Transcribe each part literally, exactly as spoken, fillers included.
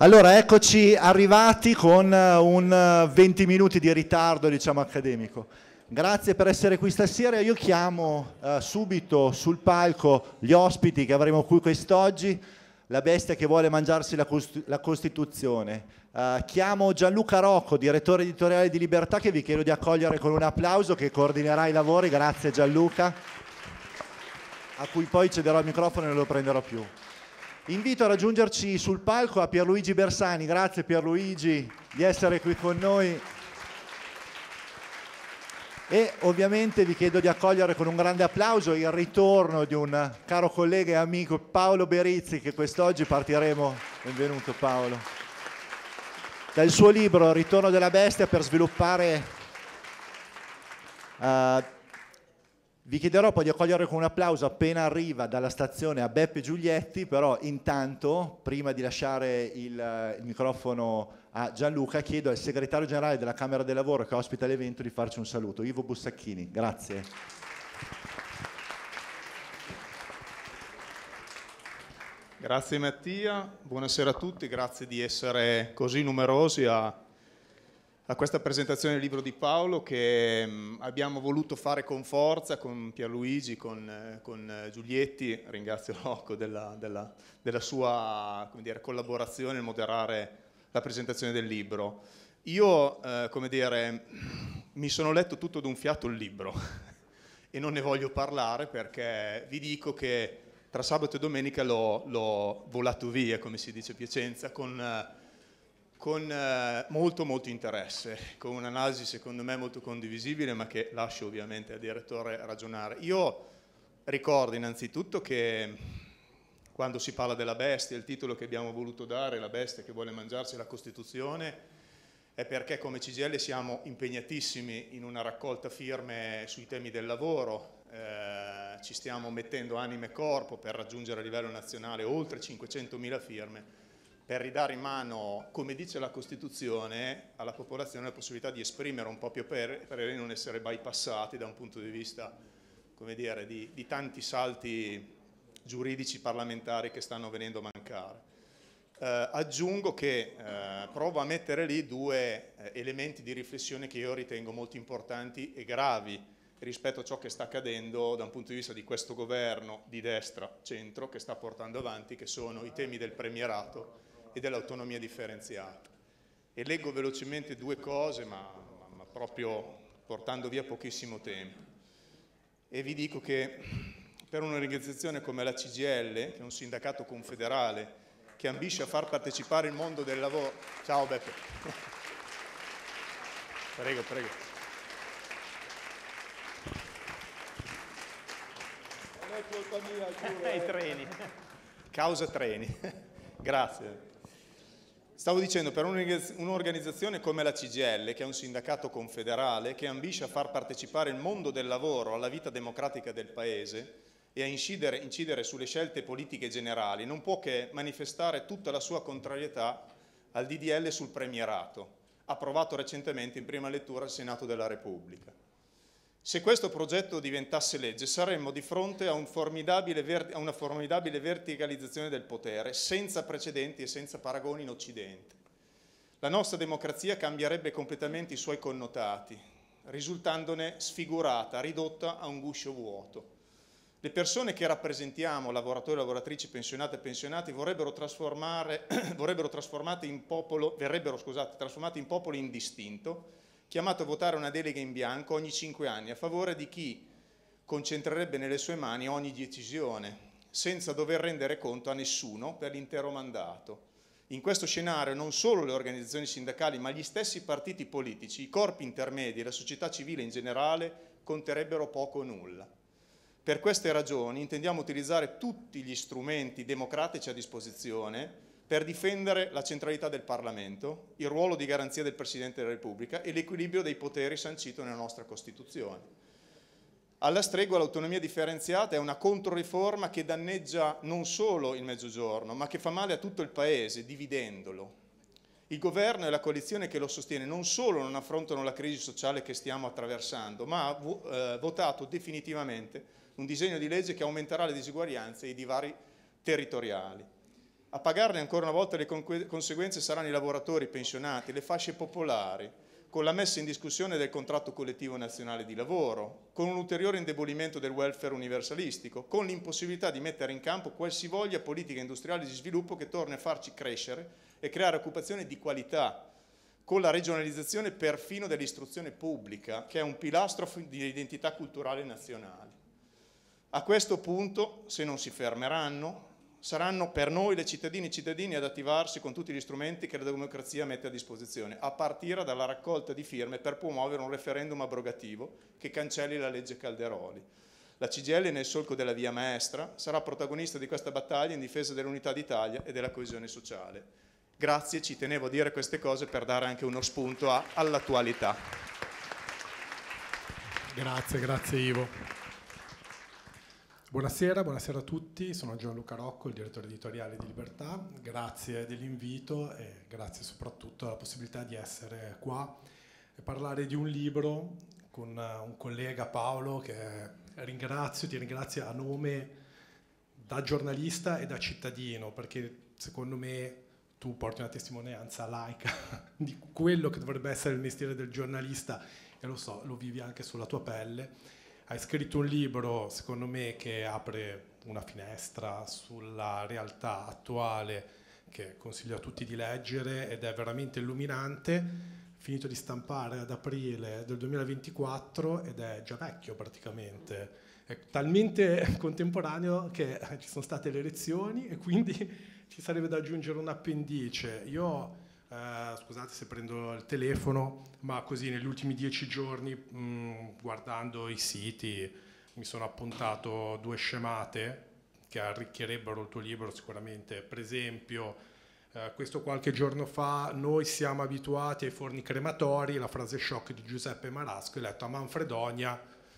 Allora, eccoci arrivati con un venti minuti di ritardo, diciamo, accademico. Grazie per essere qui stasera. Io chiamo uh, subito sul palco gli ospiti che avremo qui quest'oggi, la bestia che vuole mangiarsi la, Cost- la Costituzione. Uh, chiamo Gianluca Rocco, direttore editoriale di Libertà, che vi chiedo di accogliere con un applauso, che coordinerà i lavori. Grazie Gianluca, a cui poi cederò il microfono e non lo prenderò più. Invito a raggiungerci sul palco a Pierluigi Bersani. Grazie Pierluigi di essere qui con noi. E ovviamente vi chiedo di accogliere con un grande applauso il ritorno di un caro collega e amico, Paolo Berizzi, che quest'oggi partiremo, benvenuto Paolo, dal suo libro Ritorno della bestia, per sviluppare... Uh, Vi chiederò poi di accogliere con un applauso appena arriva dalla stazione a Beppe Giulietti, però intanto, prima di lasciare il, il microfono a Gianluca, chiedo al segretario generale della Camera del Lavoro che ospita l'evento di farci un saluto. Ivo Bussacchini, grazie. Grazie Mattia, buonasera a tutti, grazie di essere così numerosi a... a questa presentazione del libro di Paolo, che mh, abbiamo voluto fare con forza, con Pierluigi, con, eh, con eh, Giulietti. Ringrazio Rocco della, della, della sua, come dire, collaborazione nel moderare la presentazione del libro. Io, eh, come dire, mi sono letto tutto d'un fiato il libro e non ne voglio parlare perché vi dico che tra sabato e domenica l'ho, l'ho volato via, come si dice a Piacenza, con... Eh, con eh, molto molto interesse, con un'analisi secondo me molto condivisibile, ma che lascio ovviamente al direttore ragionare. Io ricordo innanzitutto che quando si parla della bestia, il titolo che abbiamo voluto dare, la bestia che vuole mangiarsi la Costituzione, è perché come C G I L siamo impegnatissimi in una raccolta firme sui temi del lavoro, eh, ci stiamo mettendo anima e corpo per raggiungere a livello nazionale oltre cinquecentomila firme, per ridare in mano, come dice la Costituzione, alla popolazione la possibilità di esprimere un proprio parere e non essere bypassati da un punto di vista, come dire, di, di tanti salti giuridici parlamentari che stanno venendo a mancare. Eh, aggiungo che eh, provo a mettere lì due eh, elementi di riflessione che io ritengo molto importanti e gravi rispetto a ciò che sta accadendo da un punto di vista di questo governo di destra-centro che sta portando avanti, che sono i temi del premierato e dell'autonomia differenziata. E leggo velocemente due cose, ma, ma, ma proprio portando via pochissimo tempo. E vi dico che per un'organizzazione come la C G I L, che è un sindacato confederale, che ambisce a far partecipare il mondo del lavoro... Ciao Beppe. Prego, prego. Non è colpa mia, giuro. I treni. Causa treni. Grazie. Stavo dicendo, per un'organizzazione come la C G I L, che è un sindacato confederale, che ambisce a far partecipare il mondo del lavoro alla vita democratica del Paese e a incidere, incidere sulle scelte politiche generali, non può che manifestare tutta la sua contrarietà al D D L sul premierato, approvato recentemente in prima lettura al Senato della Repubblica. Se questo progetto diventasse legge, saremmo di fronte a, un formidabile a una formidabile verticalizzazione del potere, senza precedenti e senza paragoni in Occidente. La nostra democrazia cambierebbe completamente i suoi connotati, risultandone sfigurata, ridotta a un guscio vuoto. Le persone che rappresentiamo, lavoratori, lavoratrici, pensionate e pensionati, vorrebbero trasformare, vorrebbero trasformate in popolo, verrebbero scusate, trasformate in popolo indistinto, chiamato a votare una delega in bianco ogni cinque anni a favore di chi concentrerebbe nelle sue mani ogni decisione, senza dover rendere conto a nessuno per l'intero mandato. In questo scenario non solo le organizzazioni sindacali, ma gli stessi partiti politici, i corpi intermedi e la società civile in generale conterebbero poco o nulla. Per queste ragioni intendiamo utilizzare tutti gli strumenti democratici a disposizione per difendere la centralità del Parlamento, il ruolo di garanzia del Presidente della Repubblica e l'equilibrio dei poteri sancito nella nostra Costituzione. Alla stregua l'autonomia differenziata è una controriforma che danneggia non solo il Mezzogiorno, ma che fa male a tutto il Paese, dividendolo. Il governo e la coalizione che lo sostiene non solo non affrontano la crisi sociale che stiamo attraversando, ma ha eh, votato definitivamente un disegno di legge che aumenterà le disuguaglianze e i divari territoriali. A pagarne ancora una volta le conseguenze saranno i lavoratori pensionati, le fasce popolari, con la messa in discussione del contratto collettivo nazionale di lavoro, con un ulteriore indebolimento del welfare universalistico, con l'impossibilità di mettere in campo qualsivoglia politica industriale di sviluppo che torni a farci crescere e creare occupazione di qualità, con la regionalizzazione perfino dell'istruzione pubblica, che è un pilastro di identità culturale nazionale. A questo punto, se non si fermeranno, saranno per noi le cittadine e i cittadini ad attivarsi con tutti gli strumenti che la democrazia mette a disposizione, a partire dalla raccolta di firme per promuovere un referendum abrogativo che cancelli la legge Calderoli. La C G I L, nel solco della via maestra, sarà protagonista di questa battaglia in difesa dell'unità d'Italia e della coesione sociale. Grazie, ci tenevo a dire queste cose per dare anche uno spunto all'attualità. Grazie, grazie Ivo. Buonasera, buonasera a tutti, sono Gianluca Rocco, il direttore editoriale di Libertà. Grazie dell'invito e grazie soprattutto della possibilità di essere qua e parlare di un libro con un collega, Paolo, che ringrazio, ti ringrazio a nome da giornalista e da cittadino, perché secondo me tu porti una testimonianza laica di quello che dovrebbe essere il mestiere del giornalista e lo so, lo vivi anche sulla tua pelle. Hai scritto un libro, secondo me, che apre una finestra sulla realtà attuale che consiglio a tutti di leggere ed è veramente illuminante. Finito di stampare ad aprile del duemilaventiquattro ed è già vecchio praticamente. È talmente contemporaneo che ci sono state le elezioni e quindi ci sarebbe da aggiungere un appendice. Io... Uh, scusate se prendo il telefono, ma così negli ultimi dieci giorni, mh, guardando i siti, mi sono appuntato due scemate che arricchirebbero il tuo libro sicuramente. Per esempio, uh, questo qualche giorno fa, noi siamo abituati ai forni crematori, la frase shock di Giuseppe Marasco, eletto a Manfredonia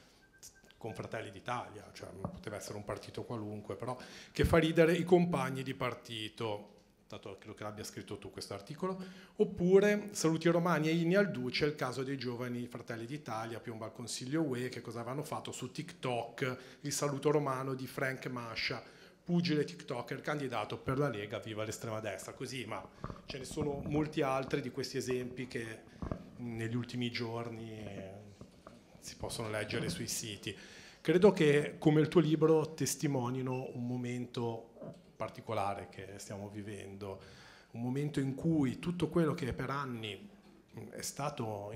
con Fratelli d'Italia, cioè non poteva essere un partito qualunque, però che fa ridere i compagni di partito. Dato credo che l'abbia scritto tu questo articolo, oppure saluti romani e inni al duce, il caso dei giovani Fratelli d'Italia, piomba al Consiglio U E, che cosa avevano fatto su TikTok, il saluto romano di Frank Mascia, pugile TikToker, candidato per la Lega, viva l'estrema destra, così, ma ce ne sono molti altri di questi esempi che negli ultimi giorni si possono leggere sui siti. Credo che, come il tuo libro, testimonino un momento particolare che stiamo vivendo, un momento in cui tutto quello che per anni è stato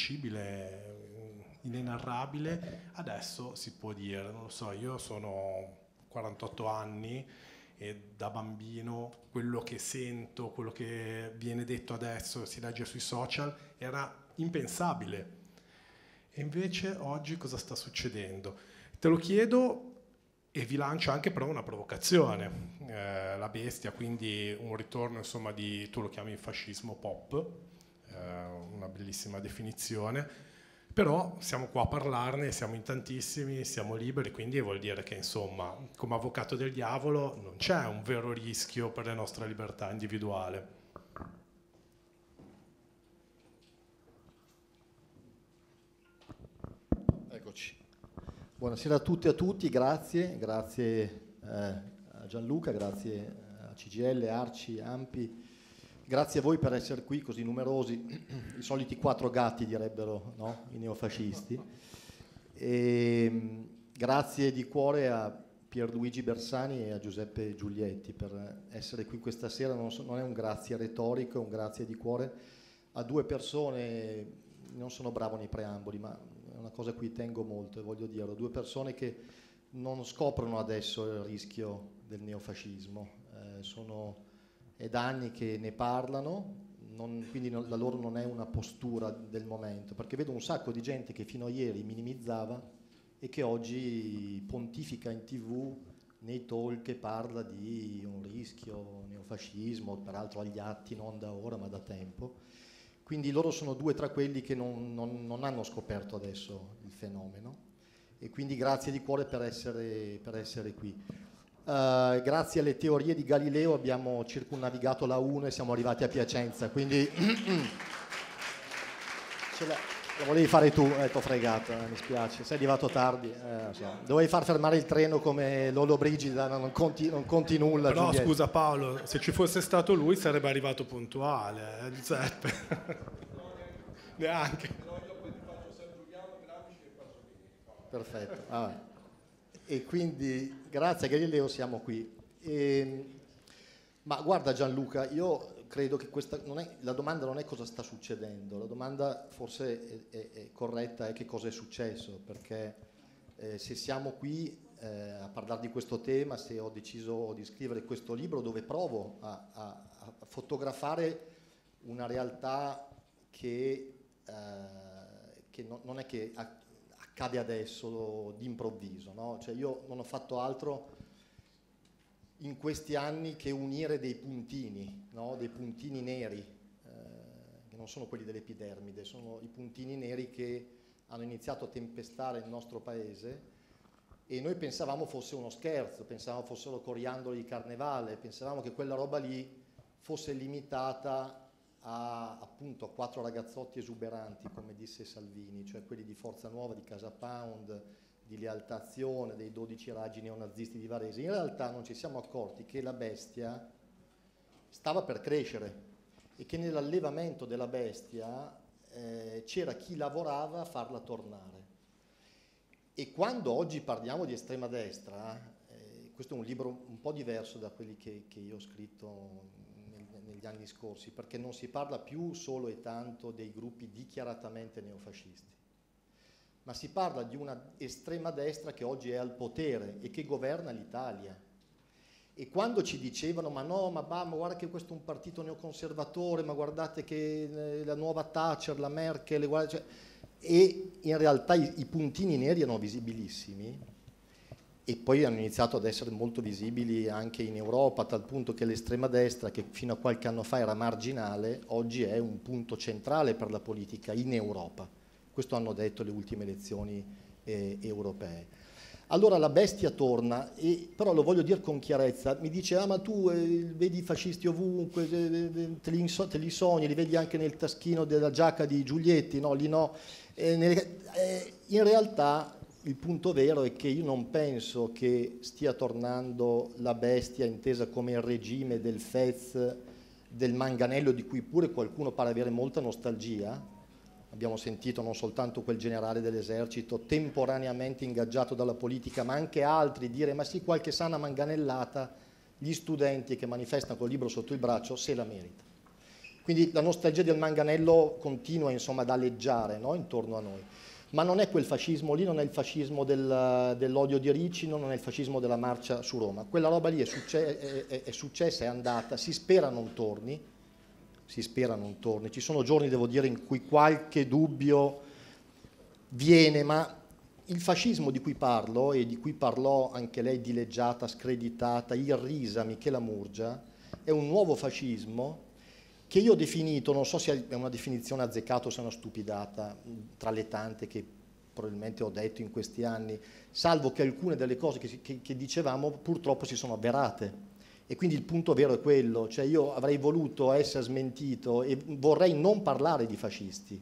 indicibile, inenarrabile, adesso si può dire. Non lo so, io sono quarantotto anni e da bambino quello che sento, quello che viene detto adesso, si legge sui social, era impensabile. E invece oggi cosa sta succedendo? Te lo chiedo e vi lancio anche però una provocazione. Eh, la bestia, quindi un ritorno insomma di, tu lo chiami fascismo pop, eh, una bellissima definizione, però siamo qua a parlarne, siamo in tantissimi, siamo liberi, quindi vuol dire che insomma come avvocato del diavolo non c'è un vero rischio per la nostra libertà individuale. Eccoci. Buonasera a tutti e a tutti, grazie, grazie eh, a Gianluca, grazie a C G I L, Arci, Ampi, grazie a voi per essere qui così numerosi, i soliti quattro gatti direbbero, no? I neofascisti. E, grazie di cuore a Pierluigi Bersani e a Giuseppe Giulietti per essere qui questa sera, non, so, non è un grazie retorico, è un grazie di cuore a due persone, non sono bravo nei preamboli, ma una cosa a cui tengo molto e voglio dirlo, due persone che non scoprono adesso il rischio del neofascismo, eh, sono, è da anni che ne parlano, non, quindi non, la loro non è una postura del momento, perché vedo un sacco di gente che fino a ieri minimizzava e che oggi pontifica in tv, nei talk, e parla di un rischio neofascismo, peraltro agli atti non da ora ma da tempo. Quindi loro sono due tra quelli che non, non, non hanno scoperto adesso il fenomeno e quindi grazie di cuore per essere, per essere qui. Uh, grazie alle teorie di Galileo abbiamo circumnavigato la Uno e siamo arrivati a Piacenza, quindi ce la... Lo volevi fare tu, eh, t'ho fregato, eh, mi spiace, sei arrivato tardi, eh, so. Dovevi far fermare il treno come Lolo Brigida, non conti, non conti nulla. Però Giulietto. Scusa Paolo, se ci fosse stato lui sarebbe arrivato puntuale, eh, Giuseppe. Neanche. Perfetto. Ah, e quindi grazie a Galileo siamo qui. E, ma guarda Gianluca, io credo che questa non è, la domanda non è cosa sta succedendo, la domanda forse è, è, è corretta, è che cosa è successo, perché eh, se siamo qui eh, a parlare di questo tema, se ho deciso di scrivere questo libro dove provo a, a, a fotografare una realtà che, eh, che non, non è che accade adesso d'improvviso, no? Cioè io non ho fatto altro in questi anni che unire dei puntini, no? Dei puntini neri, eh, che non sono quelli dell'epidermide, sono i puntini neri che hanno iniziato a tempestare il nostro paese e noi pensavamo fosse uno scherzo, pensavamo fossero coriandoli di carnevale, pensavamo che quella roba lì fosse limitata a, appunto, a quattro ragazzotti esuberanti, come disse Salvini, cioè quelli di Forza Nuova, di Casa Pound, di Lealtà Azione, dei dodici raggi neonazisti di Varese. In realtà non ci siamo accorti che la bestia stava per crescere e che nell'allevamento della bestia eh, c'era chi lavorava a farla tornare. E quando oggi parliamo di estrema destra, eh, questo è un libro un po' diverso da quelli che, che io ho scritto nel, negli anni scorsi, perché non si parla più solo e tanto dei gruppi dichiaratamente neofascisti, ma si parla di una estrema destra che oggi è al potere e che governa l'Italia. E quando ci dicevano ma no, ma, bah, ma guarda che questo è un partito neoconservatore, ma guardate che la nuova Thatcher, la Merkel, guarda, cioè, e in realtà i, i puntini neri erano visibilissimi e poi hanno iniziato ad essere molto visibili anche in Europa, a tal punto che l'estrema destra, che fino a qualche anno fa era marginale, oggi è un punto centrale per la politica in Europa. Questo hanno detto le ultime elezioni eh, europee. Allora la bestia torna, e, però lo voglio dire con chiarezza, mi dice ah ma tu eh, vedi i fascisti ovunque, eh, te, li te li sogni, li vedi anche nel taschino della giacca di Giulietti, no, lì no. Eh, nel, eh, in realtà il punto vero è che io non penso che stia tornando la bestia intesa come il regime del Fez, del manganello, di cui pure qualcuno pare avere molta nostalgia. Abbiamo sentito non soltanto quel generale dell'esercito temporaneamente ingaggiato dalla politica, ma anche altri dire ma sì, qualche sana manganellata, gli studenti che manifestano col libro sotto il braccio se la merita. Quindi la nostalgia del manganello continua insomma ad aleggiare, no? Intorno a noi. Ma non è quel fascismo lì, non è il fascismo del, dell'odio di Ricino, non è il fascismo della marcia su Roma. Quella roba lì è, succe è, è, è successa, è andata, si spera non torni. Si spera non torni. Ci sono giorni, devo dire, in cui qualche dubbio viene, ma il fascismo di cui parlo, e di cui parlò anche lei dileggiata, screditata, irrisa, Michela Murgia, è un nuovo fascismo che io ho definito, non so se è una definizione azzeccata o se è una stupidata, tra le tante che probabilmente ho detto in questi anni, salvo che alcune delle cose che, che, che dicevamo purtroppo si sono avverate. E quindi il punto vero è quello, cioè io avrei voluto essere smentito e vorrei non parlare di fascisti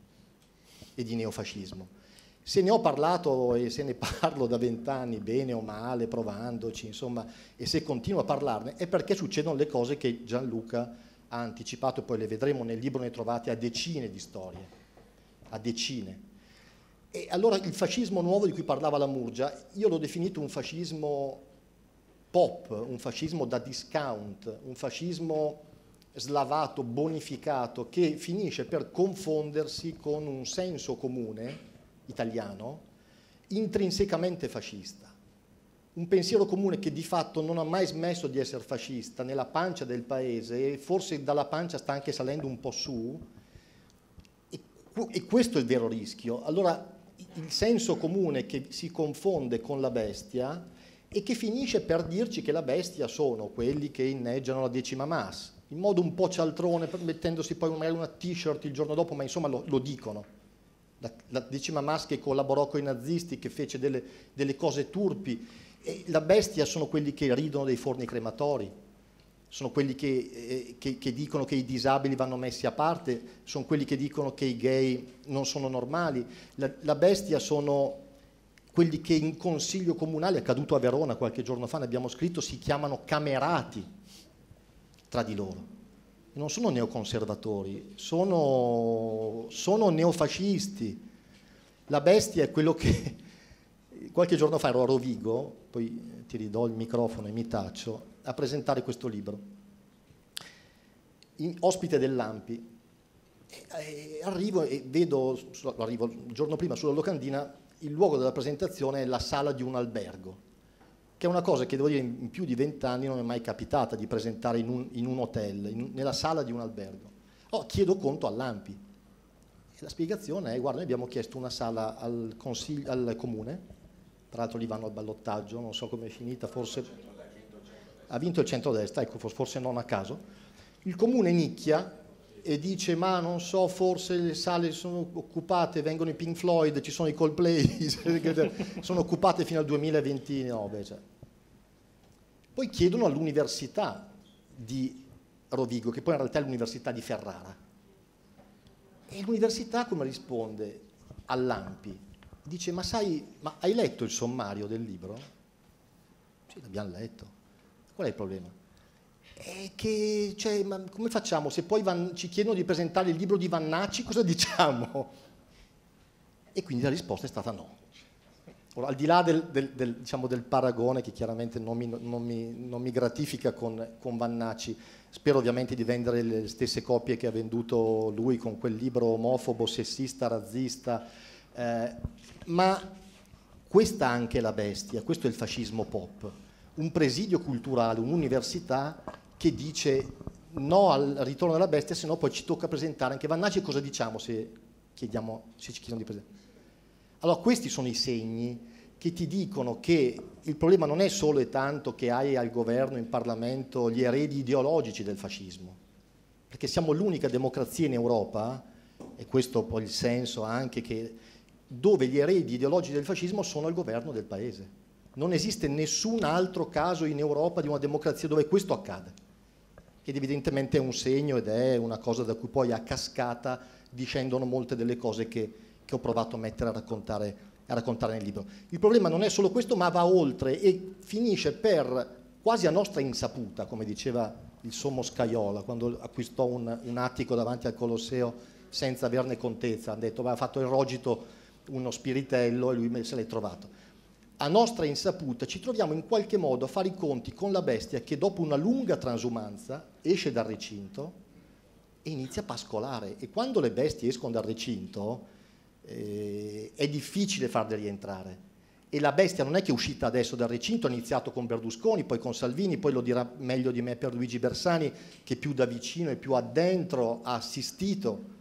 e di neofascismo. Se ne ho parlato e se ne parlo da vent'anni, bene o male, provandoci, insomma, e se continuo a parlarne è perché succedono le cose che Gianluca ha anticipato e poi le vedremo nel libro, ne trovate a decine di storie, a decine. E allora il fascismo nuovo di cui parlava la Murgia, io l'ho definito un fascismo pop, un fascismo da discount, un fascismo slavato, bonificato, che finisce per confondersi con un senso comune italiano intrinsecamente fascista. Un pensiero comune che di fatto non ha mai smesso di essere fascista nella pancia del paese e forse dalla pancia sta anche salendo un po' su, e, e questo è il vero rischio. Allora il senso comune che si confonde con la bestia e che finisce per dirci che la bestia sono quelli che inneggiano la decima Mas, in modo un po' cialtrone, mettendosi poi magari una t-shirt il giorno dopo, ma insomma lo, lo dicono. La, la decima Mas che collaborò con i nazisti, che fece delle, delle cose turpi, e la bestia sono quelli che ridono dei forni crematori, sono quelli che, eh, che, che dicono che i disabili vanno messi a parte, sono quelli che dicono che i gay non sono normali. La, la bestia sono quelli che in consiglio comunale, è accaduto a Verona qualche giorno fa, ne abbiamo scritto, si chiamano camerati tra di loro. Non sono neoconservatori, sono, sono neofascisti. La bestia è quello che qualche giorno fa ero a Rovigo, poi ti ridò il microfono e mi taccio, a presentare questo libro. In, ospite dell'Ampi, e, e arrivo e vedo, arrivo il giorno prima sulla locandina, il luogo della presentazione è la sala di un albergo, che è una cosa che devo dire in più di vent'anni non è mai capitata, di presentare in un, in un hotel, in, nella sala di un albergo. Oh, chiedo conto all'Ampi. E la spiegazione è, guarda, noi abbiamo chiesto una sala al, consiglio, al comune, tra l'altro lì vanno al ballottaggio, non so come è finita, forse ha vinto il centrodestra, ecco, forse non a caso. Il comune nicchia e dice, ma non so, forse le sale sono occupate, vengono i Pink Floyd, ci sono i Coldplay, sono occupate fino al duemilaventinove. Cioè. Poi chiedono all'università di Rovigo, che poi in realtà è l'università di Ferrara. E l'università come risponde all'Ampi? Dice, ma sai, ma hai letto il sommario del libro? Sì, l'abbiamo letto. Qual è il problema? È che, cioè, ma come facciamo? Se poi van, ci chiedono di presentare il libro di Vannacci, cosa diciamo? E quindi la risposta è stata no. Ora, al di là del, del, del, diciamo, del paragone, che chiaramente non mi, non mi, non mi gratifica con, con Vannacci, spero ovviamente di vendere le stesse copie che ha venduto lui con quel libro omofobo, sessista, razzista, eh, ma questa anche è la bestia, questo è il fascismo pop, un presidio culturale, un'università che dice no al ritorno della bestia, se no poi ci tocca presentare anche Vannacci. Cosa diciamo se, chiediamo, se ci chiedono di presentare? Allora questi sono i segni che ti dicono che il problema non è solo e tanto che hai al governo, in Parlamento, gli eredi ideologici del fascismo, perché siamo l'unica democrazia in Europa, e questo poi il senso anche che dove gli eredi ideologici del fascismo sono al governo del paese. Non esiste nessun altro caso in Europa di una democrazia dove questo accade, ed evidentemente è un segno ed è una cosa da cui poi a cascata discendono molte delle cose che, che ho provato a mettere a raccontare, a raccontare nel libro. Il problema non è solo questo, ma va oltre e finisce per, quasi a nostra insaputa, come diceva il sommo Scaiola quando acquistò un, un attico davanti al Colosseo senza averne contezza, ha detto aveva fatto il rogito uno spiritello e lui se l'è trovato. A nostra insaputa ci troviamo in qualche modo a fare i conti con la bestia che dopo una lunga transumanza esce dal recinto e inizia a pascolare, e quando le bestie escono dal recinto eh, è difficile farle rientrare, e la bestia non è che è uscita adesso dal recinto, ha iniziato con Berlusconi, poi con Salvini, poi lo dirà meglio di me Pierluigi Bersani, che più da vicino e più addentro ha assistito,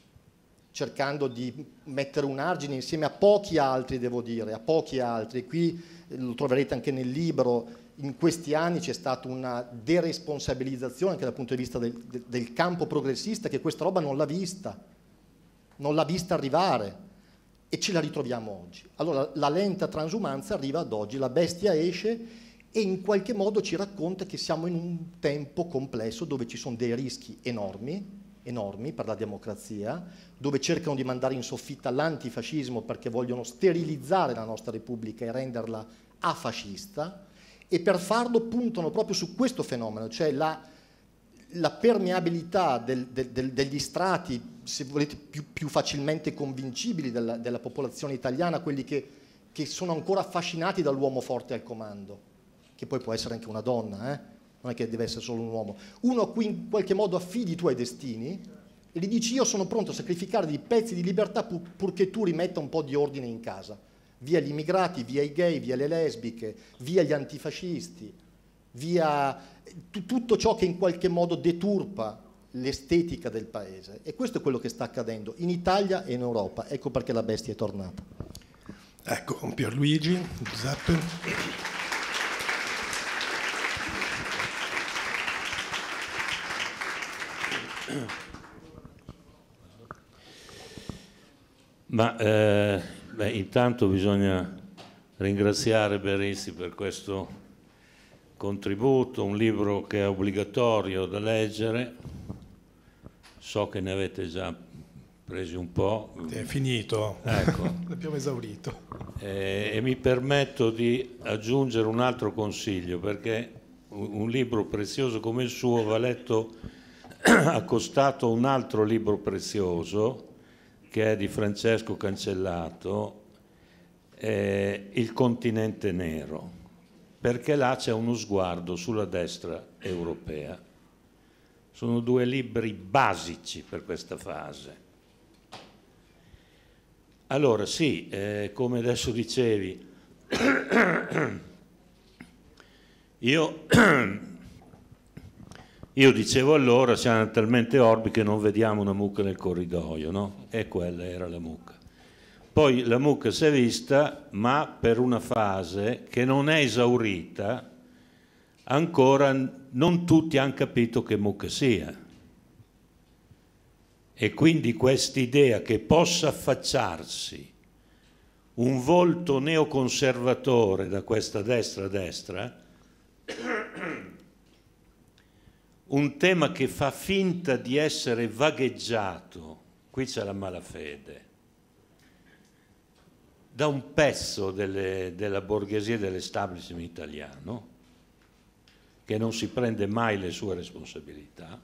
cercando di mettere un argine insieme a pochi altri, devo dire, a pochi altri. Qui lo troverete anche nel libro, in questi anni c'è stata una deresponsabilizzazione anche dal punto di vista del, del campo progressista, che questa roba non l'ha vista, non l'ha vista arrivare, e ce la ritroviamo oggi. Allora la lenta transumanza arriva ad oggi, la bestia esce e in qualche modo ci racconta che siamo in un tempo complesso dove ci sono dei rischi enormi, enormi per la democrazia, dove cercano di mandare in soffitta l'antifascismo perché vogliono sterilizzare la nostra Repubblica e renderla afascista, e per farlo puntano proprio su questo fenomeno, cioè la, la permeabilità del, del, del, degli strati, se volete, più, più facilmente convincibili della, della popolazione italiana, quelli che, che sono ancora affascinati dall'uomo forte al comando, che poi può essere anche una donna, eh? Non è che deve essere solo un uomo. Uno a cui in qualche modo affidi i tuoi destini e gli dici io sono pronto a sacrificare dei pezzi di libertà pur, purché tu rimetta un po' di ordine in casa. Via gli immigrati, via i gay, via le lesbiche, via gli antifascisti, via tutto ciò che in qualche modo deturpa l'estetica del paese. E questo è quello che sta accadendo in Italia e in Europa. Ecco perché la bestia è tornata. Ecco, Pierluigi, Giuseppe. Ma eh, beh, intanto bisogna ringraziare Berizzi per questo contributo, un libro che è obbligatorio da leggere, so che ne avete già presi un po'. È finito, ecco. L'abbiamo esaurito. E, e mi permetto di aggiungere un altro consiglio, perché un, un libro prezioso come il suo va letto accostato a un altro libro prezioso, che è di Francesco Cancellato, eh, Il continente nero, perché là c'è uno sguardo sulla destra europea. Sono due libri basici per questa fase. Allora sì, eh, come adesso dicevi, io, io dicevo allora, siamo talmente orbi che non vediamo una mucca nel corridoio, no? E quella era la mucca. Poi la mucca si è vista, ma per una fase che non è esaurita, ancora non tutti hanno capito che mucca sia. E quindi quest'idea che possa affacciarsi un volto neoconservatore da questa destra a destra, un tema che fa finta di essere vagheggiato, qui c'è la malafede, da un pezzo delle, della borghesia e dell'establishment italiano, che non si prende mai le sue responsabilità.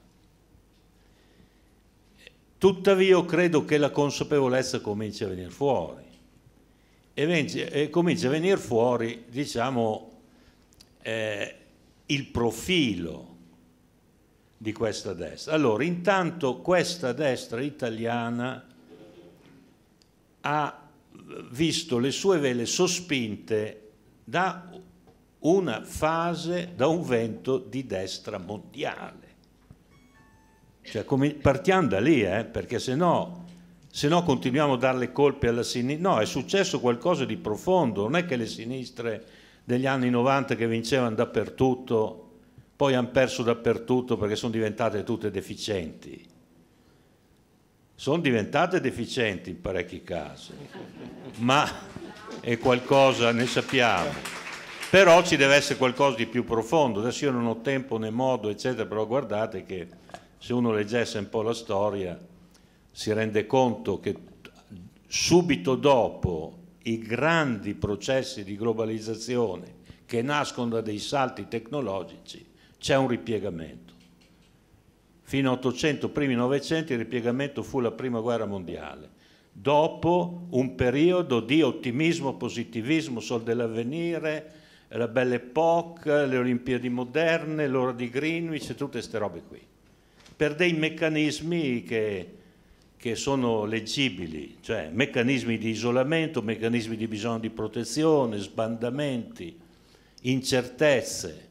Tuttavia io credo che la consapevolezza cominci a venire fuori e, venci, e comincia a venire fuori, diciamo, eh, il profilo di questa destra. Allora, intanto questa destra italiana ha visto le sue vele sospinte da una fase, da un vento di destra mondiale. Cioè, come, partiamo da lì, eh, perché se no, se no continuiamo a dare le colpe alla sinistra. No, è successo qualcosa di profondo, non è che le sinistre degli anni novanta che vincevano dappertutto, poi hanno perso dappertutto perché sono diventate tutte deficienti. Sono diventate deficienti in parecchi casi, ma è qualcosa, ne sappiamo. Però ci deve essere qualcosa di più profondo. Adesso io non ho tempo né modo, eccetera, però guardate che se uno leggesse un po' la storia si rende conto che subito dopo i grandi processi di globalizzazione che nascono da dei salti tecnologici c'è un ripiegamento. Fino all'Ottocento, primi Novecento, il ripiegamento fu la Prima Guerra Mondiale. Dopo un periodo di ottimismo, positivismo, sol dell'avvenire, la Belle Époque, le Olimpiadi moderne, l'ora di Greenwich e tutte queste robe qui. Per dei meccanismi che, che sono leggibili, cioè meccanismi di isolamento, meccanismi di bisogno di protezione, sbandamenti, incertezze,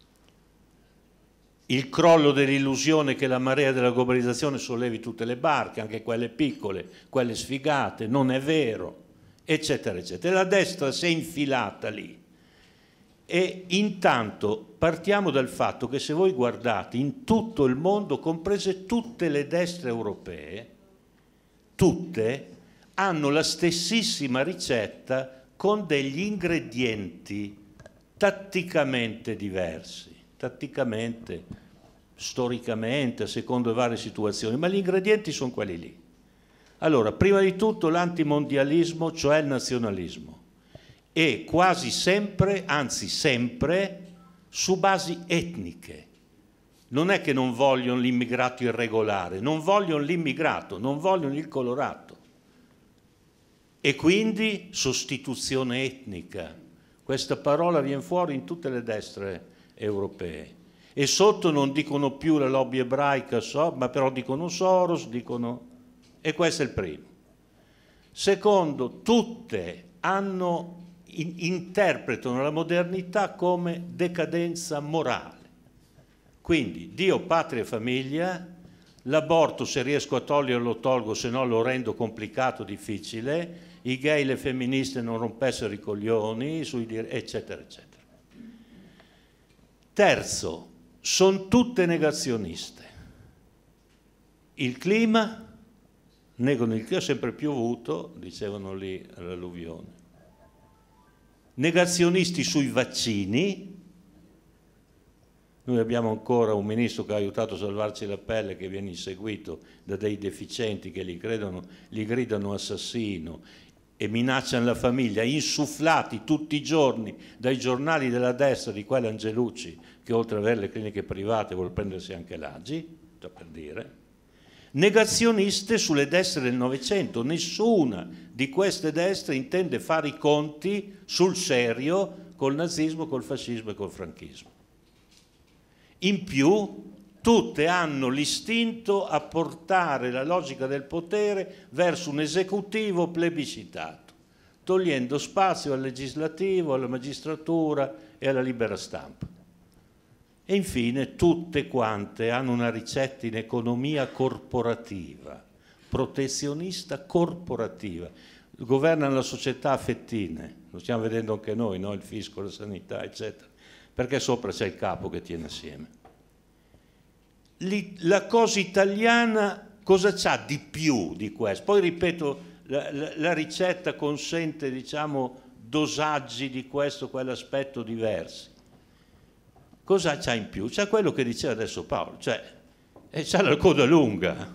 il crollo dell'illusione che la marea della globalizzazione sollevi tutte le barche, anche quelle piccole, quelle sfigate, non è vero, eccetera, eccetera. E la destra si è infilata lì. E intanto partiamo dal fatto che se voi guardate in tutto il mondo, comprese tutte le destre europee, tutte hanno la stessissima ricetta con degli ingredienti tatticamente diversi, tatticamente, storicamente, a secondo le varie situazioni, ma gli ingredienti sono quelli lì. Allora, prima di tutto l'antimondialismo, cioè il nazionalismo, e quasi sempre, anzi sempre, su basi etniche. Non è che non vogliono l'immigrato irregolare, non vogliono l'immigrato, non vogliono il colorato. E quindi sostituzione etnica. Questa parola viene fuori in tutte le destre europee. E sotto non dicono più la lobby ebraica, so, ma però dicono Soros, dicono... E questo è il primo. Secondo, tutte hanno... In, interpretano la modernità come decadenza morale. Quindi Dio, patria e famiglia, l'aborto se riesco a toglierlo lo tolgo, se no lo rendo complicato, difficile, i gay, le femministe non rompessero i coglioni, sui dir- eccetera, eccetera. Terzo, sono tutte negazioniste. Il clima, negano il clima, è sempre piovuto, dicevano lì all'alluvione. Negazionisti sui vaccini, Noi abbiamo ancora un ministro che ha aiutato a salvarci la pelle, che viene inseguito da dei deficienti che gli, credono, gli gridano assassino e minacciano la famiglia, insufflati tutti i giorni dai giornali della destra di quella Angelucci, che oltre ad avere le cliniche private vuole prendersi anche l'A G I, già per dire. Negazioniste sulle destre del Novecento, nessuna di queste destre intende fare i conti sul serio col nazismo, col fascismo e col franchismo. In più, tutte hanno l'istinto a portare la logica del potere verso un esecutivo plebiscitato, togliendo spazio al legislativo, alla magistratura e alla libera stampa. E infine tutte quante hanno una ricetta in economia corporativa, protezionista corporativa. Governano la società a fettine, lo stiamo vedendo anche noi, no? Il fisco, la sanità, eccetera, perché sopra c'è il capo che tiene assieme. La cosa italiana cosa c'ha di più di questo? Poi ripeto, la, la, la ricetta consente, diciamo, dosaggi di questo o quell'aspetto diversi. Cosa c'ha in più? C'ha quello che diceva adesso Paolo, cioè eh, c'ha la coda lunga,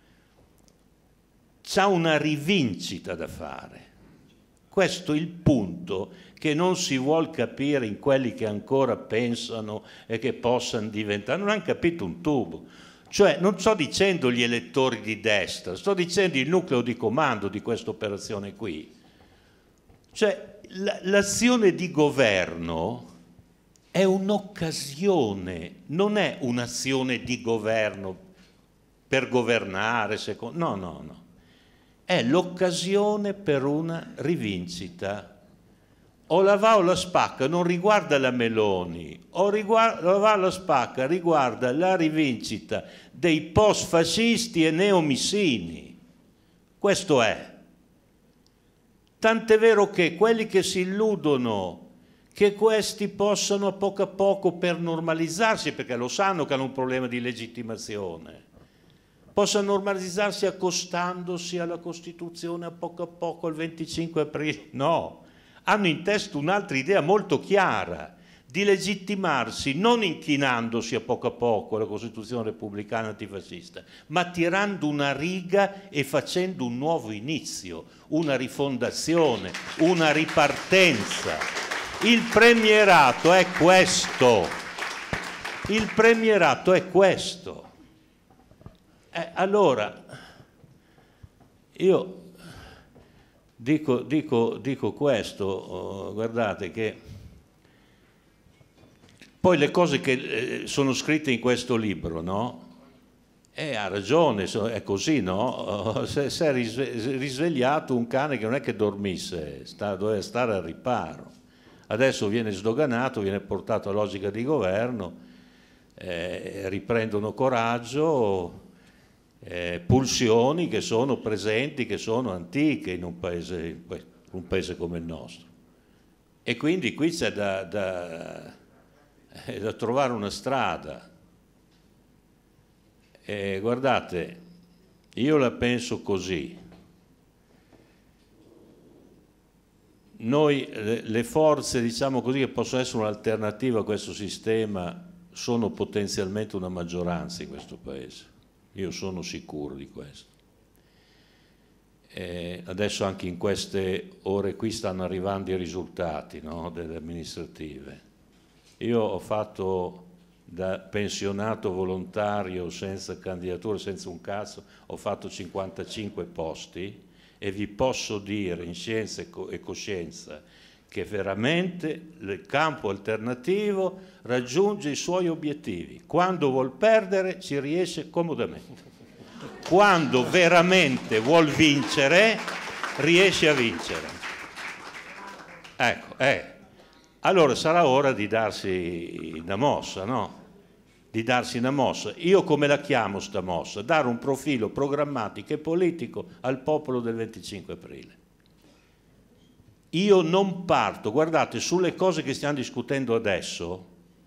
c'ha una rivincita da fare. Questo è il punto che non si vuol capire in quelli che ancora pensano e che possano diventare, non hanno capito un tubo. Cioè non sto dicendo gli elettori di destra, sto dicendo il nucleo di comando di questa operazione qui. Cioè l'azione di governo è un'occasione, non è un'azione di governo per governare, secondo, no, no, no. È l'occasione per una rivincita. O la va o la spacca non riguarda la Meloni, o riguarda, la va o la spacca riguarda la rivincita dei post-fascisti e neomissini. Questo è. Tant'è vero che quelli che si illudono che questi possano a poco a poco per normalizzarsi, perché lo sanno che hanno un problema di legittimazione, possano normalizzarsi accostandosi alla Costituzione a poco a poco il venticinque aprile, no, hanno in testa un'altra idea molto chiara, di legittimarsi non inchinandosi a poco a poco alla Costituzione repubblicana antifascista, ma tirando una riga e facendo un nuovo inizio, una rifondazione, una ripartenza. Il premierato è questo, il premierato è questo. Eh, allora, io dico, dico, dico questo, oh, guardate che poi le cose che eh, sono scritte in questo libro, no? Eh, ha ragione, è così, no? Si è risvegliato un cane che non è che dormisse, sta, doveva stare al riparo. Adesso viene sdoganato, viene portato a logica di governo, eh, riprendono coraggio, eh, pulsioni che sono presenti, che sono antiche in un paese, un paese come il nostro. E quindi qui c'è da, da, da trovare una strada. E guardate, io la penso così. Noi, le, le forze, diciamo così, che possono essere un'alternativa a questo sistema, sono potenzialmente una maggioranza in questo Paese. Io sono sicuro di questo. E adesso anche in queste ore qui stanno arrivando i risultati, no, delle amministrative. Io ho fatto da pensionato volontario, senza candidatura, senza un cazzo, ho fatto cinquantacinque posti, e vi posso dire in scienza e coscienza che veramente il campo alternativo raggiunge i suoi obiettivi. Quando vuol perdere ci riesce comodamente. Quando veramente vuol vincere riesce a vincere. Ecco, eh. Allora sarà ora di darsi una mossa, no? Di darsi una mossa. Io come la chiamo sta mossa? Dare un profilo programmatico e politico al popolo del venticinque aprile. Io non parto, guardate, sulle cose che stiamo discutendo adesso,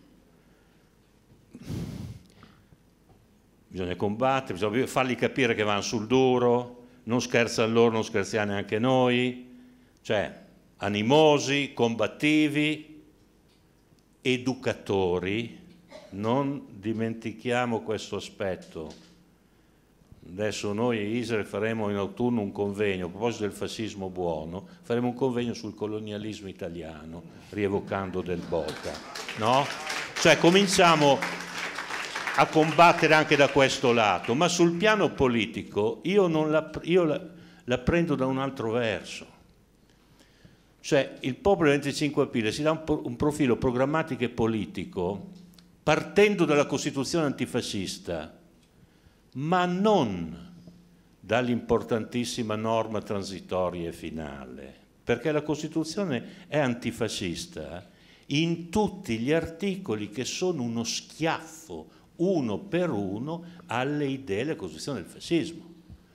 bisogna combattere, bisogna fargli capire che vanno sul duro, non scherzano loro, non scherziamo neanche noi, cioè animosi, combattivi, educatori, non dimentichiamo questo aspetto. Adesso noi a Israele faremo in autunno un convegno, a proposito del fascismo buono, faremo un convegno sul colonialismo italiano, rievocando Del Boca, no? Cioè cominciamo a combattere anche da questo lato, ma sul piano politico io, non la, io la, la prendo da un altro verso. Cioè il popolo del venticinque aprile si dà un, un profilo programmatico e politico partendo dalla Costituzione antifascista, ma non dall'importantissima norma transitoria e finale, perché la Costituzione è antifascista in tutti gli articoli che sono uno schiaffo, uno per uno, alle idee della Costituzione del fascismo.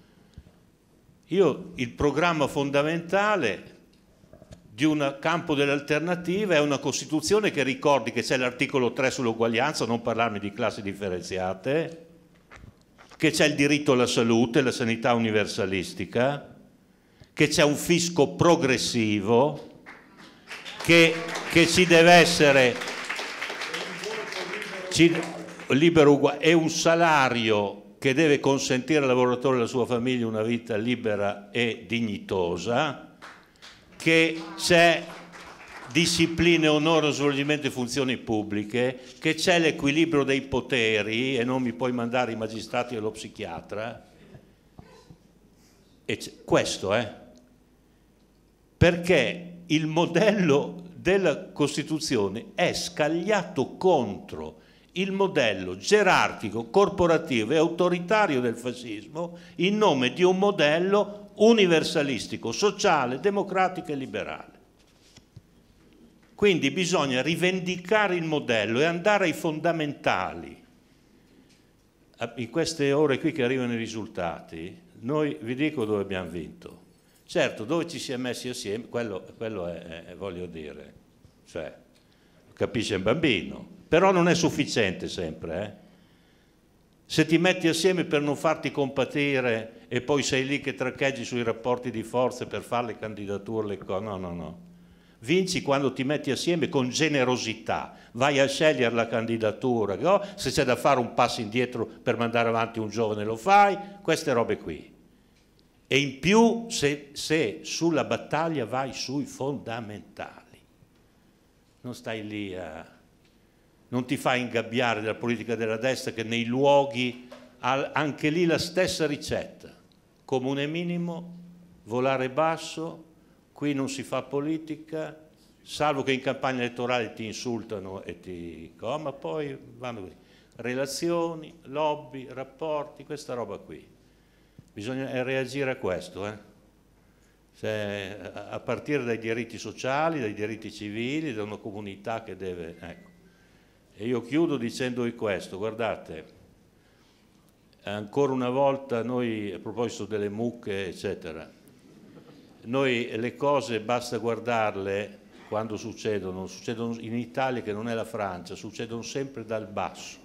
Io, il programma fondamentale di un campo dell'alternativa è una Costituzione che ricordi che c'è l'articolo tre sull'uguaglianza, non parlarmi di classi differenziate, che c'è il diritto alla salute, la sanità universalistica, che c'è un fisco progressivo, che, che ci deve essere ci, libero e un salario che deve consentire al lavoratore e alla sua famiglia una vita libera e dignitosa, che c'è disciplina e onore allo svolgimento di funzioni pubbliche, che c'è l'equilibrio dei poteri e non mi puoi mandare i magistrati e lo psichiatra. E questo è. Perché il modello della Costituzione è scagliato contro il modello gerarchico, corporativo e autoritario del fascismo in nome di un modello universalistico, sociale, democratico e liberale. Quindi bisogna rivendicare il modello e andare ai fondamentali. In queste ore qui che arrivano i risultati, noi vi dico dove abbiamo vinto. Certo, dove ci si è messi assieme, quello, quello è, è, voglio dire, cioè, capisce un bambino, però non è sufficiente sempre, eh? Se ti metti assieme per non farti compatire e poi sei lì che traccheggi sui rapporti di forze per fare le candidature, le cose, no, no, no. Vinci quando ti metti assieme con generosità, vai a scegliere la candidatura, no? Se c'è da fare un passo indietro per mandare avanti un giovane lo fai, queste robe qui. E in più se, se sulla battaglia vai sui fondamentali, non stai lì a... non ti fai ingabbiare dalla politica della destra che nei luoghi ha anche lì la stessa ricetta, comune minimo, volare basso, qui non si fa politica, salvo che in campagna elettorale ti insultano e ti... Oh, ma poi vanno così. Relazioni, lobby, rapporti, questa roba qui. Bisogna reagire a questo, eh? Cioè, a partire dai diritti sociali, dai diritti civili, da una comunità che deve... Ecco. E io chiudo dicendovi questo, guardate, ancora una volta noi, a proposito delle mucche, eccetera, noi le cose basta guardarle quando succedono, succedono in Italia che non è la Francia, succedono sempre dal basso,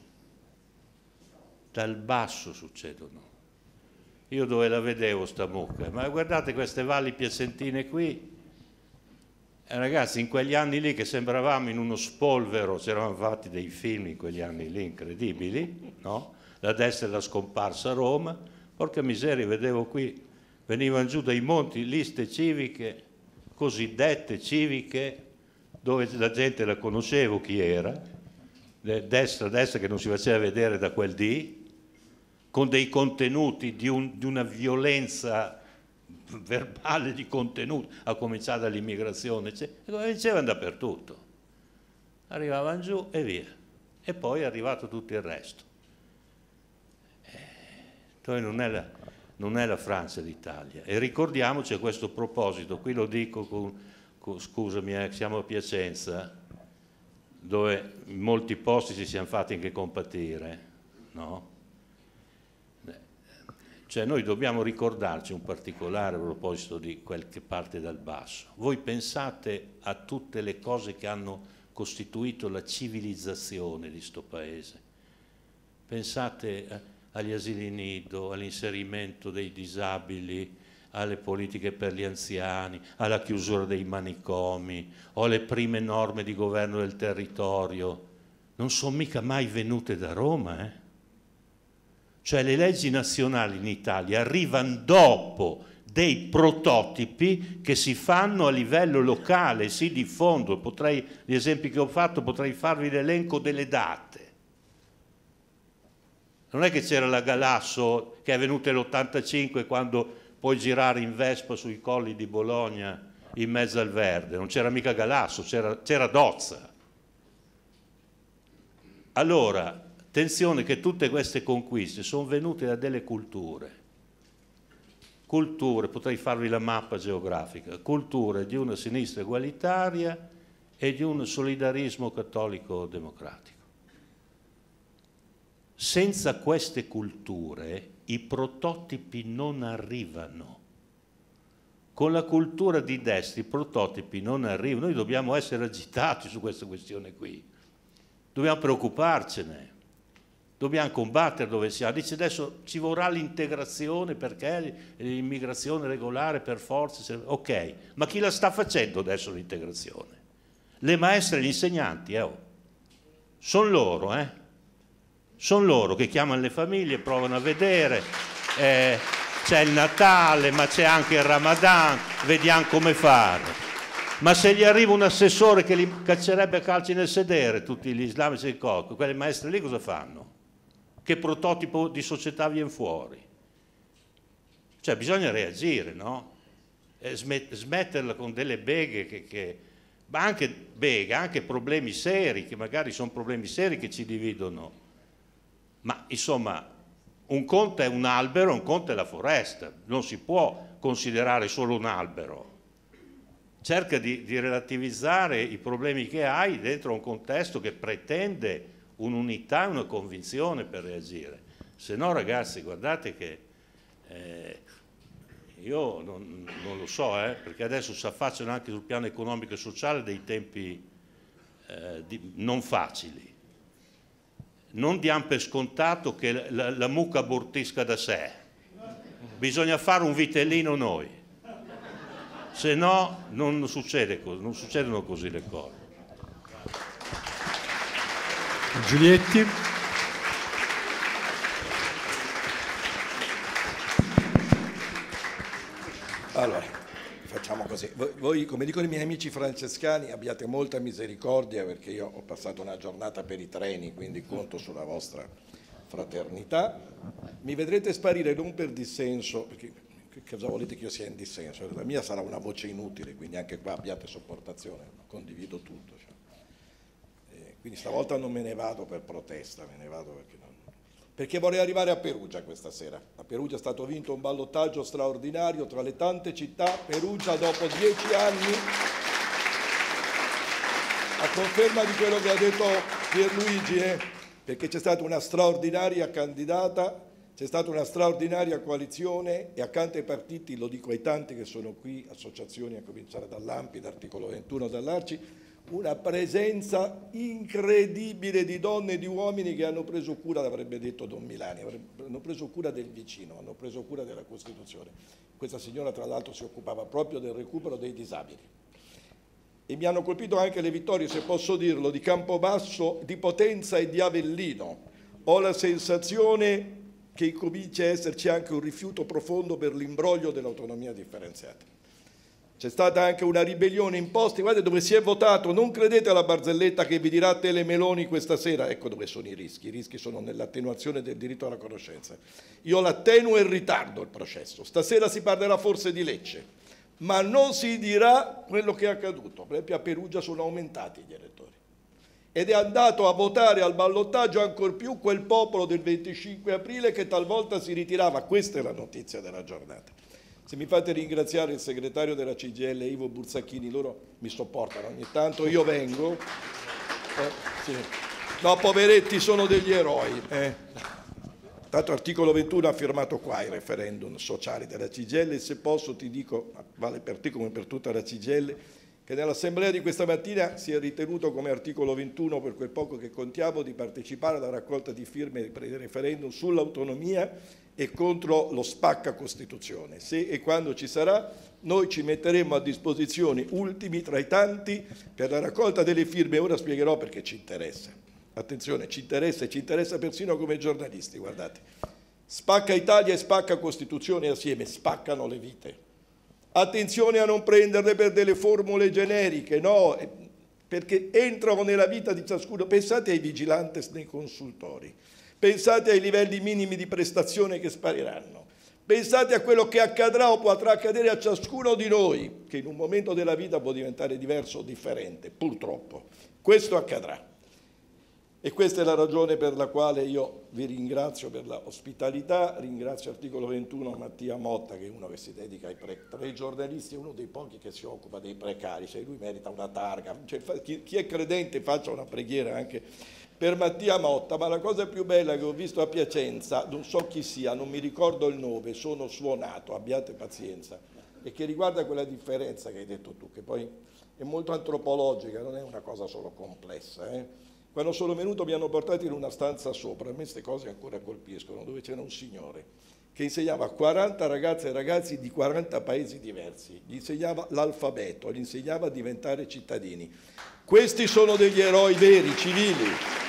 dal basso succedono. Io dove la vedevo sta mucca, ma guardate queste valli piacentine qui, eh, ragazzi, in quegli anni lì che sembravamo in uno spolvero, c'eravamo fatti dei film in quegli anni lì incredibili, no? La destra e la scomparsa a Roma, porca miseria, vedevo qui, venivano giù dai monti liste civiche, cosiddette civiche, dove la gente la conoscevo chi era, destra, destra che non si faceva vedere da quel dì, con dei contenuti di, un, di una violenza verbale di contenuti, a cominciare dall'immigrazione, e come dicevano dappertutto. Arrivavano giù e via. E poi è arrivato tutto il resto. Eh, non, è la, non è la Francia l'Italia. E ricordiamoci a questo proposito, qui lo dico con, con scusami, eh, siamo a Piacenza, dove in molti posti ci siamo fatti anche compatire, no? Cioè noi dobbiamo ricordarci un particolare a proposito di quel che parte dal basso. Voi pensate a tutte le cose che hanno costituito la civilizzazione di sto paese. Pensate agli asili nido, all'inserimento dei disabili, alle politiche per gli anziani, alla chiusura dei manicomi, o alle prime norme di governo del territorio. non sono mica mai venute da Roma, eh? Cioè le leggi nazionali in Italia arrivano dopo dei prototipi che si fanno a livello locale, si diffondono. Potrei, gli esempi che ho fatto, potrei farvi l'elenco delle date. Non è che c'era la Galasso che è venuta nell'ottantacinque quando puoi girare in Vespa sui colli di Bologna in mezzo al verde, non c'era mica Galasso, c'era Dozza. Allora, attenzione che tutte queste conquiste sono venute da delle culture. Culture, potrei farvi la mappa geografica, culture di una sinistra egualitaria e di un solidarismo cattolico-democratico. Senza queste culture i prototipi non arrivano. Con la cultura di destra i prototipi non arrivano. Noi dobbiamo essere agitati su questa questione qui. Dobbiamo preoccuparcene. Dobbiamo combattere dove siamo. Dice adesso ci vorrà l'integrazione perché l'immigrazione regolare per forza. Ok, ma chi la sta facendo adesso l'integrazione? Le maestre e gli insegnanti, eh? Oh. Sono loro, eh? Sono loro che chiamano le famiglie, provano a vedere, eh, c'è il Natale, ma c'è anche il Ramadan, vediamo come fare. Ma se gli arriva un assessore che li caccerebbe a calci nel sedere, tutti gli islamici e cocco, quelle maestre lì cosa fanno? Che prototipo di società viene fuori? Cioè bisogna reagire, no? E smetterla con delle beghe che... che ma anche beghe, anche problemi seri, che magari sono problemi seri che ci dividono. Ma insomma, un conto è un albero, un conto è la foresta, non si può considerare solo un albero. Cerca di, di relativizzare i problemi che hai dentro un contesto che pretende un'unità e una convinzione per reagire. Se no, ragazzi, guardate che eh, io non, non lo so, eh, perché adesso si affacciano anche sul piano economico e sociale dei tempi eh, di, non facili. Non diamo per scontato che la, la mucca abortisca da sé, bisogna fare un vitellino noi, se no non, succede, non succedono così le cose. Giulietti. Allora, facciamo così. Voi, voi, come dicono i miei amici francescani, abbiate molta misericordia perché io ho passato una giornata per i treni, quindi conto sulla vostra fraternità. Mi vedrete sparire non per dissenso, perché che cosa volete che io sia in dissenso? La mia sarà una voce inutile, quindi anche qua abbiate sopportazione, condivido tutto. Cioè. Eh, quindi stavolta non me ne vado per protesta, me ne vado perché non... Perché vorrei arrivare a Perugia questa sera. A Perugia è stato vinto un ballottaggio straordinario tra le tante città. Perugia dopo dieci anni, a conferma di quello che ha detto Pierluigi, eh, perché c'è stata una straordinaria candidata, c'è stata una straordinaria coalizione e accanto ai partiti, lo dico ai tanti che sono qui, associazioni a cominciare dall'A M P I, dall'articolo ventuno, dall'Arci, una presenza incredibile di donne e di uomini che hanno preso cura, l'avrebbe detto Don Milani, hanno preso cura del vicino, hanno preso cura della Costituzione. Questa signora tra l'altro si occupava proprio del recupero dei disabili. E mi hanno colpito anche le vittorie, se posso dirlo, di Campobasso, di Potenza e di Avellino. Ho la sensazione che comincia a esserci anche un rifiuto profondo per l'imbroglio dell'autonomia differenziata. C'è stata anche una ribellione imposta, guardate dove si è votato, non credete alla barzelletta che vi dirà Tele Meloni questa sera, ecco dove sono i rischi, i rischi sono nell'attenuazione del diritto alla conoscenza. Io l'attenuo e in ritardo il processo, stasera si parlerà forse di Lecce, ma non si dirà quello che è accaduto, per esempio a Perugia sono aumentati gli elettori. Ed è andato a votare al ballottaggio ancor più quel popolo del venticinque aprile che talvolta si ritirava, questa è la notizia della giornata. Se mi fate ringraziare il segretario della C G I L, Ivo Burzachini, loro mi sopportano ogni tanto, io vengo. Eh, sì. No, poveretti, sono degli eroi. Eh. Tanto articolo ventuno ha firmato qua i referendum sociali della C G I L e se posso ti dico, vale per te come per tutta la C G I L, che nell'assemblea di questa mattina si è ritenuto come articolo ventuno, per quel poco che contiamo, di partecipare alla raccolta di firme per il referendum sull'autonomia e contro lo spacca Costituzione. Se e quando ci sarà, noi ci metteremo a disposizione ultimi tra i tanti per la raccolta delle firme. Ora spiegherò perché ci interessa. attenzione, ci interessa e ci interessa persino come giornalisti, guardate. Spacca Italia e spacca Costituzione assieme, spaccano le vite. Attenzione a non prenderle per delle formule generiche, no, perché entrano nella vita di ciascuno. Pensate ai vigilantes nei consultori, pensate ai livelli minimi di prestazione che spariranno, pensate a quello che accadrà o potrà accadere a ciascuno di noi, che in un momento della vita può diventare diverso o differente, purtroppo. Questo accadrà. E questa è la ragione per la quale io vi ringrazio per la ospitalità, ringrazio Articolo ventuno Mattia Motta, che è uno che si dedica ai pre- tra i giornalisti, è uno dei pochi che si occupa dei precari, cioè lui merita una targa, cioè, chi, chi è credente faccia una preghiera anche per Mattia Motta, ma la cosa più bella che ho visto a Piacenza, non so chi sia, non mi ricordo il nome, sono suonato, abbiate pazienza, e che riguarda quella differenza che hai detto tu, che poi è molto antropologica, non è una cosa solo complessa, eh? Quando sono venuto mi hanno portato in una stanza sopra, a me queste cose ancora colpiscono, dove c'era un signore che insegnava a quaranta ragazze e ragazzi di quaranta paesi diversi, gli insegnava l'alfabeto, gli insegnava a diventare cittadini. Questi sono degli eroi veri, civili,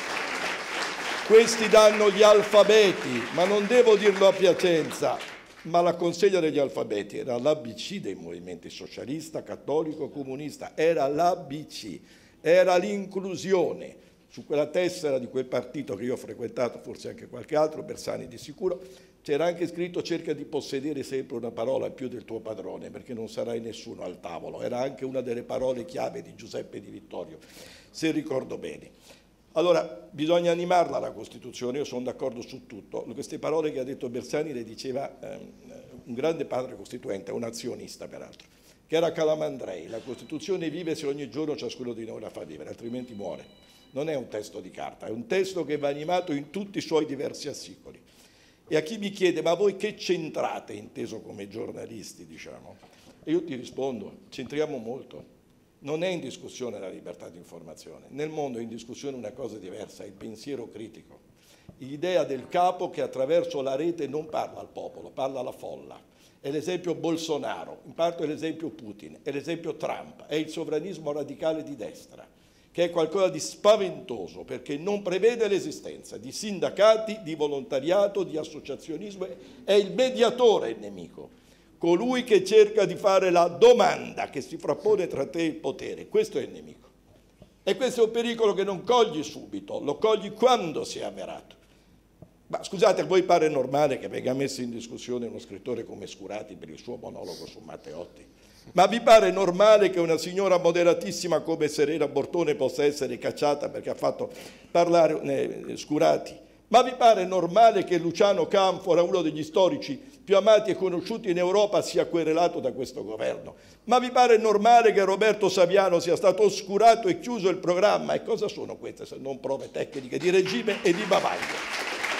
questi danno gli alfabeti, ma non devo dirlo a Piacenza, ma la consegna degli alfabeti era l'A B C dei movimenti socialista, cattolico, comunista, era l'A B C, era l'inclusione. Su quella tessera di quel partito che io ho frequentato, forse anche qualche altro, Bersani di sicuro, c'era anche scritto cerca di possedere sempre una parola in più del tuo padrone, perché non sarai nessuno al tavolo. Era anche una delle parole chiave di Giuseppe Di Vittorio, se ricordo bene. Allora, bisogna animarla la Costituzione, io sono d'accordo su tutto. Queste parole che ha detto Bersani le diceva ehm, un grande padre costituente, un azionista peraltro, che era Calamandrei. La Costituzione vive se ogni giorno ciascuno di noi la fa vivere, altrimenti muore. Non è un testo di carta, è un testo che va animato in tutti i suoi diversi assicoli. E a chi mi chiede, ma voi che c'entrate, inteso come giornalisti, diciamo? E io ti rispondo, c'entriamo molto. Non è in discussione la libertà di informazione. Nel mondo è in discussione una cosa diversa, il pensiero critico. L'idea del capo che attraverso la rete non parla al popolo, parla alla folla. È l'esempio Bolsonaro, in parte è l'esempio Putin, è l'esempio Trump, è il sovranismo radicale di destra, che è qualcosa di spaventoso perché non prevede l'esistenza di sindacati, di volontariato, di associazionismo, è il mediatore il nemico, colui che cerca di fare la domanda che si frappone tra te e il potere, questo è il nemico. E questo è un pericolo che non cogli subito, lo cogli quando si è avverato. Ma scusate, a voi pare normale che venga messo in discussione uno scrittore come Scurati per il suo monologo su Matteotti? Ma vi pare normale che una signora moderatissima come Serena Bortone possa essere cacciata perché ha fatto parlare eh, Scurati? Ma vi pare normale che Luciano Canfora, uno degli storici più amati e conosciuti in Europa, sia querelato da questo governo? Ma vi pare normale che Roberto Saviano sia stato oscurato e chiuso il programma? E cosa sono queste se non prove tecniche di regime e di bavaglio?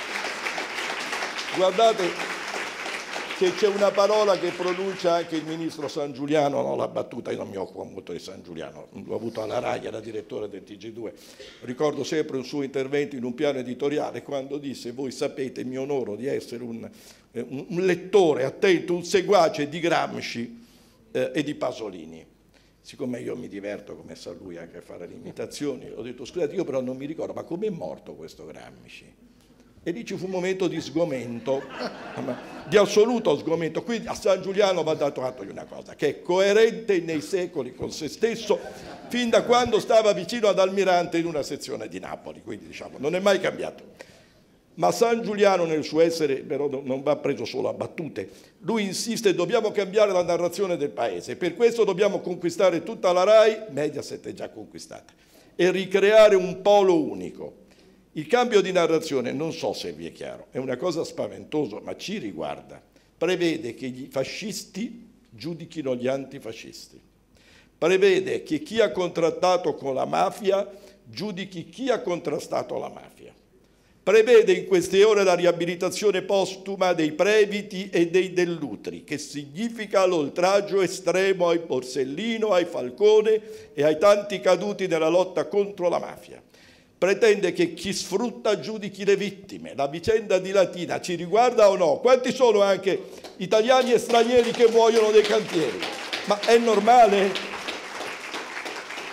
Guardate che c'è una parola che pronuncia anche il ministro San Giuliano, no, la battuta, io non mi occupo molto di San Giuliano, l'ho avuto alla RAI, era direttore del T G due, ricordo sempre un suo intervento in un piano editoriale quando disse: voi sapete, mi onoro di essere un, un, un lettore attento, un seguace di Gramsci eh, e di Pasolini. Siccome io mi diverto, come sa lui, anche a fare le imitazioni, ho detto scusate, io però non mi ricordo, ma com'è morto questo Gramsci? E lì ci fu un momento di sgomento, di assoluto sgomento. Qui a San Giuliano va dato atto di una cosa, che è coerente nei secoli con se stesso, fin da quando stava vicino ad Almirante in una sezione di Napoli, quindi diciamo non è mai cambiato. Ma San Giuliano nel suo essere però non va preso solo a battute, lui insiste: dobbiamo cambiare la narrazione del paese, per questo dobbiamo conquistare tutta la RAI, Mediaset è già conquistata, e ricreare un polo unico. Il cambio di narrazione, non so se vi è chiaro, è una cosa spaventosa, ma ci riguarda. Prevede che gli fascisti giudichino gli antifascisti. Prevede che chi ha contrattato con la mafia giudichi chi ha contrastato la mafia. Prevede in queste ore la riabilitazione postuma dei Previti e dei Dell'Utri, che significa l'oltraggio estremo ai Borsellino, ai Falcone e ai tanti caduti nella lotta contro la mafia. Pretende che chi sfrutta giudichi le vittime. La vicenda di Latina ci riguarda o no? Quanti sono anche italiani e stranieri che muoiono nei cantieri? Ma è normale?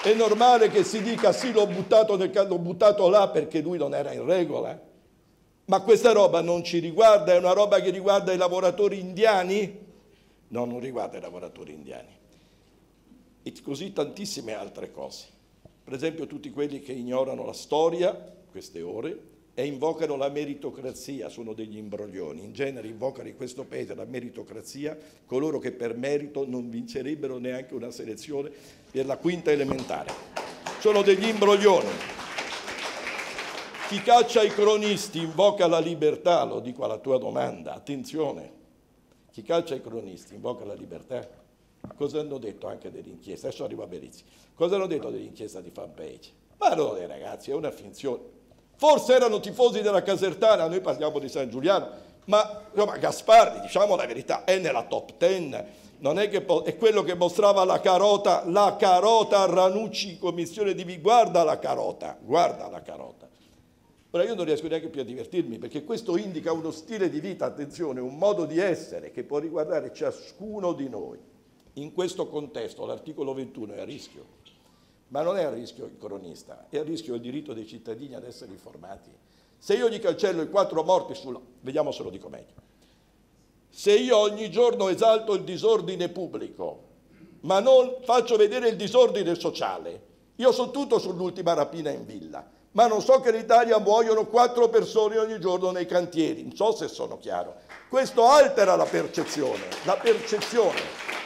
È normale che si dica sì, l'ho buttato, nel, l'ho buttato là perché lui non era in regola? Ma questa roba non ci riguarda, è una roba che riguarda i lavoratori indiani? No, non riguarda i lavoratori indiani. E così tantissime altre cose. Per esempio tutti quelli che ignorano la storia, queste ore, e invocano la meritocrazia, sono degli imbroglioni. In genere invocano in questo paese la meritocrazia coloro che per merito non vincerebbero neanche una selezione per la quinta elementare. Sono degli imbroglioni. Chi caccia i cronisti invoca la libertà, lo dico alla tua domanda, attenzione. Chi caccia i cronisti invoca la libertà. Cosa hanno detto anche dell'inchiesta? Adesso arriva a Berizzi. Cosa hanno detto dell'inchiesta di Fanpage? Ma no, dei ragazzi, è una finzione. Forse erano tifosi della Casertana, noi parliamo di San Giuliano, ma insomma, Gasparri, diciamo la verità, è nella top ten. Non è che è quello che mostrava la carota, la carota a Ranucci in commissione di... Guarda la carota, guarda la carota. Ora io non riesco neanche più a divertirmi perché questo indica uno stile di vita, attenzione, un modo di essere che può riguardare ciascuno di noi. In questo contesto l'articolo ventuno è a rischio, ma non è a rischio il cronista, è a rischio il diritto dei cittadini ad essere informati. Se io gli cancello i quattro morti sul... vediamo se lo dico meglio. Se io ogni giorno esalto il disordine pubblico, ma non faccio vedere il disordine sociale, io so tutto sull'ultima rapina in villa, ma non so che in Italia muoiono quattro persone ogni giorno nei cantieri, non so se sono chiaro. Questo altera la percezione, la percezione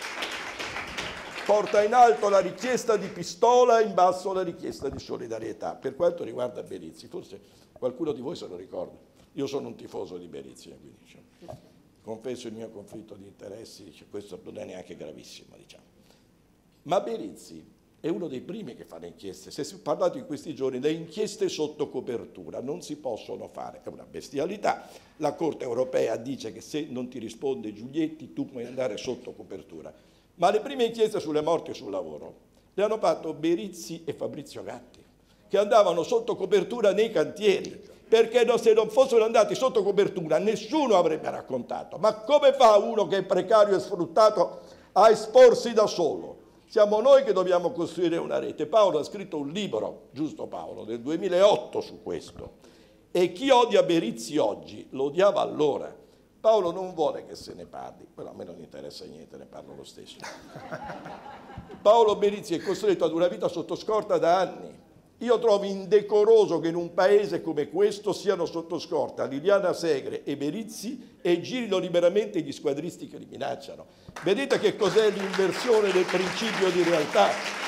porta in alto la richiesta di pistola e in basso la richiesta di solidarietà. Per quanto riguarda Berizzi, forse qualcuno di voi se lo ricorda, io sono un tifoso di Berizzi, quindi diciamo, confesso il mio conflitto di interessi, dice, questo non è neanche gravissimo, diciamo. Ma Berizzi è uno dei primi che fa le inchieste. Se si è parlato in questi giorni, le inchieste sotto copertura non si possono fare, è una bestialità. La Corte europea dice che se non ti risponde Giulietti tu puoi andare sotto copertura. Ma le prime inchieste sulle morti sul lavoro le hanno fatto Berizzi e Fabrizio Gatti, che andavano sotto copertura nei cantieri, perché se non fossero andati sotto copertura nessuno avrebbe raccontato. Ma come fa uno che è precario e sfruttato a esporsi da solo? Siamo noi che dobbiamo costruire una rete. Paolo ha scritto un libro, giusto Paolo, del duemilaotto su questo. E chi odia Berizzi oggi lo odiava allora. Paolo non vuole che se ne parli, però a me non interessa niente, ne parlo lo stesso. Paolo Berizzi è costretto ad una vita sotto scorta da anni. Io trovo indecoroso che in un paese come questo siano sotto scorta Liliana Segre e Berizzi e girino liberamente gli squadristi che li minacciano. Vedete che cos'è l'inversione del principio di realtà?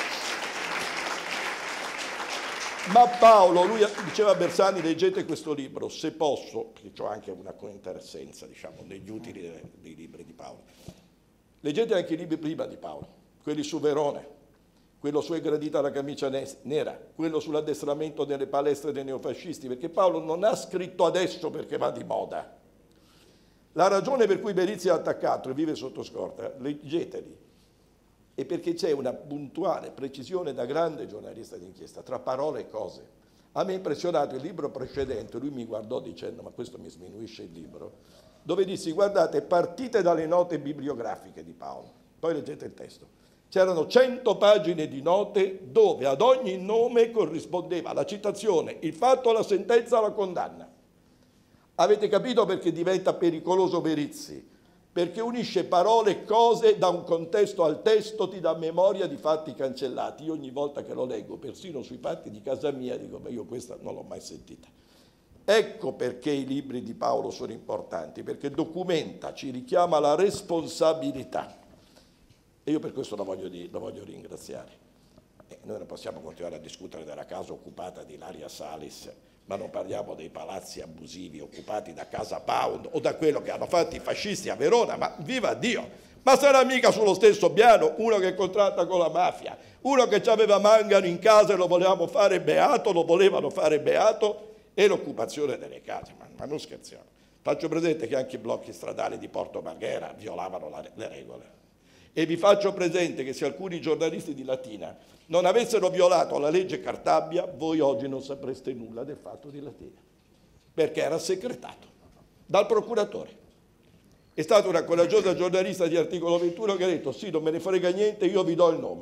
Ma Paolo, lui diceva a Bersani, leggete questo libro, se posso, perché ho anche una cointeressenza, diciamo, negli utili dei, dei libri di Paolo. Leggete anche i libri prima di Paolo, quelli su Verone, quello su È gradita la camicia nera, quello sull'addestramento nelle palestre dei neofascisti, perché Paolo non ha scritto adesso perché va di moda. La ragione per cui Berizzi è attaccato e vive sotto scorta, leggeteli, è perché c'è una puntuale precisione da grande giornalista d'inchiesta tra parole e cose. A me ha impressionato il libro precedente, lui mi guardò dicendo ma questo mi sminuisce il libro, dove dissi guardate partite dalle note bibliografiche di Paolo, poi leggete il testo. C'erano cento pagine di note dove ad ogni nome corrispondeva la citazione, il fatto, la sentenza, la condanna. Avete capito perché diventa pericoloso Berizzi? Perché unisce parole e cose da un contesto al testo, ti dà memoria di fatti cancellati. Io ogni volta che lo leggo, persino sui fatti di casa mia, dico, ma io questa non l'ho mai sentita. Ecco perché i libri di Paolo sono importanti, perché documenta, ci richiama la responsabilità. E io per questo lo voglio, dire, lo voglio ringraziare. E noi non possiamo continuare a discutere della casa occupata di Ilaria Salis, ma non parliamo dei palazzi abusivi occupati da Casa Pound o da quello che hanno fatto i fascisti a Verona, ma viva Dio! Ma sarà mica sullo stesso piano uno che contratta con la mafia, uno che aveva Mangano in casa e lo volevamo fare beato, lo volevano fare beato, e l'occupazione delle case, ma, ma non scherziamo. Faccio presente che anche i blocchi stradali di Porto Marghera violavano la, le regole. E vi faccio presente che se alcuni giornalisti di Latina non avessero violato la legge Cartabia, voi oggi non sapreste nulla del fatto di Latina, perché era segretato dal procuratore. È stata una coraggiosa giornalista di Articolo ventuno che ha detto sì, non me ne frega niente, io vi do il nome.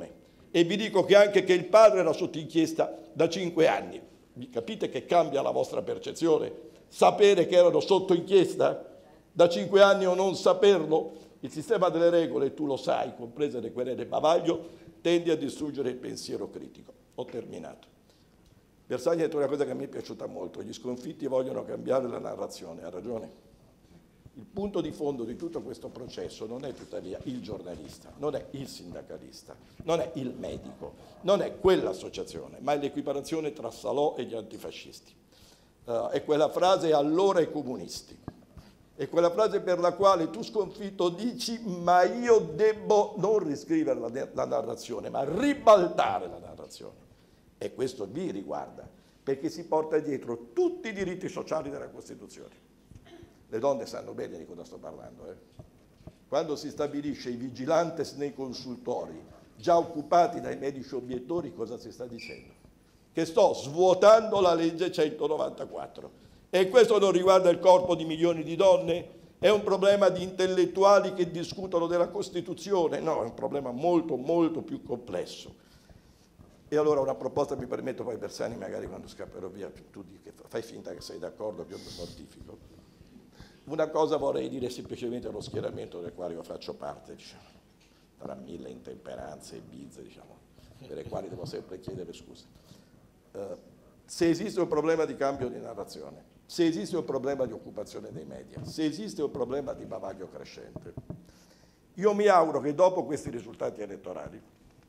E vi dico che anche che il padre era sotto inchiesta da cinque anni. Vi capite che cambia la vostra percezione? Sapere che erano sotto inchiesta da cinque anni o non saperlo? Il sistema delle regole, tu lo sai, comprese le querele bavaglio, tende a distruggere il pensiero critico. Ho terminato. Bersani ha detto una cosa che a me è piaciuta molto: gli sconfitti vogliono cambiare la narrazione. Ha ragione. Il punto di fondo di tutto questo processo non è tuttavia il giornalista, non è il sindacalista, non è il medico, non è quell'associazione, ma è l'equiparazione tra Salò e gli antifascisti. Uh, è quella frase allora i comunisti. È quella frase per la quale tu, sconfitto, dici: ma io debbo non riscrivere la, la narrazione, ma ribaltare la narrazione. E questo vi riguarda, perché si porta dietro tutti i diritti sociali della Costituzione. Le donne sanno bene di cosa sto parlando. Eh? Quando si stabilisce i vigilantes nei consultori, già occupati dai medici obiettori, cosa si sta dicendo? Che sto svuotando la legge centonovantaquattro. E questo non riguarda il corpo di milioni di donne? È un problema di intellettuali che discutono della Costituzione? No, è un problema molto, molto più complesso. E allora una proposta, mi permetto, poi Bersani magari quando scapperò via, tu fai finta che sei d'accordo, che io mi mortifico. Una cosa vorrei dire semplicemente allo schieramento del quale io faccio parte, diciamo, tra mille intemperanze e bizze, diciamo, delle quali devo sempre chiedere scusa. Uh, se esiste un problema di cambio di narrazione, se esiste un problema di occupazione dei media, se esiste un problema di bavaglio crescente, io mi auguro che dopo questi risultati elettorali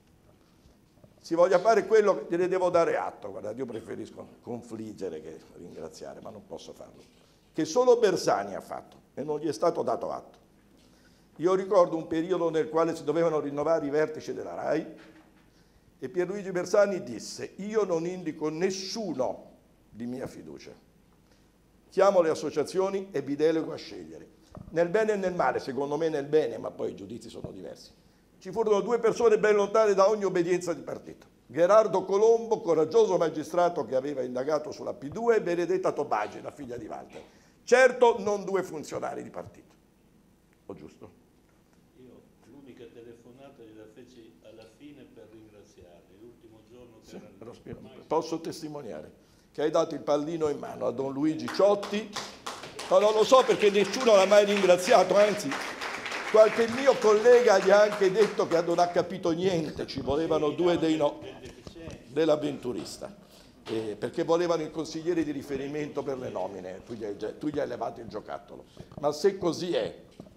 si voglia fare quello che ne devo dare atto. Guardate, io preferisco confliggere che ringraziare, ma non posso farlo, che solo Bersani ha fatto e non gli è stato dato atto. Io ricordo un periodo nel quale si dovevano rinnovare i vertici della RAI e Pierluigi Bersani disse: io non indico nessuno di mia fiducia, chiamo le associazioni e vi delego a scegliere. Nel bene e nel male, secondo me nel bene, ma poi i giudizi sono diversi, ci furono due persone ben lontane da ogni obbedienza di partito: Gherardo Colombo, coraggioso magistrato che aveva indagato sulla P due, e Benedetta Tobagi, la figlia di Walter. Certo, non due funzionari di partito. O giusto? Io l'unica telefonata gliela feci alla fine per ringraziarli, l'ultimo giorno che sì, era ormai... Posso testimoniare che hai dato il pallino in mano a Don Luigi Ciotti, ma non lo so perché nessuno l'ha mai ringraziato, anzi qualche mio collega gli ha anche detto che non ha capito niente, ci volevano due dei no dell'avventurista. Eh, perché volevano il consigliere di riferimento per le nomine, tu gli, hai, tu gli hai levato il giocattolo. Ma se così è,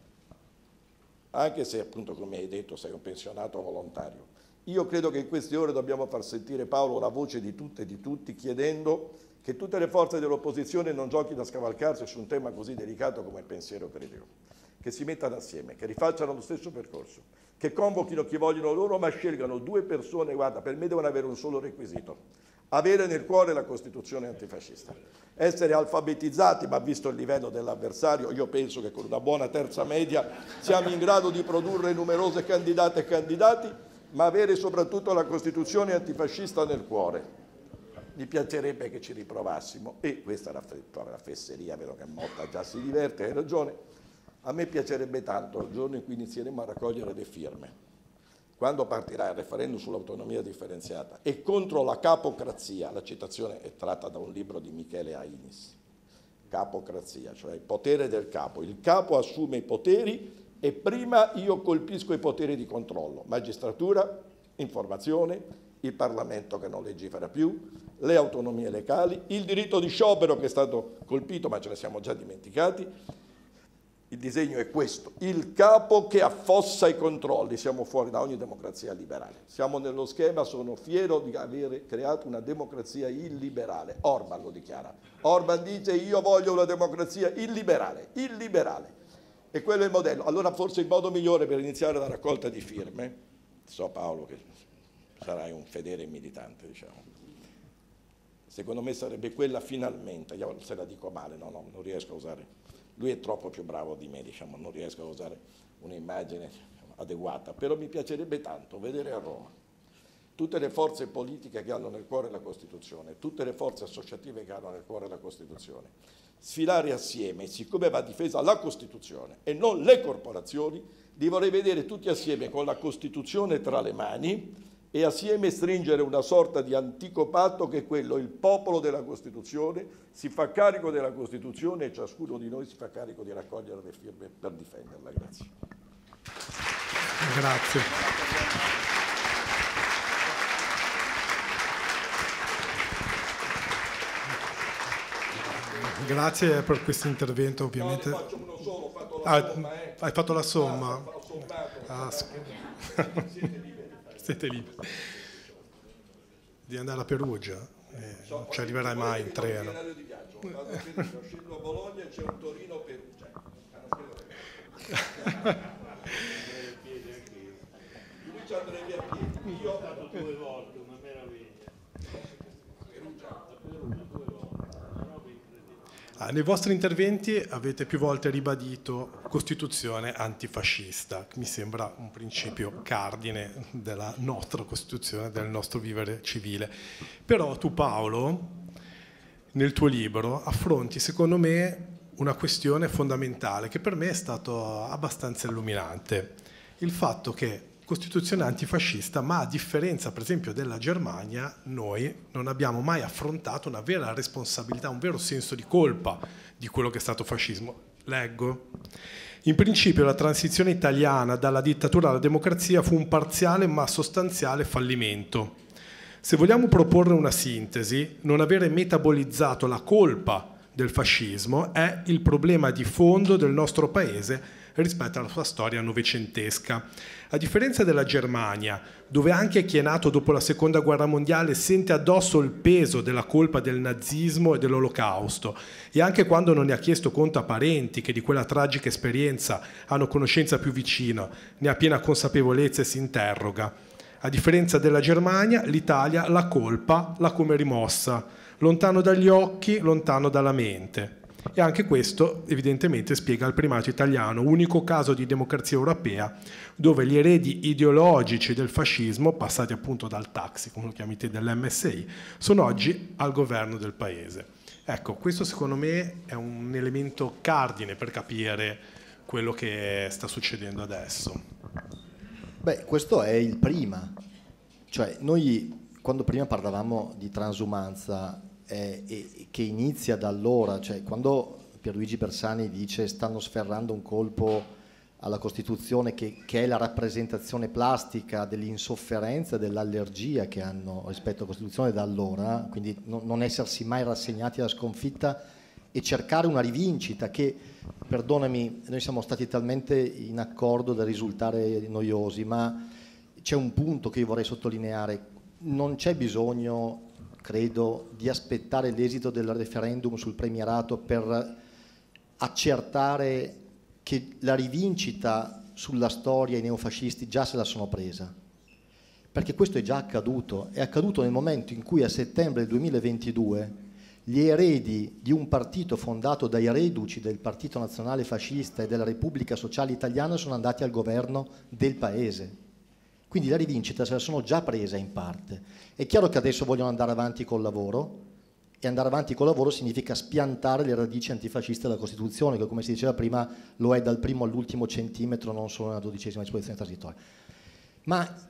anche se appunto come hai detto sei un pensionato volontario, io credo che in queste ore dobbiamo far sentire, Paolo, la voce di tutte e di tutti, chiedendo che tutte le forze dell'opposizione non giochino a scavalcarsi su un tema così delicato come il pensiero critico, che si mettano assieme, che rifacciano lo stesso percorso, che convochino chi vogliono loro, ma scelgano due persone. Guarda, per me devono avere un solo requisito: avere nel cuore la Costituzione antifascista, essere alfabetizzati, ma visto il livello dell'avversario, io penso che con una buona terza media siamo in grado di produrre numerose candidate e candidati, ma avere soprattutto la Costituzione antifascista nel cuore. Mi piacerebbe che ci riprovassimo, e questa è la, la fesseria, vedo che Motta già si diverte, hai ragione, a me piacerebbe tanto il giorno in cui inizieremo a raccogliere le firme, quando partirà il referendum sull'autonomia differenziata e contro la capocrazia. La citazione è tratta da un libro di Michele Ainis. Capocrazia, cioè il potere del capo. Il capo assume i poteri e prima io colpisco i poteri di controllo: magistratura, informazione, il Parlamento che non legifera più, le autonomie locali, il diritto di sciopero che è stato colpito ma ce ne siamo già dimenticati. Il disegno è questo: il capo che affossa i controlli. Siamo fuori da ogni democrazia liberale. Siamo nello schema, sono fiero di aver creato una democrazia illiberale. Orban lo dichiara. Orban dice: io voglio una democrazia illiberale, illiberale. E quello è il modello. Allora forse il modo migliore per iniziare la raccolta di firme, so Paolo che sarai un fedele militante, diciamo, secondo me sarebbe quella finalmente, io se la dico male, no, no, non riesco a usare, lui è troppo più bravo di me, diciamo, non riesco a usare un'immagine adeguata, però mi piacerebbe tanto vedere a Roma tutte le forze politiche che hanno nel cuore la Costituzione, tutte le forze associative che hanno nel cuore la Costituzione, sfilare assieme, siccome va difesa la Costituzione e non le corporazioni, li vorrei vedere tutti assieme con la Costituzione tra le mani e assieme stringere una sorta di antico patto che è quello: il popolo della Costituzione si fa carico della Costituzione e ciascuno di noi si fa carico di raccogliere le firme per difenderla. Grazie. Grazie. Grazie per questo intervento, ovviamente. No, ne faccio uno solo, ho fatto la ah, somma, eh. Hai fatto la somma? Ah, ho sommato. Ah, Siete liberi. Siete liberi di andare a Perugia, eh, non ci arriverai mai in treno. Di viaggio. Vado a Perugia, scendo a Bologna e c'è un Torino Perugia. Lui ci andrebbe a piedi. Io ho fatto due volte, una meraviglia. Perugia. Ah, nei vostri interventi avete più volte ribadito Costituzione antifascista, mi sembra un principio cardine della nostra Costituzione, del nostro vivere civile. Però tu, Paolo, nel tuo libro affronti, secondo me, una questione fondamentale che per me è stato abbastanza illuminante. Il fatto che Costituzione antifascista, ma a differenza per esempio della Germania, noi non abbiamo mai affrontato una vera responsabilità, un vero senso di colpa di quello che è stato fascismo. Leggo. In principio la transizione italiana dalla dittatura alla democrazia fu un parziale ma sostanziale fallimento. Se vogliamo proporre una sintesi, non avere metabolizzato la colpa del fascismo è il problema di fondo del nostro paese rispetto alla sua storia novecentesca. A differenza della Germania, dove anche chi è nato dopo la Seconda Guerra Mondiale sente addosso il peso della colpa del nazismo e dell'Olocausto, e anche quando non ne ha chiesto conto a parenti che di quella tragica esperienza hanno conoscenza più vicina, ne ha piena consapevolezza e si interroga. A differenza della Germania, l'Italia la colpa l'ha come rimossa, lontano dagli occhi, lontano dalla mente. E anche questo evidentemente spiega il primato italiano, unico caso di democrazia europea dove gli eredi ideologici del fascismo, passati appunto dal taxi, come lo chiami te, dell'M S I, sono oggi al governo del paese. Ecco, questo secondo me è un elemento cardine per capire quello che sta succedendo adesso. Beh, questo è il prima. Cioè, noi quando prima parlavamo di transumanza, Eh, e, che inizia da allora, cioè quando Pierluigi Bersani dice stanno sferrando un colpo alla Costituzione che, che è la rappresentazione plastica dell'insofferenza, dell'allergia che hanno rispetto alla Costituzione da allora, quindi no, non essersi mai rassegnati alla sconfitta e cercare una rivincita che, perdonami, noi siamo stati talmente in accordo da risultare noiosi, ma c'è un punto che io vorrei sottolineare: non c'è bisogno, credo, di aspettare l'esito del referendum sul premierato per accertare che la rivincita sulla storia i neofascisti già se la sono presa, perché questo è già accaduto. È accaduto nel momento in cui a settembre del duemilaventidue gli eredi di un partito fondato dai reduci del Partito Nazionale Fascista e della Repubblica Sociale Italiana sono andati al governo del paese. Quindi la rivincita se la sono già presa in parte. È chiaro che adesso vogliono andare avanti col lavoro, e andare avanti col lavoro significa spiantare le radici antifasciste della Costituzione, che come si diceva prima lo è dal primo all'ultimo centimetro, non solo nella dodicesima disposizione transitoria. Ma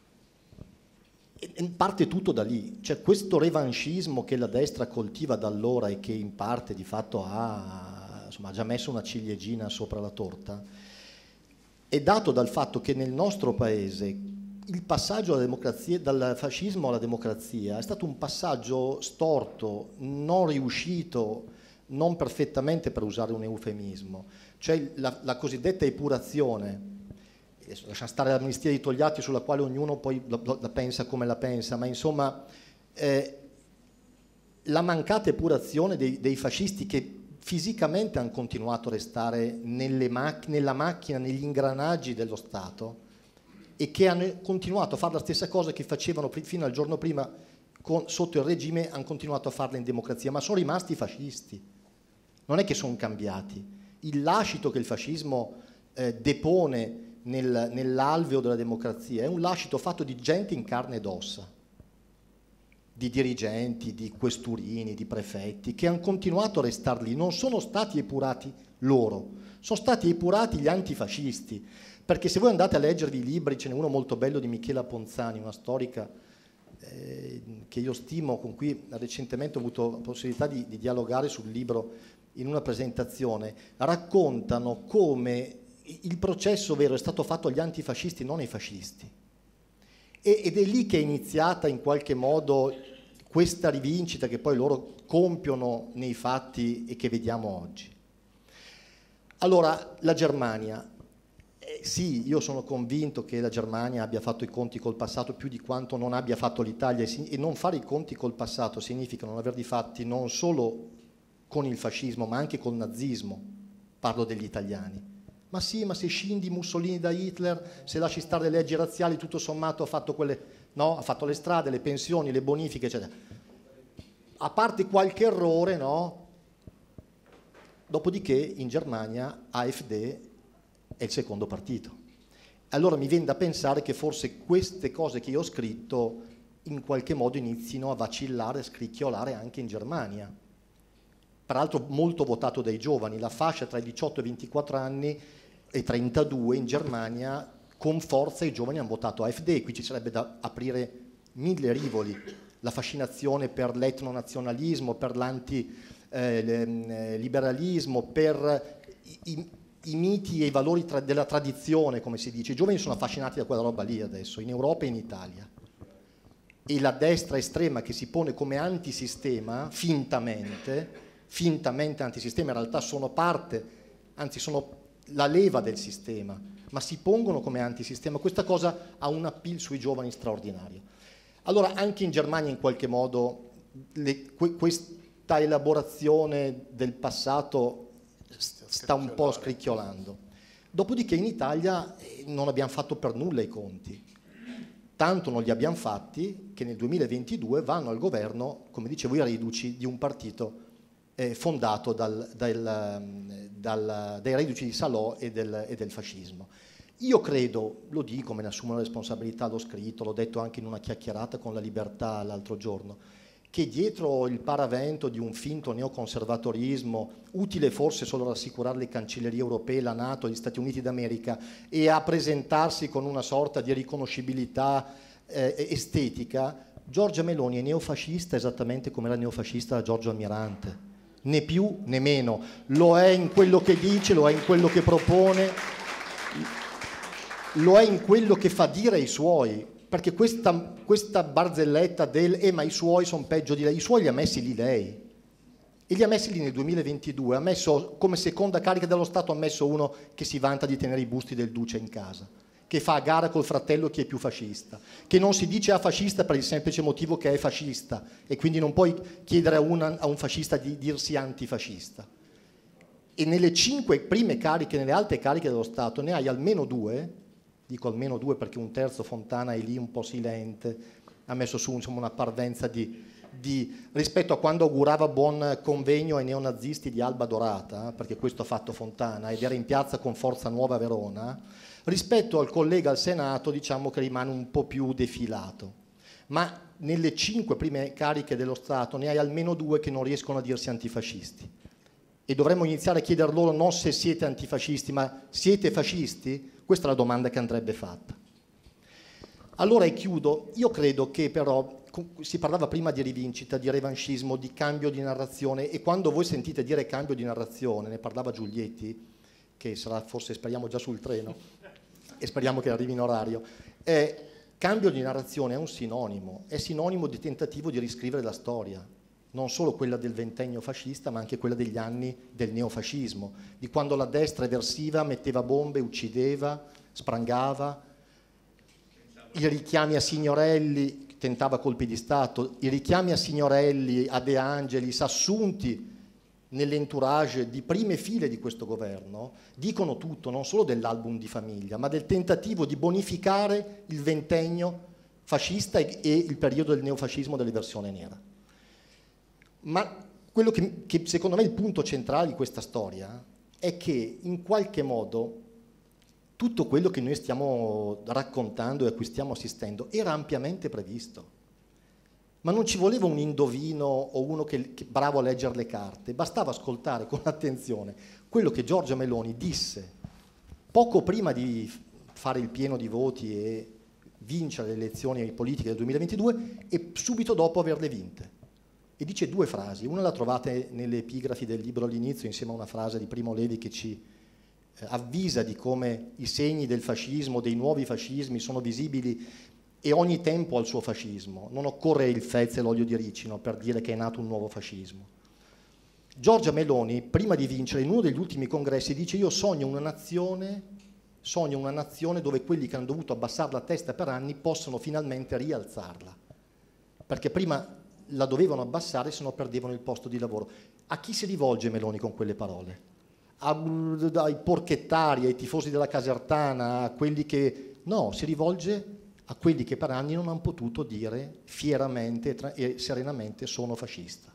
parte tutto da lì, cioè questo revanchismo che la destra coltiva da allora e che in parte di fatto ha, insomma, ha già messo una ciliegina sopra la torta, è dato dal fatto che nel nostro paese il passaggio alla democrazia, dal fascismo alla democrazia è stato un passaggio storto, non riuscito, non perfettamente, per usare un eufemismo. Cioè la, la cosiddetta epurazione, lascia stare l'amnistia di Togliatti sulla quale ognuno poi la, la pensa come la pensa, ma insomma eh, la mancata epurazione dei, dei fascisti che fisicamente hanno continuato a restare nelle mac- nella macchina, negli ingranaggi dello Stato, e che hanno continuato a fare la stessa cosa che facevano fino al giorno prima con, sotto il regime, hanno continuato a farla in democrazia, ma sono rimasti fascisti, non è che sono cambiati. Il lascito che il fascismo eh, depone nel, nell'alveo della democrazia è un lascito fatto di gente in carne ed ossa, di dirigenti, di questurini, di prefetti, che hanno continuato a restare lì, non sono stati epurati loro, sono stati epurati gli antifascisti, perché se voi andate a leggervi i libri, ce n'è uno molto bello di Michela Ponzani, una storica eh, che io stimo, con cui recentemente ho avuto la possibilità di, di dialogare sul libro in una presentazione, raccontano come il processo vero è stato fatto agli antifascisti, non ai fascisti. E, ed è lì che è iniziata in qualche modo questa rivincita che poi loro compiono nei fatti e che vediamo oggi. Allora, la Germania. Eh, sì, io sono convinto che la Germania abbia fatto i conti col passato più di quanto non abbia fatto l'Italia, e non fare i conti col passato significa non averli fatti non solo con il fascismo ma anche col nazismo, parlo degli italiani. Ma sì, ma se scindi Mussolini da Hitler, se lasci stare le leggi razziali, tutto sommato ha fatto quelle, no? Ha fatto le strade, le pensioni, le bonifiche, eccetera. A parte qualche errore, no? Dopodiché in Germania AfD è il secondo partito. Allora mi viene da pensare che forse queste cose che io ho scritto in qualche modo inizino a vacillare, a scricchiolare anche in Germania. Peraltro molto votato dai giovani, la fascia tra i diciotto e i ventiquattro anni e trentadue in Germania con forza i giovani hanno votato AfD. Qui ci sarebbe da aprire mille rivoli, la fascinazione per l'etnonazionalismo, per l'antiliberalismo, per i, i miti e i valori tra, della tradizione, come si dice. I giovani sono affascinati da quella roba lì adesso, in Europa e in Italia. E la destra estrema che si pone come antisistema, fintamente, fintamente antisistema, in realtà sono parte, anzi sono la leva del sistema, ma si pongono come antisistema. Questa cosa ha un appeal sui giovani straordinario. Allora anche in Germania in qualche modo le, que, questa elaborazione del passato sta un po' scricchiolando. Dopodiché in Italia non abbiamo fatto per nulla i conti. Tanto non li abbiamo fatti che nel duemilaventidue vanno al governo, come dicevo, i reduci di un partito eh, fondato dal, dal, dal, dai reduci di Salò e del, e del fascismo. Io credo, lo dico, me ne assumo la responsabilità, l'ho scritto, l'ho detto anche in una chiacchierata con La Libertà l'altro giorno, che dietro il paravento di un finto neoconservatorismo, utile forse solo a rassicurare le cancellerie europee, la NATO, gli Stati Uniti d'America, e a presentarsi con una sorta di riconoscibilità eh, estetica, Giorgia Meloni è neofascista esattamente come era neofascista Giorgio Almirante, né più né meno, lo è in quello che dice, lo è in quello che propone, lo è in quello che fa dire ai suoi. Perché questa, questa barzelletta del eh ma i suoi sono peggio di lei, i suoi li ha messi lì lei, e li ha messi lì nel duemilaventidue, ha messo come seconda carica dello Stato, ha messo uno che si vanta di tenere i busti del Duce in casa, che fa a gara col fratello chi è più fascista, che non si dice a fascista per il semplice motivo che è fascista, e quindi non puoi chiedere a, una, a un fascista di dirsi antifascista. E nelle cinque prime cariche, nelle alte cariche dello Stato, ne hai almeno due, dico almeno due perché un terzo, Fontana, è lì un po' silente, ha messo su insomma, una parvenza di, di rispetto a quando augurava buon convegno ai neonazisti di Alba Dorata, perché questo ha fatto Fontana, ed era in piazza con Forza Nuova a Verona, rispetto al collega al Senato diciamo che rimane un po' più defilato. Ma nelle cinque prime cariche dello Stato ne hai almeno due che non riescono a dirsi antifascisti. E dovremmo iniziare a chieder loro non se siete antifascisti, ma siete fascisti? Questa è la domanda che andrebbe fatta. Allora, e chiudo, io credo che però, si parlava prima di rivincita, di revanchismo, di cambio di narrazione, e quando voi sentite dire cambio di narrazione, ne parlava Giulietti, che sarà forse, speriamo, già sul treno, e speriamo che arrivi in orario, eh, cambio di narrazione è un sinonimo, è sinonimo di tentativo di riscrivere la storia, non solo quella del ventennio fascista, ma anche quella degli anni del neofascismo, di quando la destra eversiva, metteva bombe, uccideva, sprangava, i richiami a Signorelli, tentava colpi di Stato, i richiami a Signorelli, a De Angelis, assunti nell'entourage di prime file di questo governo, dicono tutto, non solo dell'album di famiglia, ma del tentativo di bonificare il ventennio fascista e, e il periodo del neofascismo dell'eversione nera. Ma quello che, che secondo me è il punto centrale di questa storia è che in qualche modo tutto quello che noi stiamo raccontando e a cui stiamo assistendo era ampiamente previsto. ma non ci voleva un indovino o uno che, che bravo a leggere le carte, bastava ascoltare con attenzione quello che Giorgia Meloni disse poco prima di fare il pieno di voti e vincere le elezioni politiche del duemilaventidue e subito dopo averle vinte. E dice due frasi, una la trovate nelle epigrafi del libro all'inizio insieme a una frase di Primo Levi che ci eh, avvisa di come i segni del fascismo, dei nuovi fascismi sono visibili e ogni tempo ha il suo fascismo. Non occorre il Fez e l'olio di ricino per dire che è nato un nuovo fascismo. Giorgia Meloni, prima di vincere, in uno degli ultimi congressi dice io sogno una nazione, sogno una nazione dove quelli che hanno dovuto abbassare la testa per anni possono finalmente rialzarla. Perché prima la dovevano abbassare, se no perdevano il posto di lavoro. A chi si rivolge Meloni con quelle parole? A, ai porchettari, ai tifosi della Casertana, a quelli che... No, si rivolge a quelli che per anni non hanno potuto dire fieramente e serenamente sono fascista.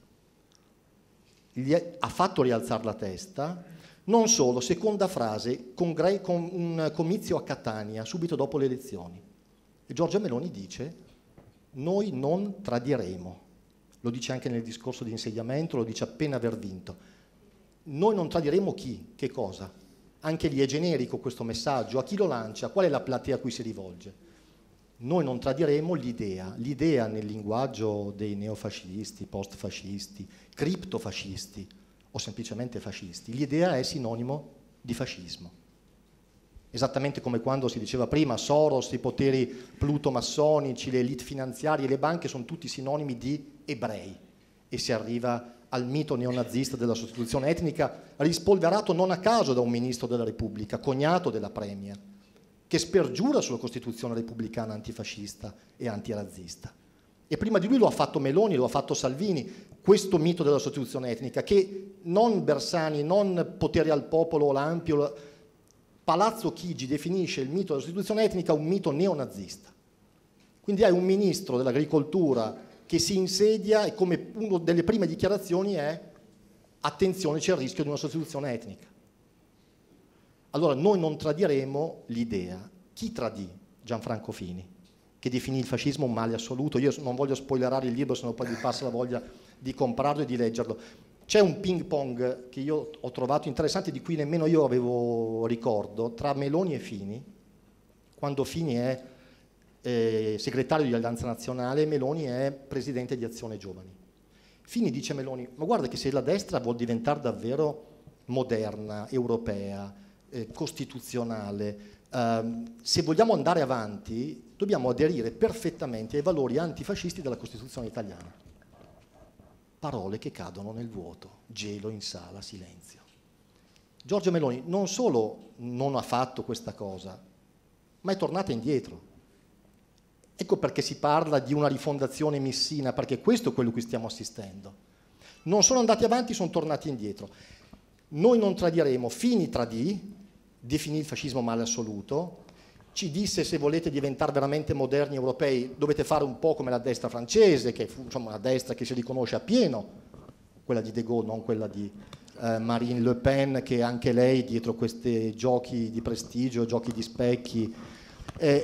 Gli ha fatto rialzare la testa, non solo, seconda frase, con un comizio a Catania, subito dopo le elezioni. E Giorgia Meloni dice, noi non tradiremo. Lo dice anche nel discorso di insediamento, lo dice appena aver vinto. Noi non tradiremo chi? Che cosa? Anche lì è generico questo messaggio. A chi lo lancia? Qual è la platea a cui si rivolge? Noi non tradiremo l'idea. L'idea nel linguaggio dei neofascisti, postfascisti, criptofascisti o semplicemente fascisti. L'idea è sinonimo di fascismo. Esattamente come quando si diceva prima Soros, i poteri plutomassonici, le elite finanziarie, le banche sono tutti sinonimi di ebrei e si arriva al mito neonazista della sostituzione etnica rispolverato non a caso da un ministro della Repubblica, cognato della Premia, che spergiura sulla Costituzione repubblicana antifascista e antirazzista. E prima di lui lo ha fatto Meloni, lo ha fatto Salvini, questo mito della sostituzione etnica che non Bersani, non potere al popolo o l'ampio, Palazzo Chigi definisce il mito della sostituzione etnica un mito neonazista. Quindi hai un ministro dell'agricoltura che si insedia e come una delle prime dichiarazioni è attenzione, c'è il rischio di una sostituzione etnica. Allora noi non tradiremo l'idea. Chi tradì Gianfranco Fini, che definì il fascismo un male assoluto? Io non voglio spoilerare il libro, sennò poi vi passa la voglia di comprarlo e di leggerlo. C'è un ping pong che io ho trovato interessante, di cui nemmeno io avevo ricordo, tra Meloni e Fini, quando Fini è eh, segretario di Alleanza Nazionale e Meloni è presidente di Azione Giovani. Fini dice a Meloni, ma guarda che se la destra vuol diventare davvero moderna, europea, eh, costituzionale, eh, se vogliamo andare avanti dobbiamo aderire perfettamente ai valori antifascisti della Costituzione italiana. Parole che cadono nel vuoto, gelo in sala, silenzio. Giorgia Meloni non solo non ha fatto questa cosa, ma è tornata indietro. Ecco perché si parla di una rifondazione missina, perché questo è quello a cui stiamo assistendo. Non sono andati avanti, sono tornati indietro. Noi non tradiremo, Fini tradì, definì il fascismo male assoluto, ci disse se volete diventare veramente moderni europei dovete fare un po' come la destra francese, che fu insomma, una destra che si riconosce appieno, quella di De Gaulle, non quella di eh, Marine Le Pen, che anche lei dietro questi giochi di prestigio, giochi di specchi. Eh,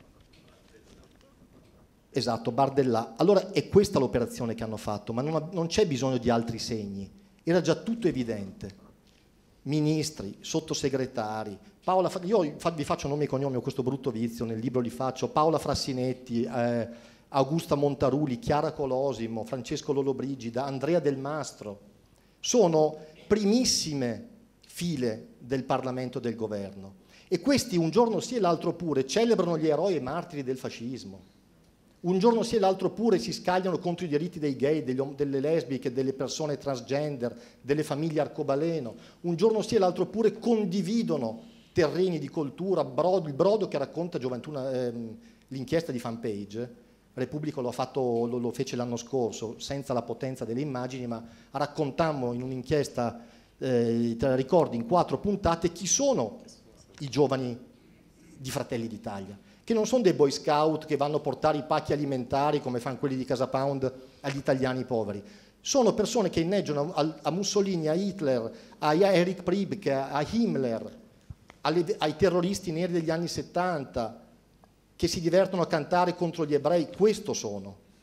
esatto, Bardella. Allora è questa l'operazione che hanno fatto, ma non, non c'è bisogno di altri segni, era già tutto evidente. Ministri, sottosegretari, Paola, io vi faccio nomi e cognomi, ho questo brutto vizio, nel libro li faccio, Paola Frassinetti, eh, Augusta Montaruli, Chiara Colosimo, Francesco Lollobrigida, Andrea Del Mastro, sono primissime file del Parlamento e del governo e questi un giorno sì e l'altro pure celebrano gli eroi e martiri del fascismo. Un giorno sì e l'altro pure si scagliano contro i diritti dei gay, degli, delle lesbiche, delle persone transgender, delle famiglie arcobaleno. Un giorno sì e l'altro pure condividono terreni di coltura, brodo, il brodo che racconta Gioventù, ehm, l'inchiesta di Fanpage. Repubblica lo, ha fatto, lo, lo fece l'anno scorso, senza la potenza delle immagini, ma raccontammo in un'inchiesta, eh, te la ricordi, in quattro puntate, chi sono i giovani di Fratelli d'Italia. Che non sono dei boy scout che vanno a portare i pacchi alimentari come fanno quelli di Casa Pound agli italiani poveri. Sono persone che inneggiano a, a Mussolini, a Hitler, a Erich Priebke, a Himmler, alle, ai terroristi neri degli anni settanta, che si divertono a cantare contro gli ebrei. Questo sono.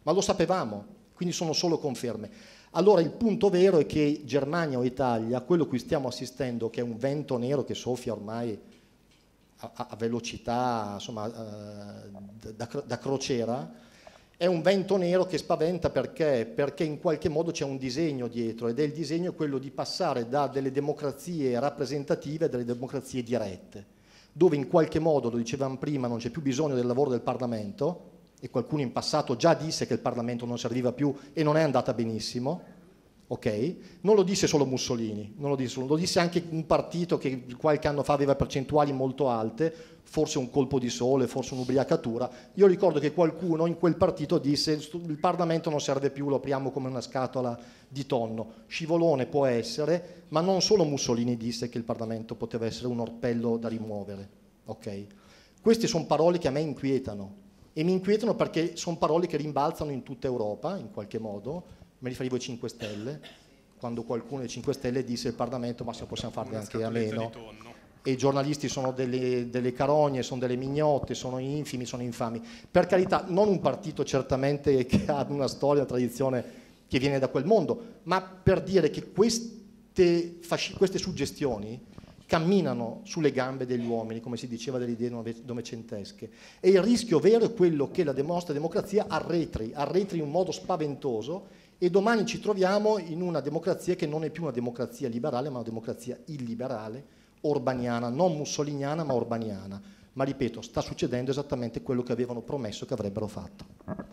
ma lo sapevamo, quindi sono solo conferme. Allora il punto vero è che Germania o Italia, quello a cui stiamo assistendo, che è un vento nero che soffia ormai a, a velocità, insomma, uh, da, da crociera, è un vento nero che spaventa perché? Perché in qualche modo c'è un disegno dietro, ed è il disegno quello di passare da delle democrazie rappresentative a delle democrazie dirette, dove in qualche modo, lo dicevamo prima, non c'è più bisogno del lavoro del Parlamento, e qualcuno in passato già disse che il Parlamento non serviva più e non è andata benissimo, ok? Non lo disse solo Mussolini, non lo disse, lo disse anche un partito che qualche anno fa aveva percentuali molto alte, forse un colpo di sole, forse un'ubriacatura. Io ricordo che qualcuno in quel partito disse il Parlamento non serve più, lo apriamo come una scatola di tonno. Scivolone può essere, ma non solo Mussolini disse che il Parlamento poteva essere un orpello da rimuovere, ok? Queste sono parole che a me inquietano, e mi inquietano perché sono parole che rimbalzano in tutta Europa, in qualche modo. Mi riferivo ai cinque Stelle, quando qualcuno dei cinque Stelle disse il Parlamento, ma se possiamo farne anche a meno. E i giornalisti sono delle, delle carogne, sono delle mignotte, sono infimi, sono infami. Per carità, non un partito certamente che ha una storia, una tradizione che viene da quel mondo, ma per dire che queste, queste suggestioni camminano sulle gambe degli uomini, come si diceva delle idee novecentesche, e il rischio vero è quello che la nostra democrazia arretri, arretri in un modo spaventoso, e domani ci troviamo in una democrazia che non è più una democrazia liberale, ma una democrazia illiberale, orbaniana, non mussoliniana ma orbaniana. Ma ripeto, sta succedendo esattamente quello che avevano promesso che avrebbero fatto.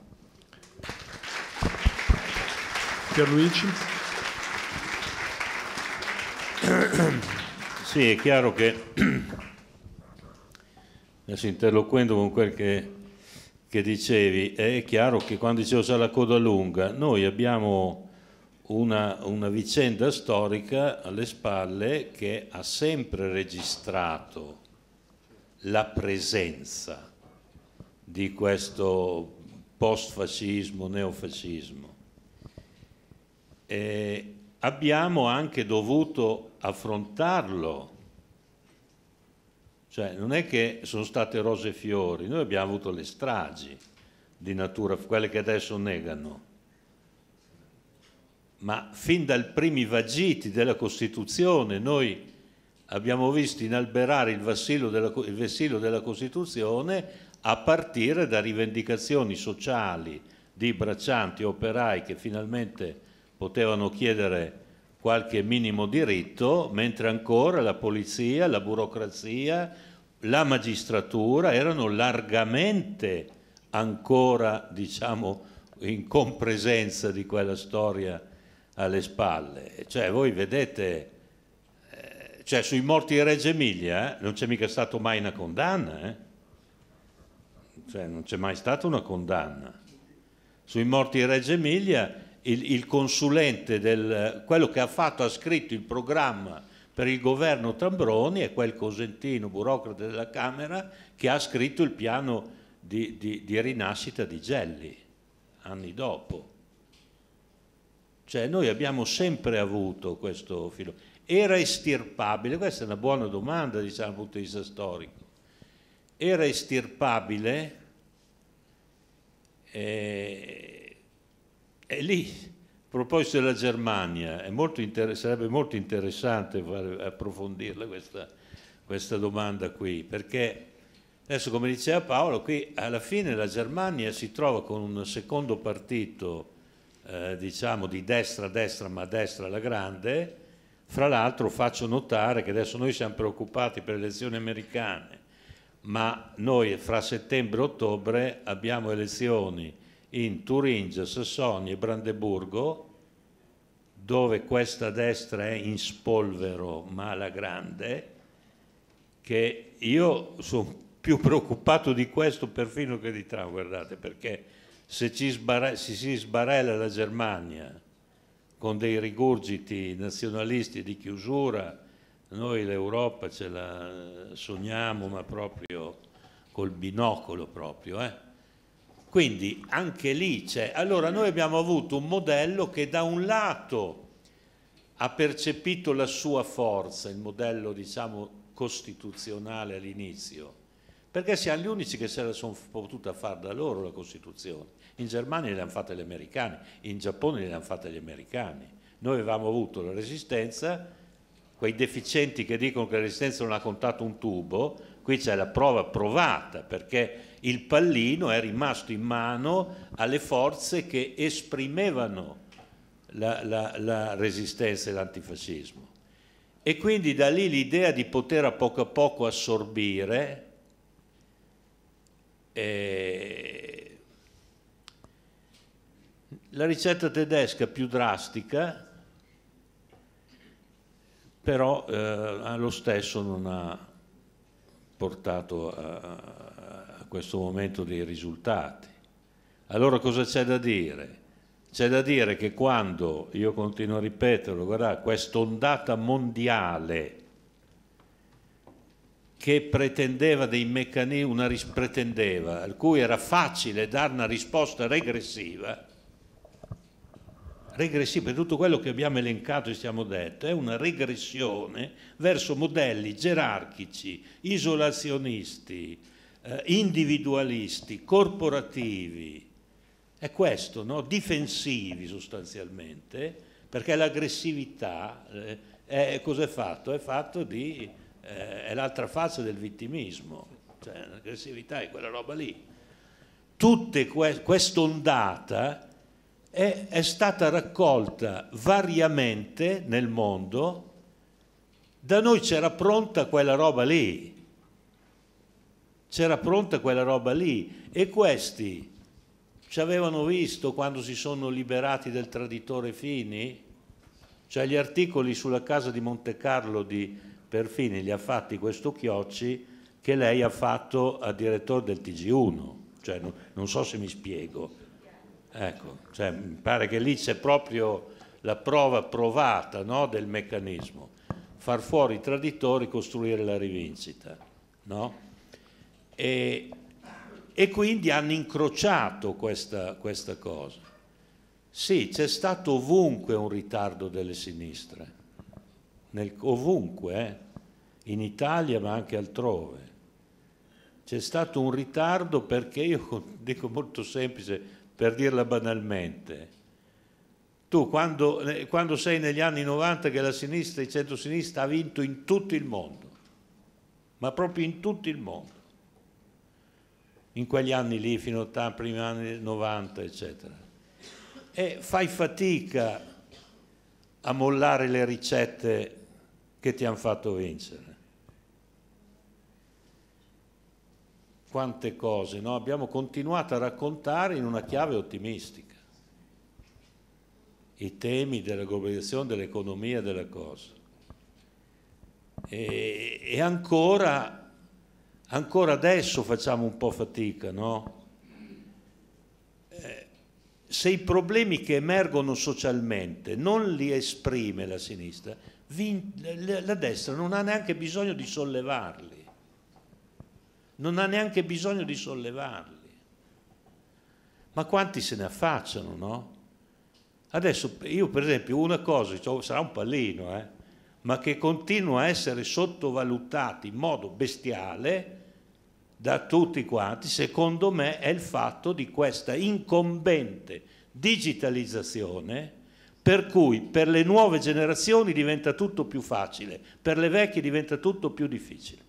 Pierluigi? Sì, è chiaro che, adesso interloquendo con quel che, che dicevi, è chiaro che quando dicevo c'è la coda lunga, noi abbiamo una, una vicenda storica alle spalle che ha sempre registrato la presenza di questo post-fascismo, neofascismo. E abbiamo anche dovuto affrontarlo, cioè non è che sono state rose e fiori, noi abbiamo avuto le stragi di natura, quelle che adesso negano, ma fin dai primi vagiti della Costituzione noi abbiamo visto inalberare il vessillo della, il vessillo della Costituzione a partire da rivendicazioni sociali di braccianti operai che finalmente potevano chiedere qualche minimo diritto, mentre ancora la polizia, la burocrazia, la magistratura erano largamente ancora, diciamo, in compresenza di quella storia alle spalle. Cioè voi vedete, eh, cioè sui morti di Reggio Emilia eh, non c'è mica stato mai una condanna, eh? Cioè non c'è mai stata una condanna. Sui morti di Reggio Emilia Il, il consulente, del, quello che ha fatto, ha scritto il programma per il governo Tambroni è quel cosentino, burocrate della Camera, che ha scritto il piano di, di, di rinascita di Gelli, anni dopo. Cioè noi abbiamo sempre avuto questo filo. Era estirpabile? Questa è una buona domanda, diciamo, dal punto di vista storico. Era estirpabile? Eh, E lì, a proposito della Germania, è molto inter- sarebbe molto interessante fare, approfondirla questa, questa domanda qui, perché adesso, come diceva Paolo, qui alla fine la Germania si trova con un secondo partito, eh, diciamo di destra-destra, ma destra alla grande. Fra l'altro faccio notare che adesso noi siamo preoccupati per le elezioni americane, ma noi fra settembre e ottobre abbiamo elezioni in Turingia, Sassonia e Brandeburgo, dove questa destra è in spolvero ma alla grande, che io sono più preoccupato di questo perfino che di Trump, guardate, perché se ci sbare- se si sbarella la Germania con dei rigurgiti nazionalisti di chiusura, noi l'Europa ce la sogniamo, ma proprio col binocolo proprio, eh? Quindi anche lì c'è. Allora noi abbiamo avuto un modello che da un lato ha percepito la sua forza, il modello diciamo costituzionale all'inizio, perché siamo gli unici che se la sono potuta fare da loro la Costituzione. In Germania le hanno fatte gli americani, in Giappone le hanno fatte gli americani. Noi avevamo avuto la Resistenza, quei deficienti che dicono che la Resistenza non ha contato un tubo, qui c'è la prova provata, perché il pallino è rimasto in mano alle forze che esprimevano la, la, la resistenza e l'antifascismo. E quindi da lì l'idea di poter a poco a poco assorbire eh, la ricetta tedesca più drastica, però eh, allo stesso non ha portato a, a questo momento dei risultati. Allora cosa c'è da dire? C'è da dire che quando, io continuo a ripeterlo, guardate, quest'ondata mondiale che pretendeva dei meccanismi, una ris- pretendeva, al cui era facile dare una risposta regressiva, regressiva per tutto quello che abbiamo elencato e stiamo detto, è una regressione verso modelli gerarchici, isolazionisti, eh, individualisti, corporativi, è questo, no? Difensivi sostanzialmente, perché l'aggressività eh, è, cosa è fatto? È fatto di, eh, è l'altra faccia del vittimismo, cioè l'aggressività è quella roba lì. Tutte que- quest'ondata è, è stata raccolta variamente nel mondo, da noi c'era pronta quella roba lì, c'era pronta quella roba lì, e questi ci avevano visto quando si sono liberati del traditore Fini? Cioè gli articoli sulla casa di Monte Carlo di Perfini li ha fatti questo Chiocci, che lei ha fatto a direttore del T G uno, cioè non, non so se mi spiego. Ecco, cioè, mi pare che lì c'è proprio la prova provata, no, del meccanismo. Far fuori i traditori, costruire la rivincita, no? E, e quindi hanno incrociato questa, questa cosa. Sì, c'è stato ovunque un ritardo delle sinistre, nel, ovunque, eh? In Italia ma anche altrove. C'è stato un ritardo perché, io dico molto semplice, per dirla banalmente, tu quando, quando sei negli anni novanta che la sinistra, il centro-sinistra ha vinto in tutto il mondo, ma proprio in tutto il mondo, in quegli anni lì, fino ai primi anni novanta, eccetera, e fai fatica a mollare le ricette che ti hanno fatto vincere. Quante cose, no? Abbiamo continuato a raccontare in una chiave ottimistica i temi della globalizzazione, dell'economia, della cosa. E, e ancora, ancora adesso facciamo un po' fatica, no? Eh, se i problemi che emergono socialmente non li esprime la sinistra, vi, la, la destra non ha neanche bisogno di sollevarli. Non ha neanche bisogno di sollevarli. Ma quanti se ne affacciano, no? Adesso io per esempio una cosa, cioè, sarà un pallino, eh, ma che continua a essere sottovalutata in modo bestiale da tutti quanti, secondo me è il fatto di questa incombente digitalizzazione, per cui per le nuove generazioni diventa tutto più facile, per le vecchie diventa tutto più difficile.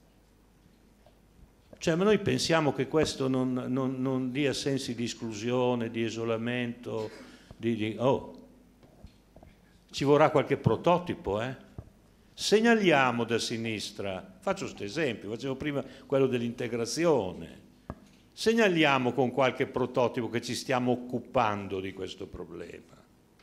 Cioè, ma noi pensiamo che questo non, non, non dia sensi di esclusione, di isolamento, di, di... Oh, ci vorrà qualche prototipo, eh? Segnaliamo da sinistra, faccio questo esempio, facevo prima quello dell'integrazione, segnaliamo con qualche prototipo che ci stiamo occupando di questo problema.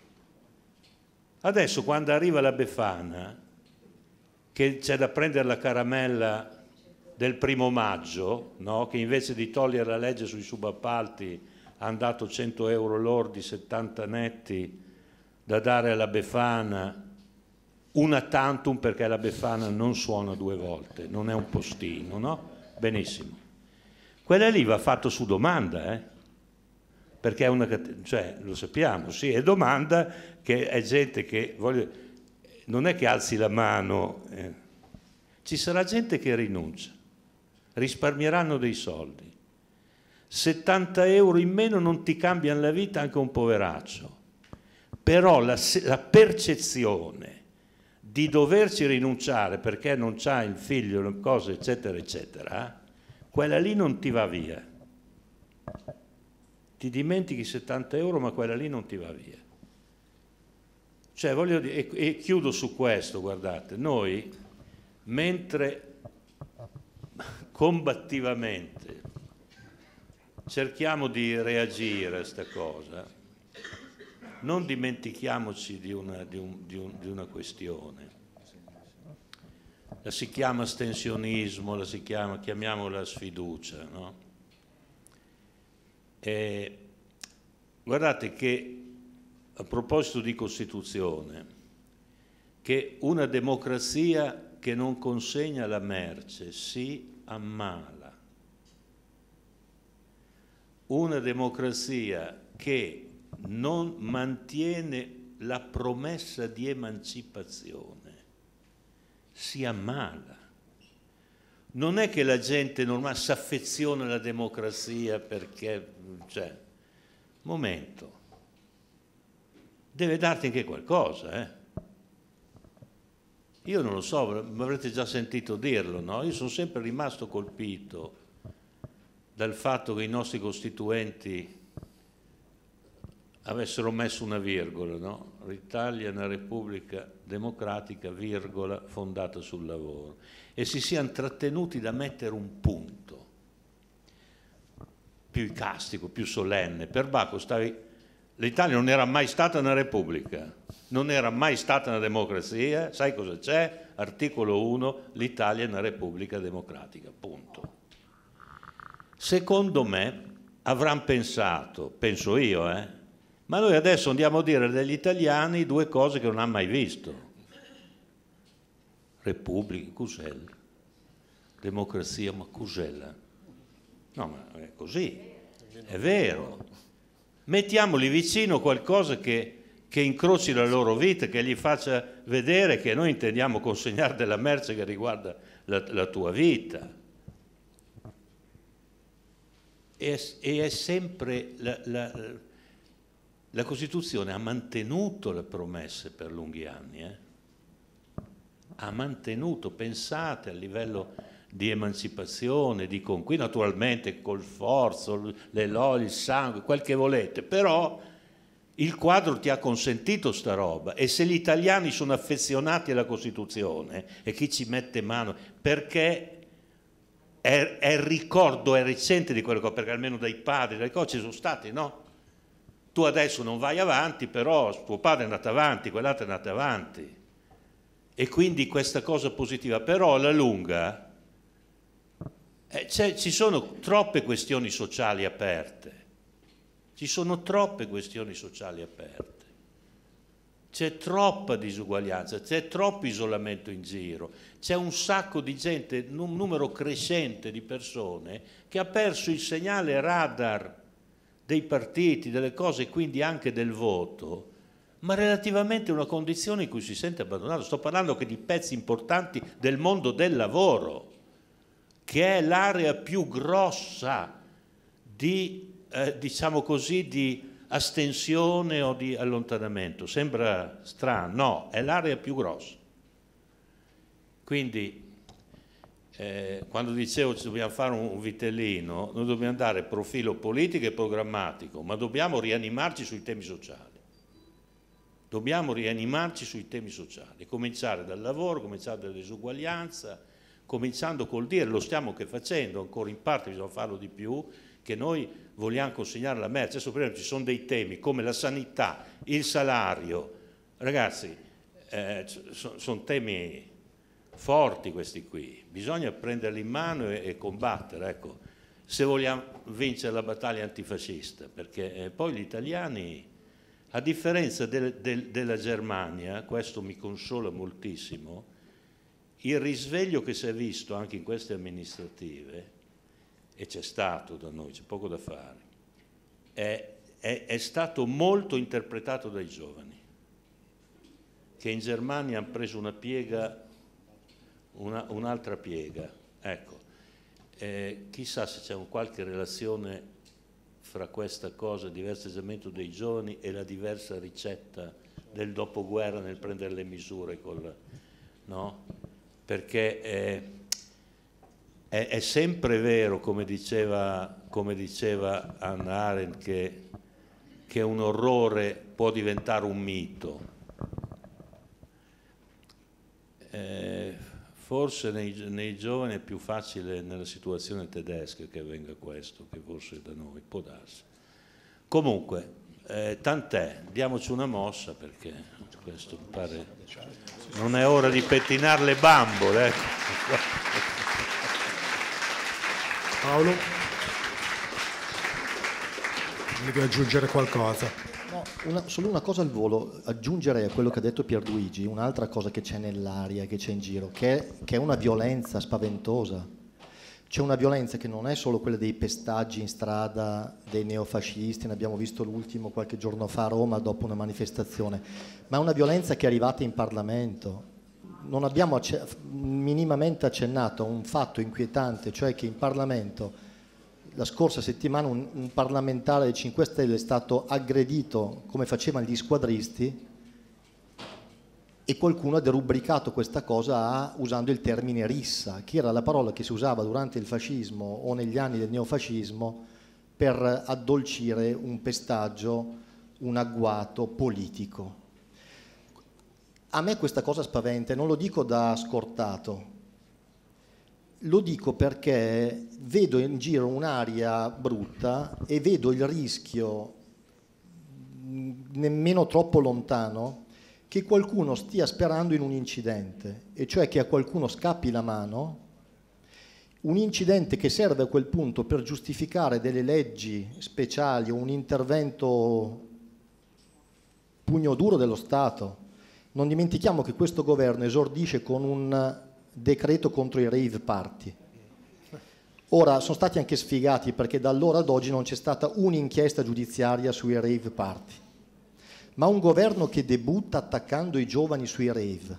Adesso quando arriva la Befana, che c'è da prendere la caramella del primo maggio, no? Che invece di togliere la legge sui subappalti hanno dato cento euro lordi, settanta netti da dare alla Befana, una tantum, perché la Befana non suona due volte, non è un postino, no? Benissimo. Quella lì va fatto su domanda, eh? Perché è una, cioè, lo sappiamo, sì, è domanda, che è gente che, voglio, non è che alzi la mano, eh. Ci sarà gente che rinuncia. risparmieranno dei soldi. settanta euro in meno non ti cambiano la vita anche un poveraccio, però la, la percezione di doverci rinunciare perché non c'ha il figlio, le cose, eccetera, eccetera, quella lì non ti va via. Ti dimentichi settanta euro, ma quella lì non ti va via. Cioè, voglio dire, e, e chiudo su questo, guardate, noi, mentre combattivamente cerchiamo di reagire a questa cosa, non dimentichiamoci di una, di, un, di, un, di una questione. La si chiama astensionismo, la si chiama, chiamiamola sfiducia, no? E guardate che, a proposito di Costituzione, che una democrazia che non consegna la merce si ammala. Una democrazia che non mantiene la promessa di emancipazione si ammala. Non è che la gente normale si affeziona alla democrazia perché, cioè, momento, deve darti anche qualcosa, eh? Io non lo so, mi avrete già sentito dirlo, no? Io sono sempre rimasto colpito dal fatto che i nostri costituenti avessero messo una virgola, no? L'Italia è una repubblica democratica, virgola, fondata sul lavoro, e si siano trattenuti da mettere un punto più icastico, più solenne. Per Bacco stavi... l'Italia non era mai stata una repubblica, non era mai stata una democrazia, sai cosa c'è? Articolo uno, l'Italia è una repubblica democratica, punto. Secondo me avranno pensato, penso io, eh, ma noi adesso andiamo a dire degli italiani due cose che non hanno mai visto. Repubblica, cos'ella? Democrazia, ma cos'ella? No, ma è così, è vero. Mettiamoli vicino qualcosa che, che incroci la loro vita, che gli faccia vedere che noi intendiamo consegnare della merce che riguarda la, la tua vita. E è, e è sempre... La, la, la Costituzione ha mantenuto le promesse per lunghi anni, eh? Ha mantenuto, pensate, a livello di emancipazione, di conquista, naturalmente col forzo, le lodi, il sangue, quel che volete, però il quadro ti ha consentito sta roba, e se gli italiani sono affezionati alla Costituzione, e chi ci mette mano, perché è, è il ricordo, è recente di quello che, perché almeno dai padri, dalle cose ci sono stati, no? Tu adesso non vai avanti, però tuo padre è andato avanti, quell'altro è andato avanti. E quindi questa cosa positiva, però alla lunga eh, ci sono troppe questioni sociali aperte, ci sono troppe questioni sociali aperte, c'è troppa disuguaglianza, c'è troppo isolamento in giro, c'è un sacco di gente, un numero crescente di persone che ha perso il segnale radar dei partiti, delle cose, e quindi anche del voto, ma relativamente a una condizione in cui si sente abbandonato. Sto parlando che di pezzi importanti del mondo del lavoro, che è l'area più grossa di, eh, diciamo così, di astensione o di allontanamento. Sembra strano, no, è l'area più grossa. Quindi, eh, quando dicevo che dobbiamo fare un, un vitellino, noi dobbiamo dare profilo politico e programmatico, ma dobbiamo rianimarci sui temi sociali. Dobbiamo rianimarci sui temi sociali, cominciare dal lavoro, cominciare dalla disuguaglianza, cominciando col dire, lo stiamo che facendo, ancora in parte bisogna farlo di più, che noi vogliamo consegnare la merce. Adesso per esempio ci sono dei temi come la sanità, il salario, ragazzi, eh, sono son temi forti questi qui, bisogna prenderli in mano e, e combattere, ecco, se vogliamo vincere la battaglia antifascista, perché eh, poi gli italiani, a differenza del, del, della Germania, questo mi consola moltissimo, il risveglio che si è visto anche in queste amministrative, e c'è stato da noi, c'è poco da fare, è, è, è stato molto interpretato dai giovani, che in Germania hanno preso una piega, una, un'altra piega. Ecco, eh, chissà se c'è un qualche relazione fra questa cosa, il diverso atteggiamento dei giovani e la diversa ricetta del dopoguerra nel prendere le misure, col, no? Perché è, è, è sempre vero, come diceva, come diceva Hannah Arendt, che, che un orrore può diventare un mito. Eh, forse nei, nei giovani è più facile nella situazione tedesca che avvenga questo, che forse da noi può darsi. Comunque, eh, tant'è, diamoci una mossa, perché questo mi pare non è ora di pettinare le bambole. Ecco. Paolo, devi aggiungere qualcosa? No, una, solo una cosa al volo, aggiungere a quello che ha detto Pierluigi, un'altra cosa che c'è nell'aria, che c'è in giro, che è, che è una violenza spaventosa. C'è una violenza che non è solo quella dei pestaggi in strada dei neofascisti, ne abbiamo visto l'ultimo qualche giorno fa a Roma dopo una manifestazione, ma è una violenza che è arrivata in Parlamento. Non abbiamo acc- minimamente accennato a un fatto inquietante, cioè che in Parlamento la scorsa settimana un, un parlamentare dei cinque Stelle è stato aggredito come facevano gli squadristi e qualcuno ha derubricato questa cosa a, usando il termine rissa, che era la parola che si usava durante il fascismo o negli anni del neofascismo per addolcire un pestaggio, un agguato politico. A me questa cosa spaventa, e non lo dico da scortato. Lo dico perché vedo in giro un'aria brutta e vedo il rischio, nemmeno troppo lontano, che qualcuno stia sperando in un incidente, e cioè che a qualcuno scappi la mano, un incidente che serve a quel punto per giustificare delle leggi speciali o un intervento pugno duro dello Stato. Non dimentichiamo che questo governo esordisce con un decreto contro i rave party. Ora sono stati anche sfigati perché da allora ad oggi non c'è stata un'inchiesta giudiziaria sui rave party, ma un governo che debutta attaccando i giovani sui rave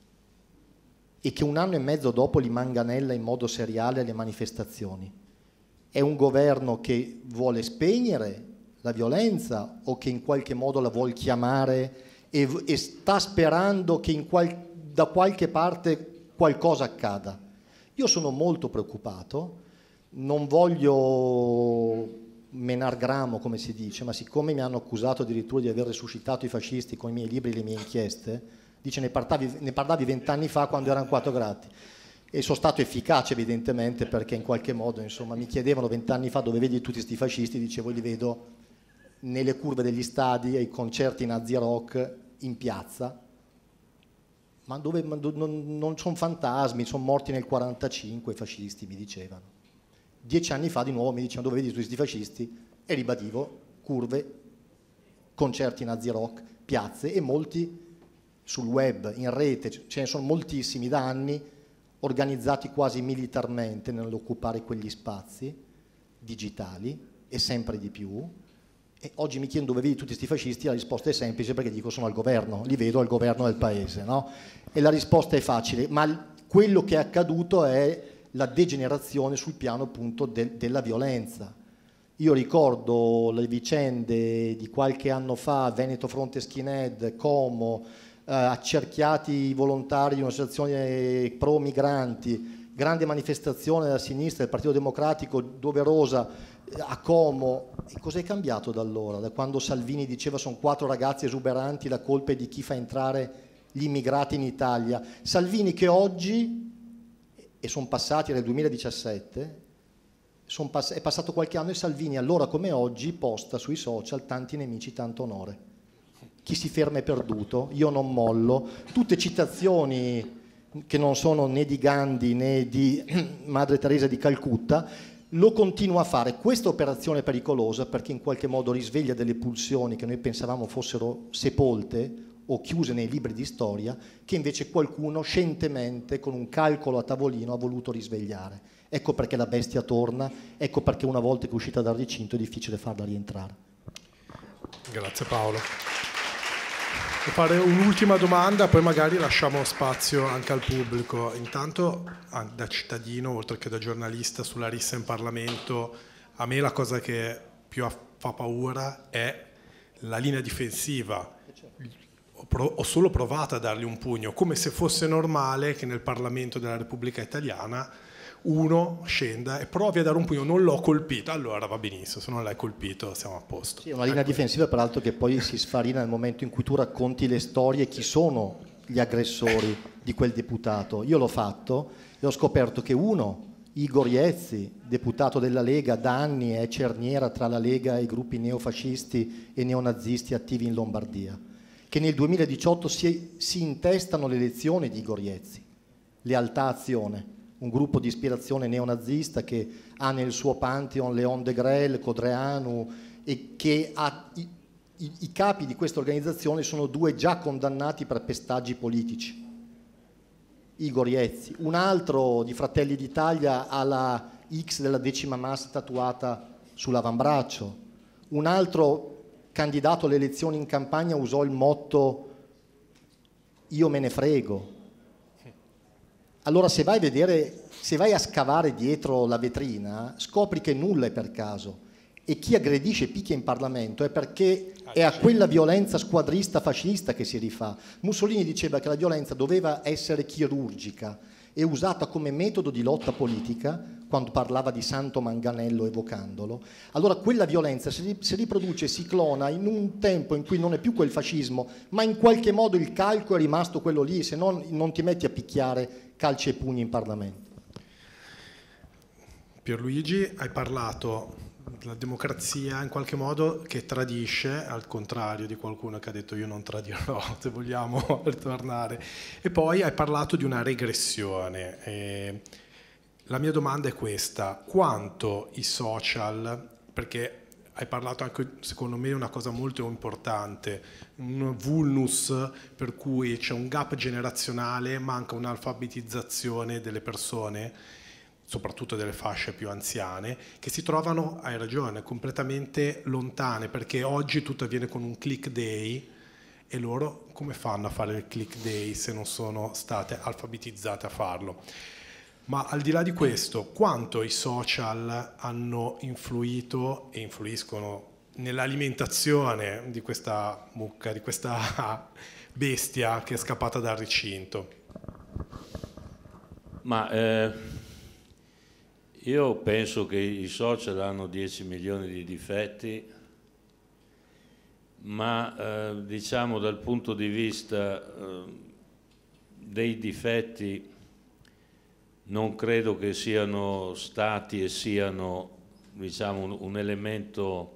e che un anno e mezzo dopo li manganella in modo seriale alle manifestazioni, è un governo che vuole spegnere la violenza o che in qualche modo la vuol chiamare e, e sta sperando che in qual, da qualche parte qualcosa accada. Io sono molto preoccupato, non voglio menar gramo come si dice, ma siccome mi hanno accusato addirittura di aver resuscitato i fascisti con i miei libri e le mie inchieste, dice ne parlavi, ne parlavi vent'anni fa quando erano quattro gradi, e sono stato efficace evidentemente perché in qualche modo insomma mi chiedevano vent'anni fa dove vedi tutti questi fascisti, dicevo li vedo nelle curve degli stadi, ai concerti nazi rock, in piazza. Ma dove ma non, non sono fantasmi, sono morti nel quarantacinque i fascisti, mi dicevano. Dieci anni fa di nuovo mi dicevano dove vedi tutti questi fascisti, e ribadivo, curve, concerti nazi rock, piazze, e molti sul web, in rete, ce ne sono moltissimi da anni, organizzati quasi militarmente nell'occupare quegli spazi digitali, e sempre di più. E oggi mi chiedono dove vedi tutti questi fascisti, la risposta è semplice perché dico sono al governo, li vedo al governo del paese, no? E la risposta è facile, ma quello che è accaduto è la degenerazione sul piano appunto de- della violenza. Io ricordo le vicende di qualche anno fa, Veneto Fronte Skinhead, Como, eh, accerchiati i volontari di un'associazione pro migranti, grande manifestazione della sinistra del Partito Democratico doverosa a Como. E cos'è cambiato da allora? Da quando Salvini diceva sono quattro ragazzi esuberanti, la colpa è di chi fa entrare gli immigrati in Italia. Salvini che oggi, e sono passati nel duemiladiciassette, son pass- è passato qualche anno, e Salvini allora come oggi posta sui social tanti nemici, tanto onore. Chi si ferma è perduto, io non mollo, tutte citazioni che non sono né di Gandhi né di Madre Teresa di Calcutta. Lo continua a fare. Questa operazione è pericolosa perché in qualche modo risveglia delle pulsioni che noi pensavamo fossero sepolte o chiuse nei libri di storia, che invece qualcuno scientemente, con un calcolo a tavolino, ha voluto risvegliare. Ecco perché la bestia torna, ecco perché una volta che è uscita dal recinto è difficile farla rientrare. Grazie Paolo. fare un'ultima domanda, poi magari lasciamo spazio anche al pubblico. Intanto, da cittadino, oltre che da giornalista, sulla rissa in Parlamento, a me la cosa che più fa paura è la linea difensiva. Ho solo provato a dargli un pugno, come se fosse normale che nel Parlamento della Repubblica Italiana uno scenda e provi a dare un pugno. Non l'ho colpito, allora va benissimo, se non l'hai colpito siamo a posto. Sì, una linea ecco. difensiva peraltro che poi si sfarina nel momento in cui tu racconti le storie, chi sono gli aggressori di quel deputato. Io l'ho fatto e ho scoperto che uno, Igor Iezzi, deputato della Lega, da anni è cerniera tra la Lega e i gruppi neofascisti e neonazisti attivi in Lombardia, che nel duemiladiciotto si, si intestano le elezioni di Igor Iezzi, Lealtà Azione, un gruppo di ispirazione neonazista che ha nel suo pantheon Leon Degrelle, Codreanu, e che ha, i, i, i capi di questa organizzazione sono due già condannati per pestaggi politici. Igor Iezzi, un altro di Fratelli d'Italia ha la X della decima massa tatuata sull'avambraccio, un altro candidato alle elezioni in campagna usò il motto "io me ne frego". Allora se vai a vedere, se vai a scavare dietro la vetrina, scopri che nulla è per caso, e chi aggredisce e picchia in Parlamento è perché è a quella violenza squadrista fascista che si rifà. Mussolini diceva che la violenza doveva essere chirurgica e usata come metodo di lotta politica, quando parlava di Santo Manganello evocandolo. Allora quella violenza si riproduce, si clona in un tempo in cui non è più quel fascismo, ma in qualche modo il calco è rimasto quello lì, se no non ti metti a picchiare calci e pugni in Parlamento. Pierluigi, hai parlato della democrazia in qualche modo che tradisce, al contrario di qualcuno che ha detto io non tradirò, se vogliamo ritornare, e poi hai parlato di una regressione. E la mia domanda è questa: quanto i social, perché hai parlato anche, secondo me, una cosa molto importante, un vulnus per cui c'è un gap generazionale, manca un'alfabetizzazione delle persone, soprattutto delle fasce più anziane, che si trovano, hai ragione, completamente lontane, perché oggi tutto avviene con un click day, e loro come fanno a fare il click day se non sono state alfabetizzate a farlo? Ma al di là di questo, quanto i social hanno influito e influiscono nell'alimentazione di questa mucca, di questa bestia che è scappata dal recinto? Ma eh, io penso che i social hanno dieci milioni di difetti, ma eh, diciamo dal punto di vista eh, dei difetti non credo che siano stati e siano, diciamo, un, un elemento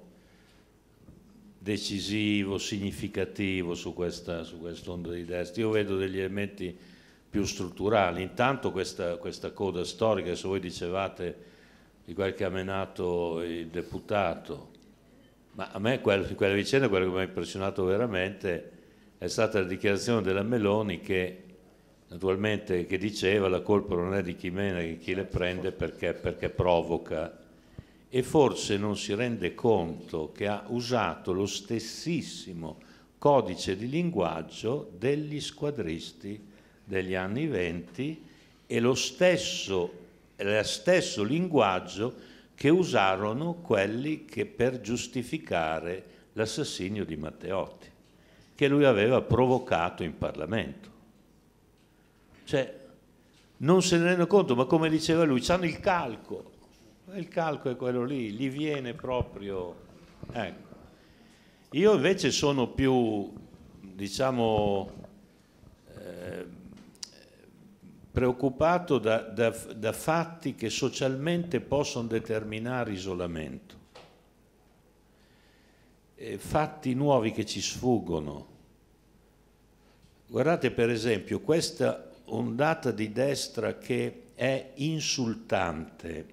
decisivo, significativo su questa, su quest'onda di destra. Io vedo degli elementi più strutturali. Intanto questa, questa coda storica, se voi dicevate di quel che ha menato il deputato, ma a me quella, quella vicenda, quello che mi ha impressionato veramente è stata la dichiarazione della Meloni che naturalmente che diceva la colpa non è di chi mena che chi le prende perché, perché provoca, e forse non si rende conto che ha usato lo stessissimo codice di linguaggio degli squadristi degli anni venti e lo stesso, lo stesso linguaggio che usarono quelli che per giustificare l'assassinio di Matteotti, che lui aveva provocato in Parlamento. Cioè, non se ne rendono conto, ma come diceva lui, c'hanno il calco, il calco è quello lì, gli viene proprio... Ecco. Io invece sono più, diciamo, eh, preoccupato da, da, da fatti che socialmente possono determinare isolamento, eh, fatti nuovi che ci sfuggono. Guardate per esempio questa ondata di destra che è insultante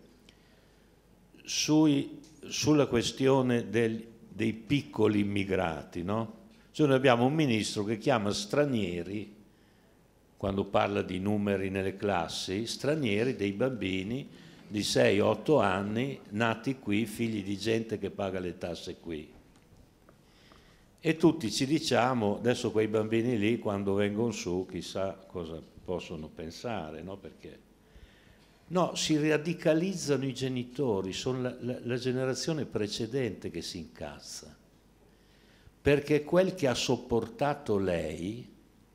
sui, sulla questione del, dei piccoli immigrati, no? Cioè noi abbiamo un ministro che chiama stranieri, quando parla di numeri nelle classi, stranieri dei bambini di sei otto anni nati qui, figli di gente che paga le tasse qui. E tutti ci diciamo, adesso quei bambini lì quando vengono su chissà cosa possono pensare, no? Perché no, si radicalizzano i genitori, sono la, la, la generazione precedente che si incazza, perché quel che ha sopportato lei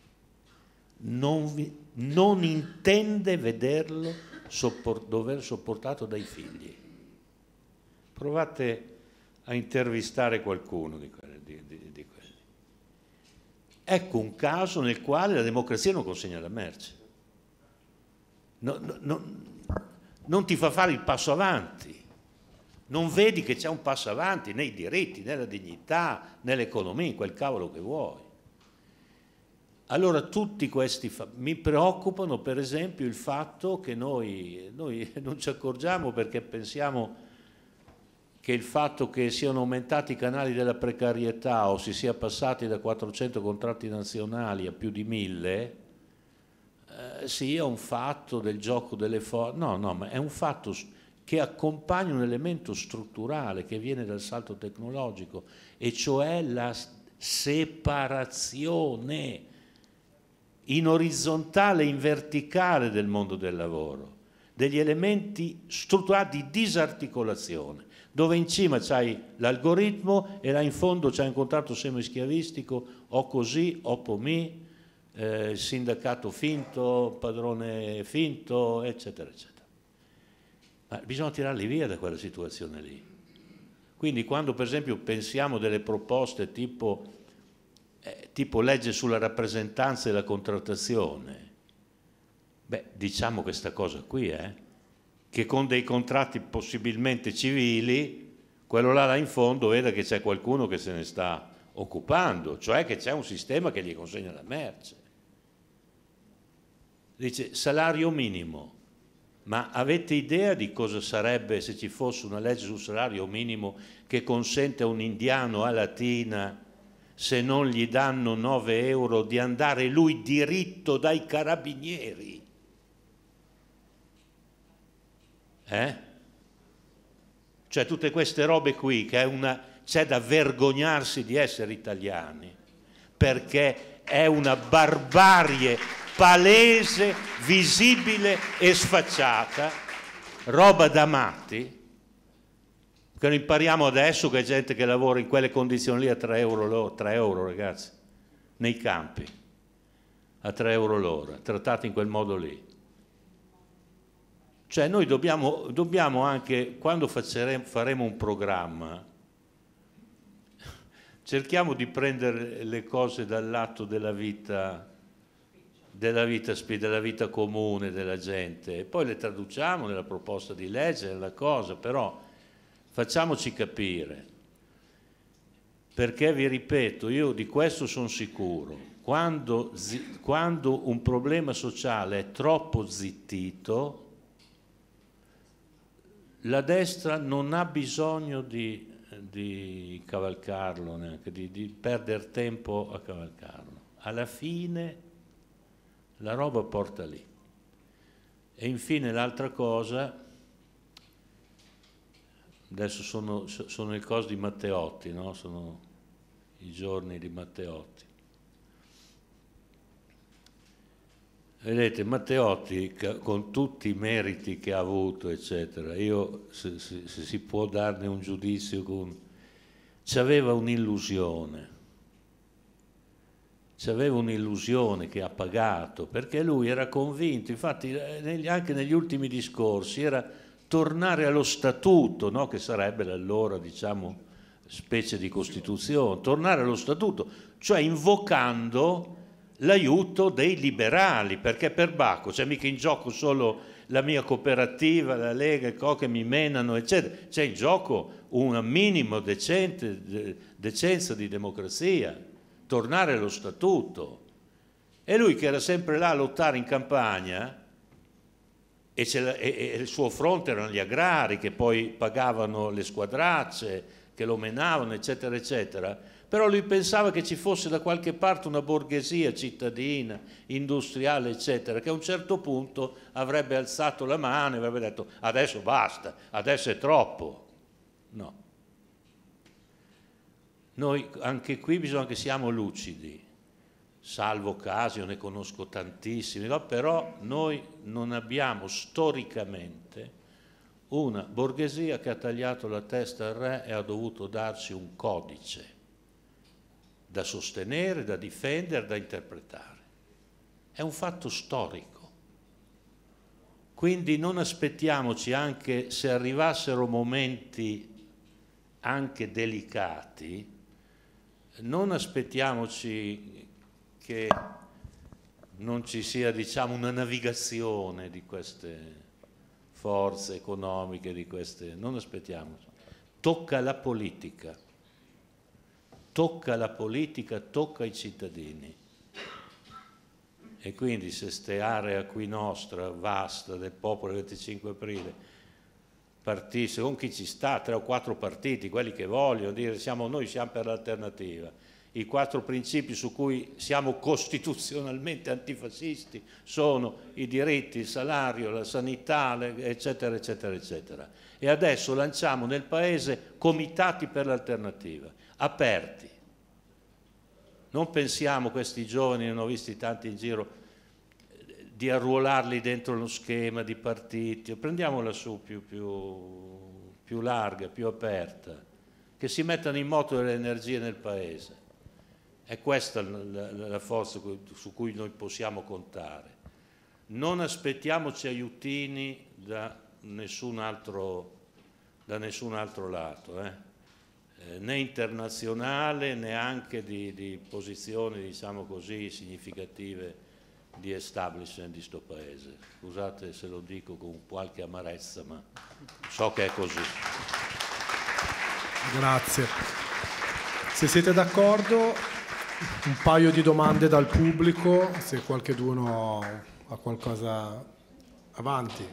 non, vi, non intende vederlo sopport, dover sopportato dai figli. Provate a intervistare qualcuno di quelli, di, di, di quelli. Ecco un caso nel quale la democrazia non consegna la merce. No, no, no, non ti fa fare il passo avanti, non vedi che c'è un passo avanti nei diritti, nella dignità, nell'economia, in quel cavolo che vuoi. Allora tutti questi fa- mi preoccupano per esempio il fatto che noi, noi non ci accorgiamo perché pensiamo che il fatto che siano aumentati i canali della precarietà o si sia passati da quattrocento contratti nazionali a più di mille eh, sia un fatto del gioco delle forze. No, no, ma è un fatto che accompagna un elemento strutturale che viene dal salto tecnologico, e cioè la separazione in orizzontale e in verticale del mondo del lavoro, degli elementi strutturali di disarticolazione, dove in cima c'hai l'algoritmo e là in fondo c'hai un contratto semischiavistico, o così, o pomì, eh, sindacato finto, padrone finto, eccetera, eccetera. Ma bisogna tirarli via da quella situazione lì. Quindi quando per esempio pensiamo delle proposte tipo, eh, tipo legge sulla rappresentanza e la contrattazione, beh, diciamo questa cosa qui, eh, che con dei contratti possibilmente civili, quello là, là in fondo veda che c'è qualcuno che se ne sta occupando, cioè che c'è un sistema che gli consegna la merce. Dice salario minimo, ma avete idea di cosa sarebbe se ci fosse una legge sul salario minimo che consente a un indiano a Latina, se non gli danno nove euro, di andare lui diritto dai carabinieri? Eh? Cioè tutte queste robe qui, che è una, c'è da vergognarsi di essere italiani, perché è una barbarie palese, visibile e sfacciata, roba da matti, che lo impariamo adesso che c'è gente che lavora in quelle condizioni lì a tre euro l'ora, tre euro ragazzi, nei campi, a tre euro l'ora, trattati in quel modo lì. Cioè noi dobbiamo, dobbiamo anche, quando facere, faremo un programma, cerchiamo di prendere le cose dal lato della vita, della vita, della vita comune della gente, e poi le traduciamo nella proposta di legge, nella cosa, però facciamoci capire, perché vi ripeto, io di questo sono sicuro, quando, quando un problema sociale è troppo zittito, la destra non ha bisogno di, di cavalcarlo, neanche di, di perdere tempo a cavalcarlo. Alla fine la roba porta lì. E infine l'altra cosa, adesso sono, sono il coso di Matteotti, no? Sono i giorni di Matteotti. Vedete, Matteotti, con tutti i meriti che ha avuto, eccetera, io, se, se, se si può darne un giudizio, con... c'aveva un'illusione, c'aveva un'illusione che ha pagato, perché lui era convinto, infatti negli, anche negli ultimi discorsi, era tornare allo statuto, no? Che sarebbe allora, diciamo, specie di Costituzione, tornare allo statuto, cioè invocando l'aiuto dei liberali, perché per Bacco c'è mica in gioco solo la mia cooperativa, la Lega, il Co che mi menano, eccetera, c'è in gioco un minimo decente, de, decenza di democrazia, tornare allo statuto. E lui che era sempre là a lottare in campagna, e, e, e il suo fronte erano gli agrari che poi pagavano le squadracce, che lo menavano, eccetera, eccetera, però lui pensava che ci fosse da qualche parte una borghesia cittadina, industriale, eccetera, che a un certo punto avrebbe alzato la mano e avrebbe detto adesso basta, adesso è troppo. No. Noi anche qui bisogna che siamo lucidi, salvo casi, io ne conosco tantissimi, no? Però noi non abbiamo storicamente una borghesia che ha tagliato la testa al re e ha dovuto darci un codice da sostenere, da difendere, da interpretare. È un fatto storico. Quindi non aspettiamoci, anche se arrivassero momenti anche delicati, non aspettiamoci che non ci sia, diciamo, una navigazione di queste forze economiche, di queste, non aspettiamoci. Tocca alla politica, tocca alla politica, tocca ai cittadini. E quindi se ste area qui nostra, vasta, del popolo del venticinque aprile, partisse, con chi ci sta, tre o quattro partiti, quelli che vogliono dire siamo, noi siamo per l'alternativa, i quattro principi su cui siamo costituzionalmente antifascisti sono i diritti, il salario, la sanità, eccetera, eccetera, eccetera. E adesso lanciamo nel Paese comitati per l'alternativa, aperti. Non pensiamo, questi giovani, ne ho visti tanti in giro, di arruolarli dentro uno schema di partiti, prendiamola su più, più, più larga, più aperta, che si mettano in moto delle energie nel Paese. È questa la, la, la forza su cui noi possiamo contare. Non aspettiamoci aiutini da nessun altro, da nessun altro lato, eh? Eh, né internazionale, né anche di, di posizioni, diciamo così, significative di establishment di sto Paese. Scusate se lo dico con qualche amarezza, ma so che è così. Grazie. Se siete d'accordo, un paio di domande dal pubblico, se qualcheduno ha qualcosa avanti.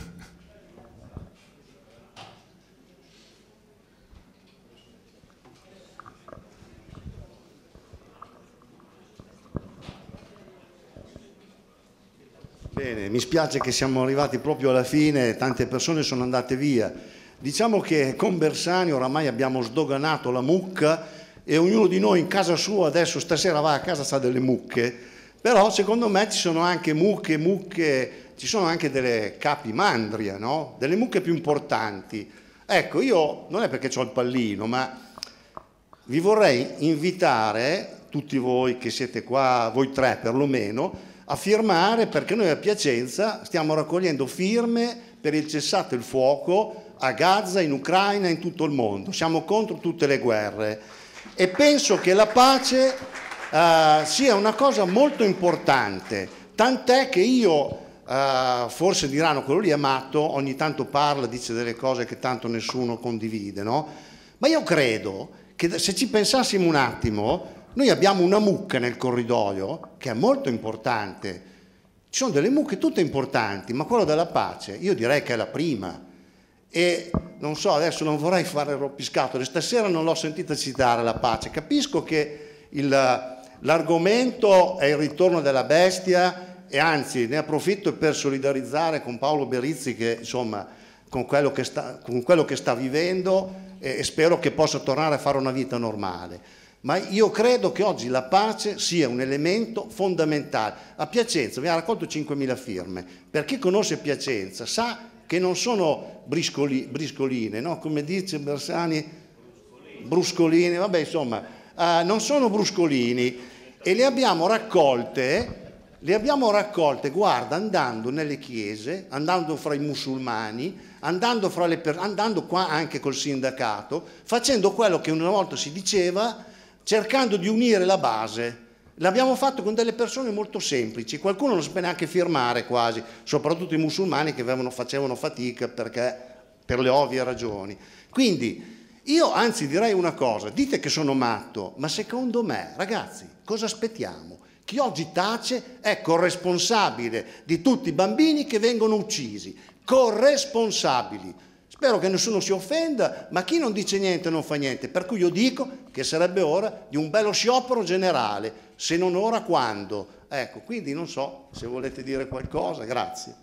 Bene, mi spiace che siamo arrivati proprio alla fine, tante persone sono andate via. Diciamo che con Bersani oramai abbiamo sdoganato la mucca e ognuno di noi in casa sua adesso stasera va a casa, sa delle mucche, però secondo me ci sono anche mucche, mucche, ci sono anche delle capimandria, no? Delle mucche più importanti. Ecco, io non è perché ho il pallino, ma vi vorrei invitare, tutti voi che siete qua, voi tre perlomeno, a firmare, perché noi a Piacenza stiamo raccogliendo firme per il cessate il fuoco a Gaza, in Ucraina, in tutto il mondo. Siamo contro tutte le guerre e penso che la pace uh, sia una cosa molto importante, tant'è che io, uh, forse diranno quello lì è matto, ogni tanto parla, dice delle cose che tanto nessuno condivide, no? Ma io credo che se ci pensassimo un attimo, noi abbiamo una mucca nel corridoio che è molto importante. Ci sono delle mucche tutte importanti, ma quella della pace io direi che è la prima. E non so, adesso non vorrei fare rompiscatole, stasera non l'ho sentita citare la pace. Capisco che l'argomento è il ritorno della bestia e anzi ne approfitto per solidarizzare con Paolo Berizzi che insomma con quello che sta, con quello che sta vivendo e, e spero che possa tornare a fare una vita normale. Ma io credo che oggi la pace sia un elemento fondamentale. A Piacenza abbiamo raccolto cinquemila firme. Per chi conosce Piacenza sa che non sono briscoli, briscoline, no? Come dice Bersani, bruscolini, bruscoline, vabbè insomma, uh, non sono bruscolini e le abbiamo raccolte, le abbiamo raccolte, guarda, andando nelle chiese, andando fra i musulmani, andando, fra le per, andando qua anche col sindacato, facendo quello che una volta si diceva, cercando di unire la base. L'abbiamo fatto con delle persone molto semplici, qualcuno non sapeva neanche firmare quasi, soprattutto i musulmani che avevano, facevano fatica perché, per le ovvie ragioni. Quindi io anzi direi una cosa, dite che sono matto, ma secondo me, ragazzi, cosa aspettiamo? Chi oggi tace è corresponsabile di tutti i bambini che vengono uccisi, corresponsabili. Spero che nessuno si offenda, ma chi non dice niente non fa niente, per cui io dico che sarebbe ora di un bello sciopero generale, se non ora quando? Ecco, quindi non so se volete dire qualcosa, grazie.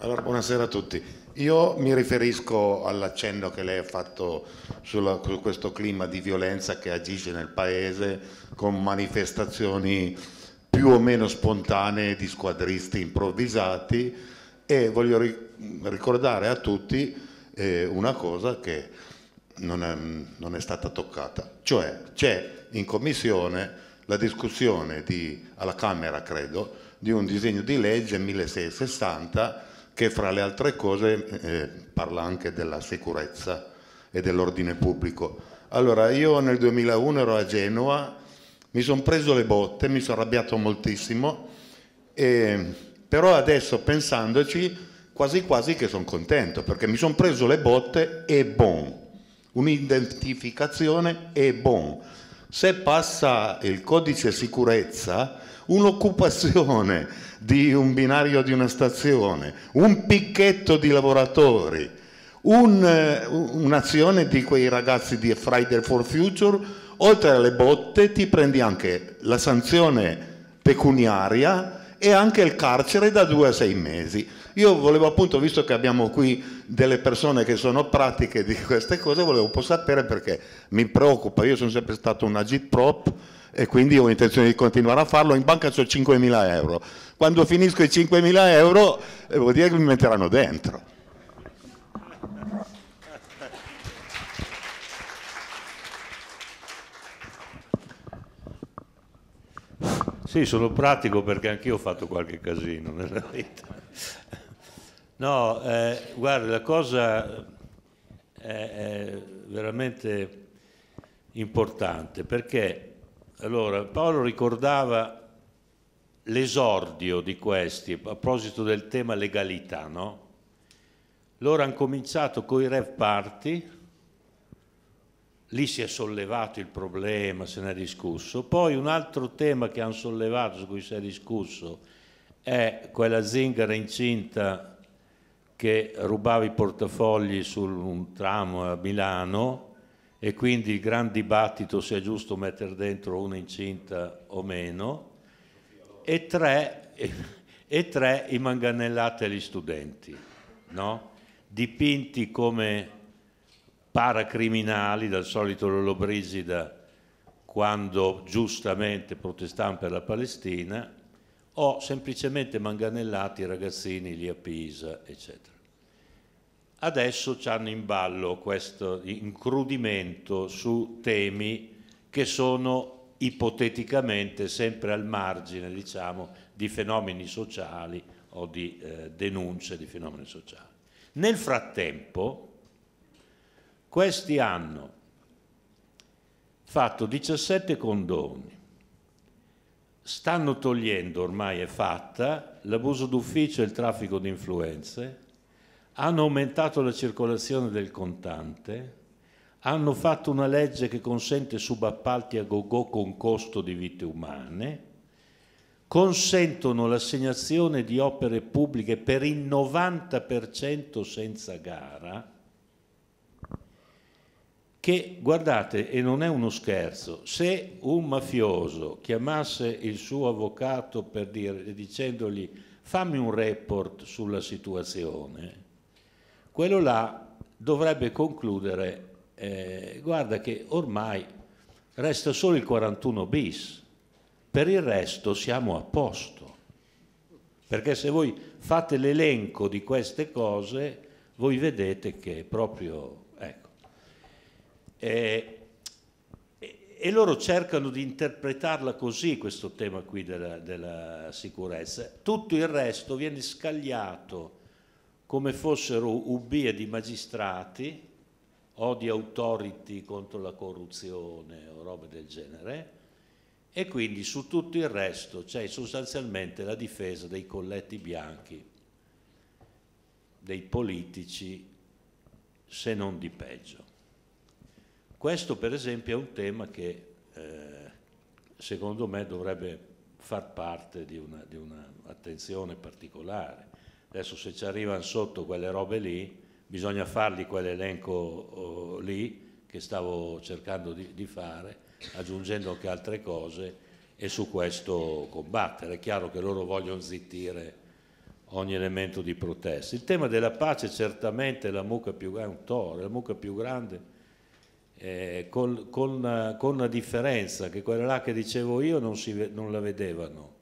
Allora, buonasera a tutti. Io mi riferisco all'accenno che lei ha fatto sulla, su questo clima di violenza che agisce nel paese con manifestazioni più o meno spontanee di squadristi improvvisati, e voglio ri ricordare a tutti eh, una cosa che non è, non è stata toccata, cioè c'è in commissione la discussione di, alla Camera credo, di un disegno di legge milleseicentosessanta che fra le altre cose eh, parla anche della sicurezza e dell'ordine pubblico. Allora, io nel duemilauno ero a Genova, mi sono preso le botte, mi sono arrabbiato moltissimo, e, però adesso pensandoci quasi quasi che sono contento, perché mi sono preso le botte e bon, un'identificazione e bon. Se passa il codice sicurezza, un'occupazione di un binario di una stazione, un picchetto di lavoratori, un, un'azione di quei ragazzi di Friday for Future, oltre alle botte ti prendi anche la sanzione pecuniaria e anche il carcere da due a sei mesi. Io volevo appunto, visto che abbiamo qui delle persone che sono pratiche di queste cose, volevo un po' sapere, perché mi preoccupa. Io sono sempre stato un agitprop e quindi ho intenzione di continuare a farlo. In banca ho cinquemila euro. Quando finisco i cinquemila euro eh, vuol dire che mi metteranno dentro. Sì, sono pratico perché anch'io ho fatto qualche casino nella vita. No, eh, guarda, la cosa è, è veramente importante, perché allora Paolo ricordava l'esordio di questi, a proposito del tema legalità, no? Loro hanno cominciato con i rave party, lì si è sollevato il problema, se ne è discusso. Poi un altro tema che hanno sollevato, su cui si è discusso, è quella zingara incinta che rubava i portafogli su un tram a Milano, e quindi il gran dibattito se è giusto mettere dentro una incinta o meno. E tre, e tre i manganellati agli studenti, no? Dipinti come paracriminali dal solito Lollobrigida quando giustamente protestavano per la Palestina, o semplicemente manganellati i ragazzini lì a Pisa, eccetera. Adesso ci hanno in ballo questo incrudimento su temi che sono ipoteticamente sempre al margine, diciamo, di fenomeni sociali o di eh, denunce di fenomeni sociali. Nel frattempo, questi hanno fatto diciassette condoni, stanno togliendo, ormai è fatta, l'abuso d'ufficio e il traffico di influenze, hanno aumentato la circolazione del contante, hanno fatto una legge che consente subappalti a go-go con costo di vite umane, consentono l'assegnazione di opere pubbliche per il novanta per cento senza gara, che, guardate, e non è uno scherzo, se un mafioso chiamasse il suo avvocato per dire, dicendogli fammi un report sulla situazione, quello là dovrebbe concludere eh, guarda che ormai resta solo il quarantuno bis, per il resto siamo a posto, perché se voi fate l'elenco di queste cose voi vedete che proprio, ecco, e, e loro cercano di interpretarla così, questo tema qui della, della sicurezza. Tutto il resto viene scagliato come fossero ubbie di magistrati o di authority contro la corruzione o robe del genere, e quindi su tutto il resto c'è sostanzialmente la difesa dei colletti bianchi, dei politici, se non di peggio. Questo per esempio è un tema che eh, secondo me dovrebbe far parte di una, di una attenzione particolare. Adesso se ci arrivano sotto quelle robe lì, bisogna fargli quell'elenco oh, lì che stavo cercando di, di fare, aggiungendo anche altre cose, e su questo combattere. È chiaro che loro vogliono zittire ogni elemento di protesta. Il tema della pace certamente è la mucca più grande, è un toro, è la mucca più grande, eh, con, con, con una differenza, che quella là che dicevo io non, si, non la vedevano.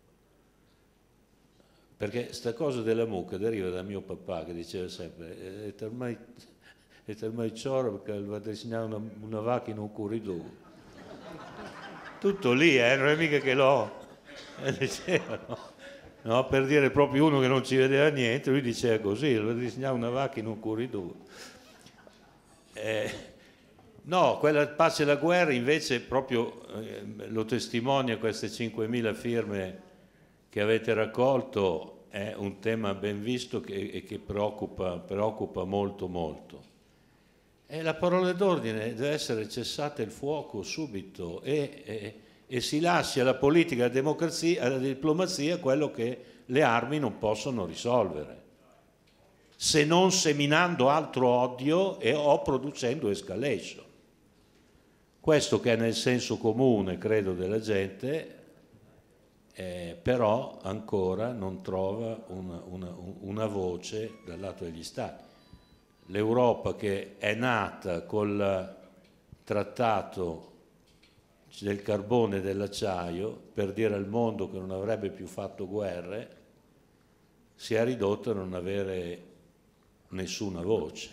Perché sta cosa della mucca deriva da mio papà, che diceva sempre, è ormai, è ormai cioro perché va a disegnare una, una vacca in un corridoio. Tutto lì, eh, non è mica che l'ho, eh, dicevano. No, per dire proprio uno che non ci vedeva niente, lui diceva così, lo disegnava una vacca in un corridoio. Eh, no, quella pace e la guerra invece proprio eh, lo testimonia queste cinquemila firme che avete raccolto, è un tema ben visto che, e che preoccupa, preoccupa molto molto. E la parola d'ordine deve essere cessate il fuoco subito e... e e si lascia alla politica, alla democrazia, alla diplomazia quello che le armi non possono risolvere, se non seminando altro odio e o producendo escalation. Questo che è nel senso comune, credo, della gente, eh, però ancora non trova una, una, una voce dal lato degli Stati. L'Europa, che è nata col trattato del carbone e dell'acciaio per dire al mondo che non avrebbe più fatto guerre, si è ridotto a non avere nessuna voce,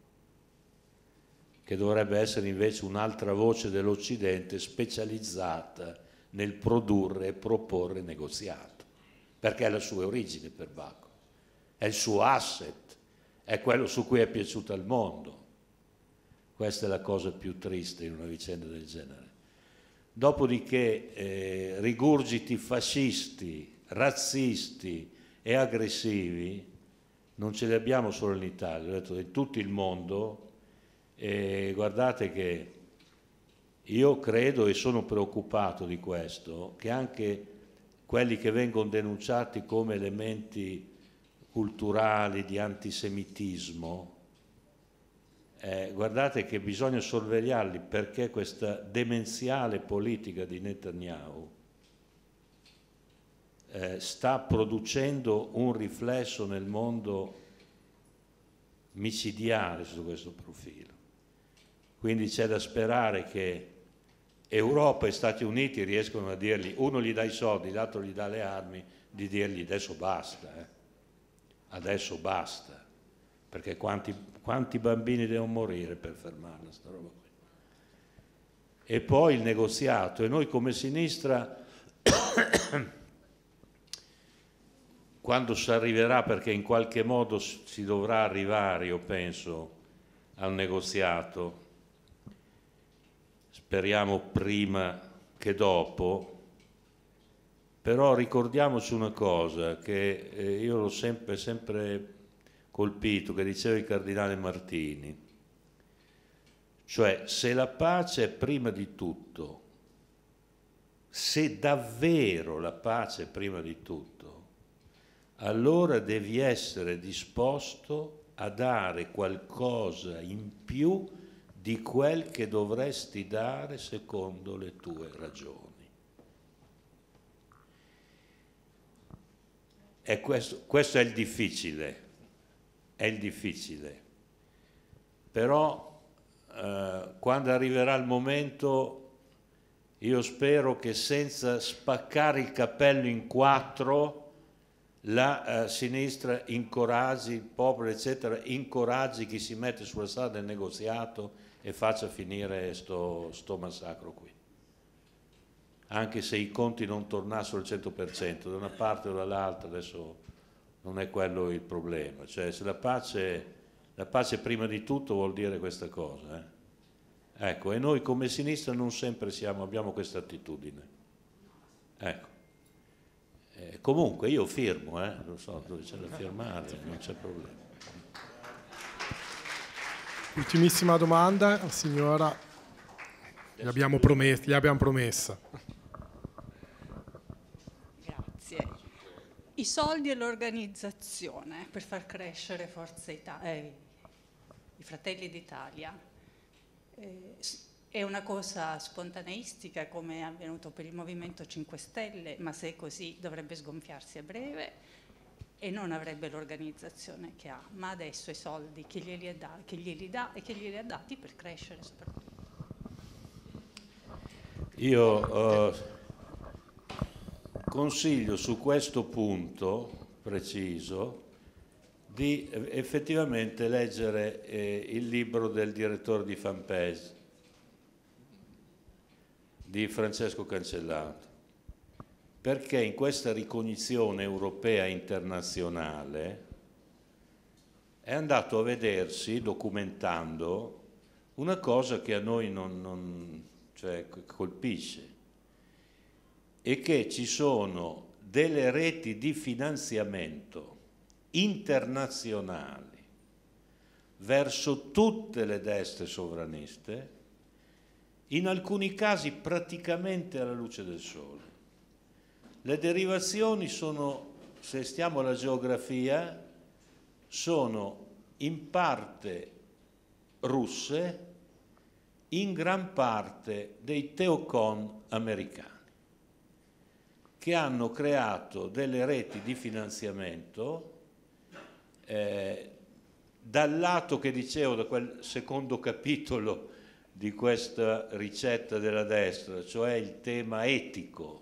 che dovrebbe essere invece un'altra voce dell'Occidente specializzata nel produrre e proporre negoziato, perché è la sua origine per Bacco, è il suo asset, è quello su cui è piaciuto al mondo. Questa è la cosa più triste in una vicenda del genere. Dopodiché eh, rigurgiti fascisti, razzisti e aggressivi non ce li abbiamo solo in Italia, ho detto in tutto il mondo, e guardate che io credo e sono preoccupato di questo, che anche quelli che vengono denunciati come elementi culturali di antisemitismo, Eh, guardate che bisogna sorvegliarli, perché questa demenziale politica di Netanyahu eh, sta producendo un riflesso nel mondo micidiale su questo profilo. Quindi c'è da sperare che Europa e Stati Uniti riescano a dirgli, uno gli dà i soldi, l'altro gli dà le armi, di dirgli adesso basta, eh. adesso basta, perché quanti, quanti bambini devono morire per fermarla sta roba qui. E poi il negoziato, e noi come sinistra quando si arriverà, perché in qualche modo si dovrà arrivare, io penso, al negoziato, speriamo prima che dopo, però ricordiamoci una cosa che eh, io l'ho sempre, sempre colpito, che diceva il cardinale Martini, cioè se la pace è prima di tutto, se davvero la pace è prima di tutto, allora devi essere disposto a dare qualcosa in più di quel che dovresti dare secondo le tue ragioni. E questo, questo è il difficile, è il difficile. Però eh, quando arriverà il momento, io spero che senza spaccare il cappello in quattro, la uh, sinistra incoraggi il popolo, eccetera, incoraggi chi si mette sulla strada del negoziato e faccia finire sto, sto massacro qui. Anche se i conti non tornassero al cento per cento, da una parte o dall'altra, adesso non è quello il problema. Cioè, se la pace, la pace prima di tutto vuol dire questa cosa. Eh? Ecco, e noi come sinistra non sempre siamo, abbiamo questa attitudine. Ecco. Eh, comunque io firmo, eh? Lo so dove c'è da firmare, non c'è problema. Ultimissima domanda, signora, gli abbiamo, promesso, gli abbiamo promessa. Grazie. I soldi e l'organizzazione per far crescere Forza Italia, eh, i Fratelli d'Italia, eh, è una cosa spontaneistica come è avvenuto per il Movimento cinque Stelle, ma se è così dovrebbe sgonfiarsi a breve. e non avrebbe l'organizzazione che ha, ma adesso i soldi chi glieli dà, chi glieli dà e chi glieli ha dati per crescere soprattutto. Io eh, consiglio su questo punto preciso di effettivamente leggere eh, il libro del direttore di Fanpage, di Francesco Cancellato, perché in questa ricognizione europea internazionale è andato a vedersi, documentando, una cosa che a noi non, non cioè, colpisce, e che ci sono delle reti di finanziamento internazionali verso tutte le destre sovraniste, in alcuni casi praticamente alla luce del sole. Le derivazioni sono, se stiamo alla geografia, sono in parte russe, in gran parte dei teocon americani, che hanno creato delle reti di finanziamento eh, dal lato che dicevo, da quel secondo capitolo di questa ricetta della destra, cioè il tema etico,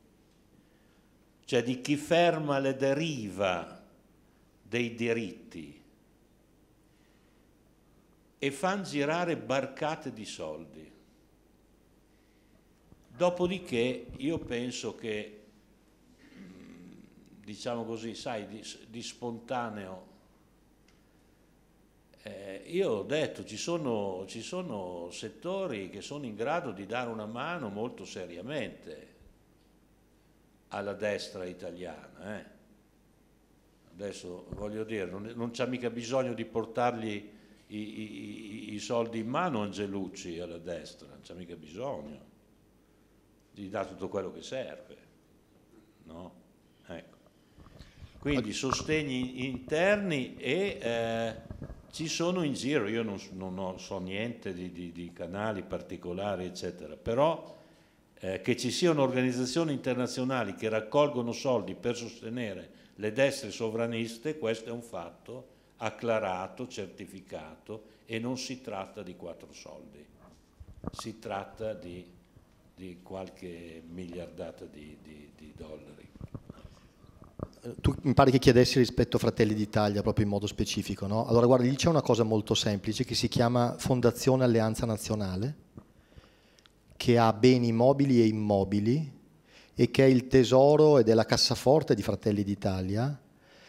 cioè di chi ferma le deriva dei diritti e fan girare barcate di soldi. Dopodiché io penso che, diciamo così, sai, di, di spontaneo, eh, io ho detto, ci sono, ci sono settori che sono in grado di dare una mano molto seriamente alla destra italiana. Eh. Adesso voglio dire, non, non c'è mica bisogno di portargli i, i, i soldi in mano Angelucci alla destra, non c'è mica bisogno, gli dà tutto quello che serve, no? Ecco. Quindi sostegni interni e eh, ci sono in giro, io non, non so niente di, di, di canali particolari eccetera, però eh, che ci siano organizzazioni internazionali che raccolgono soldi per sostenere le destre sovraniste, questo è un fatto acclarato, certificato, e non si tratta di quattro soldi, si tratta di, di qualche miliardata di, di, di dollari. Tu mi pare che chiedessi rispetto a Fratelli d'Italia proprio in modo specifico, no? Allora guarda, lì c'è una cosa molto semplice che si chiama Fondazione Alleanza Nazionale, che ha beni mobili e immobili e che è il tesoro ed è la cassaforte di Fratelli d'Italia.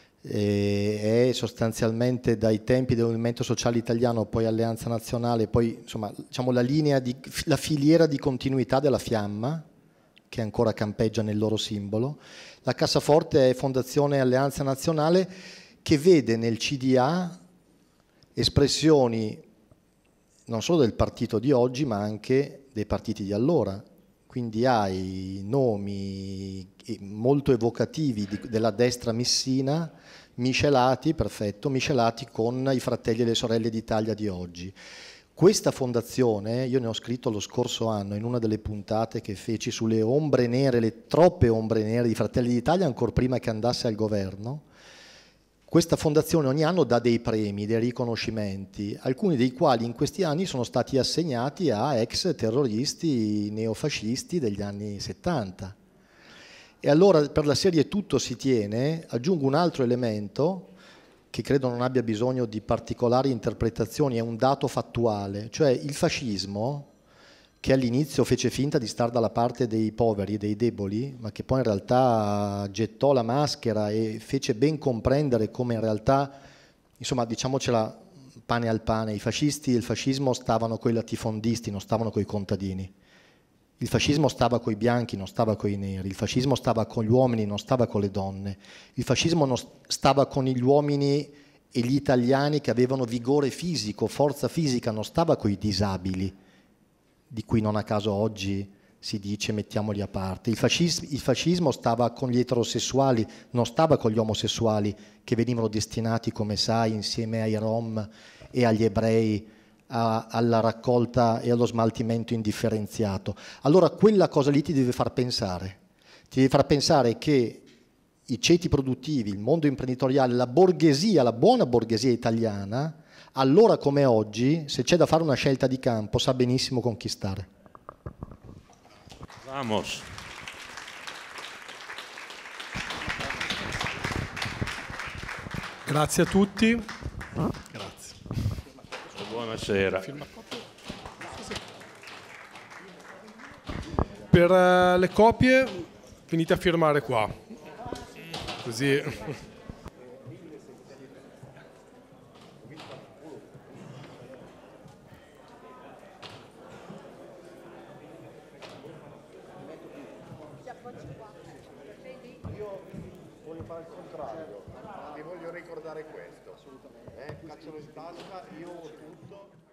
È sostanzialmente dai tempi del Movimento Sociale Italiano, poi Alleanza Nazionale, poi insomma diciamo la linea di, la filiera di continuità della fiamma che ancora campeggia nel loro simbolo. La cassaforte è Fondazione Alleanza Nazionale, che vede nel C D A espressioni non solo del partito di oggi ma anche dei partiti di allora, quindi hai nomi molto evocativi di, della destra missina miscelati, perfetto, miscelati con i fratelli e le sorelle d'Italia di oggi. Questa fondazione, io ne ho scritto lo scorso anno in una delle puntate che feci sulle ombre nere, le troppe ombre nere di Fratelli d'Italia ancora prima che andasse al governo. Questa fondazione ogni anno dà dei premi, dei riconoscimenti, alcuni dei quali in questi anni sono stati assegnati a ex terroristi neofascisti degli anni settanta. E allora per la serie Tutto si tiene aggiungo un altro elemento che credo non abbia bisogno di particolari interpretazioni, è un dato fattuale, cioè il fascismo, che all'inizio fece finta di star dalla parte dei poveri, dei deboli, ma che poi in realtà gettò la maschera e fece ben comprendere come in realtà, insomma, diciamocela pane al pane, i fascisti e il fascismo stavano coi latifondisti, non stavano coi contadini. Il fascismo stava coi bianchi, non stava coi neri, il fascismo stava con gli uomini, non stava con le donne, il fascismo non stava con gli uomini e gli italiani che avevano vigore fisico, forza fisica, non stava coi disabili, di cui non a caso oggi si dice mettiamoli a parte. Il fascismo, il fascismo stava con gli eterosessuali, non stava con gli omosessuali che venivano destinati, come sai, insieme ai Rom e agli ebrei, A, alla raccolta e allo smaltimento indifferenziato. Allora quella cosa lì ti deve far pensare, ti deve far pensare che i ceti produttivi, il mondo imprenditoriale, la borghesia, la buona borghesia italiana, allora come oggi, se c'è da fare una scelta di campo, sa benissimo con chi stare. Vamos. Grazie a tutti. Grazie. Buonasera. Per uh, le copie venite a firmare qua. Così. Io voglio fare il contrario, vi voglio ricordare questo. Assolutamente. Eh, caccialo in tasca, io ho tutto.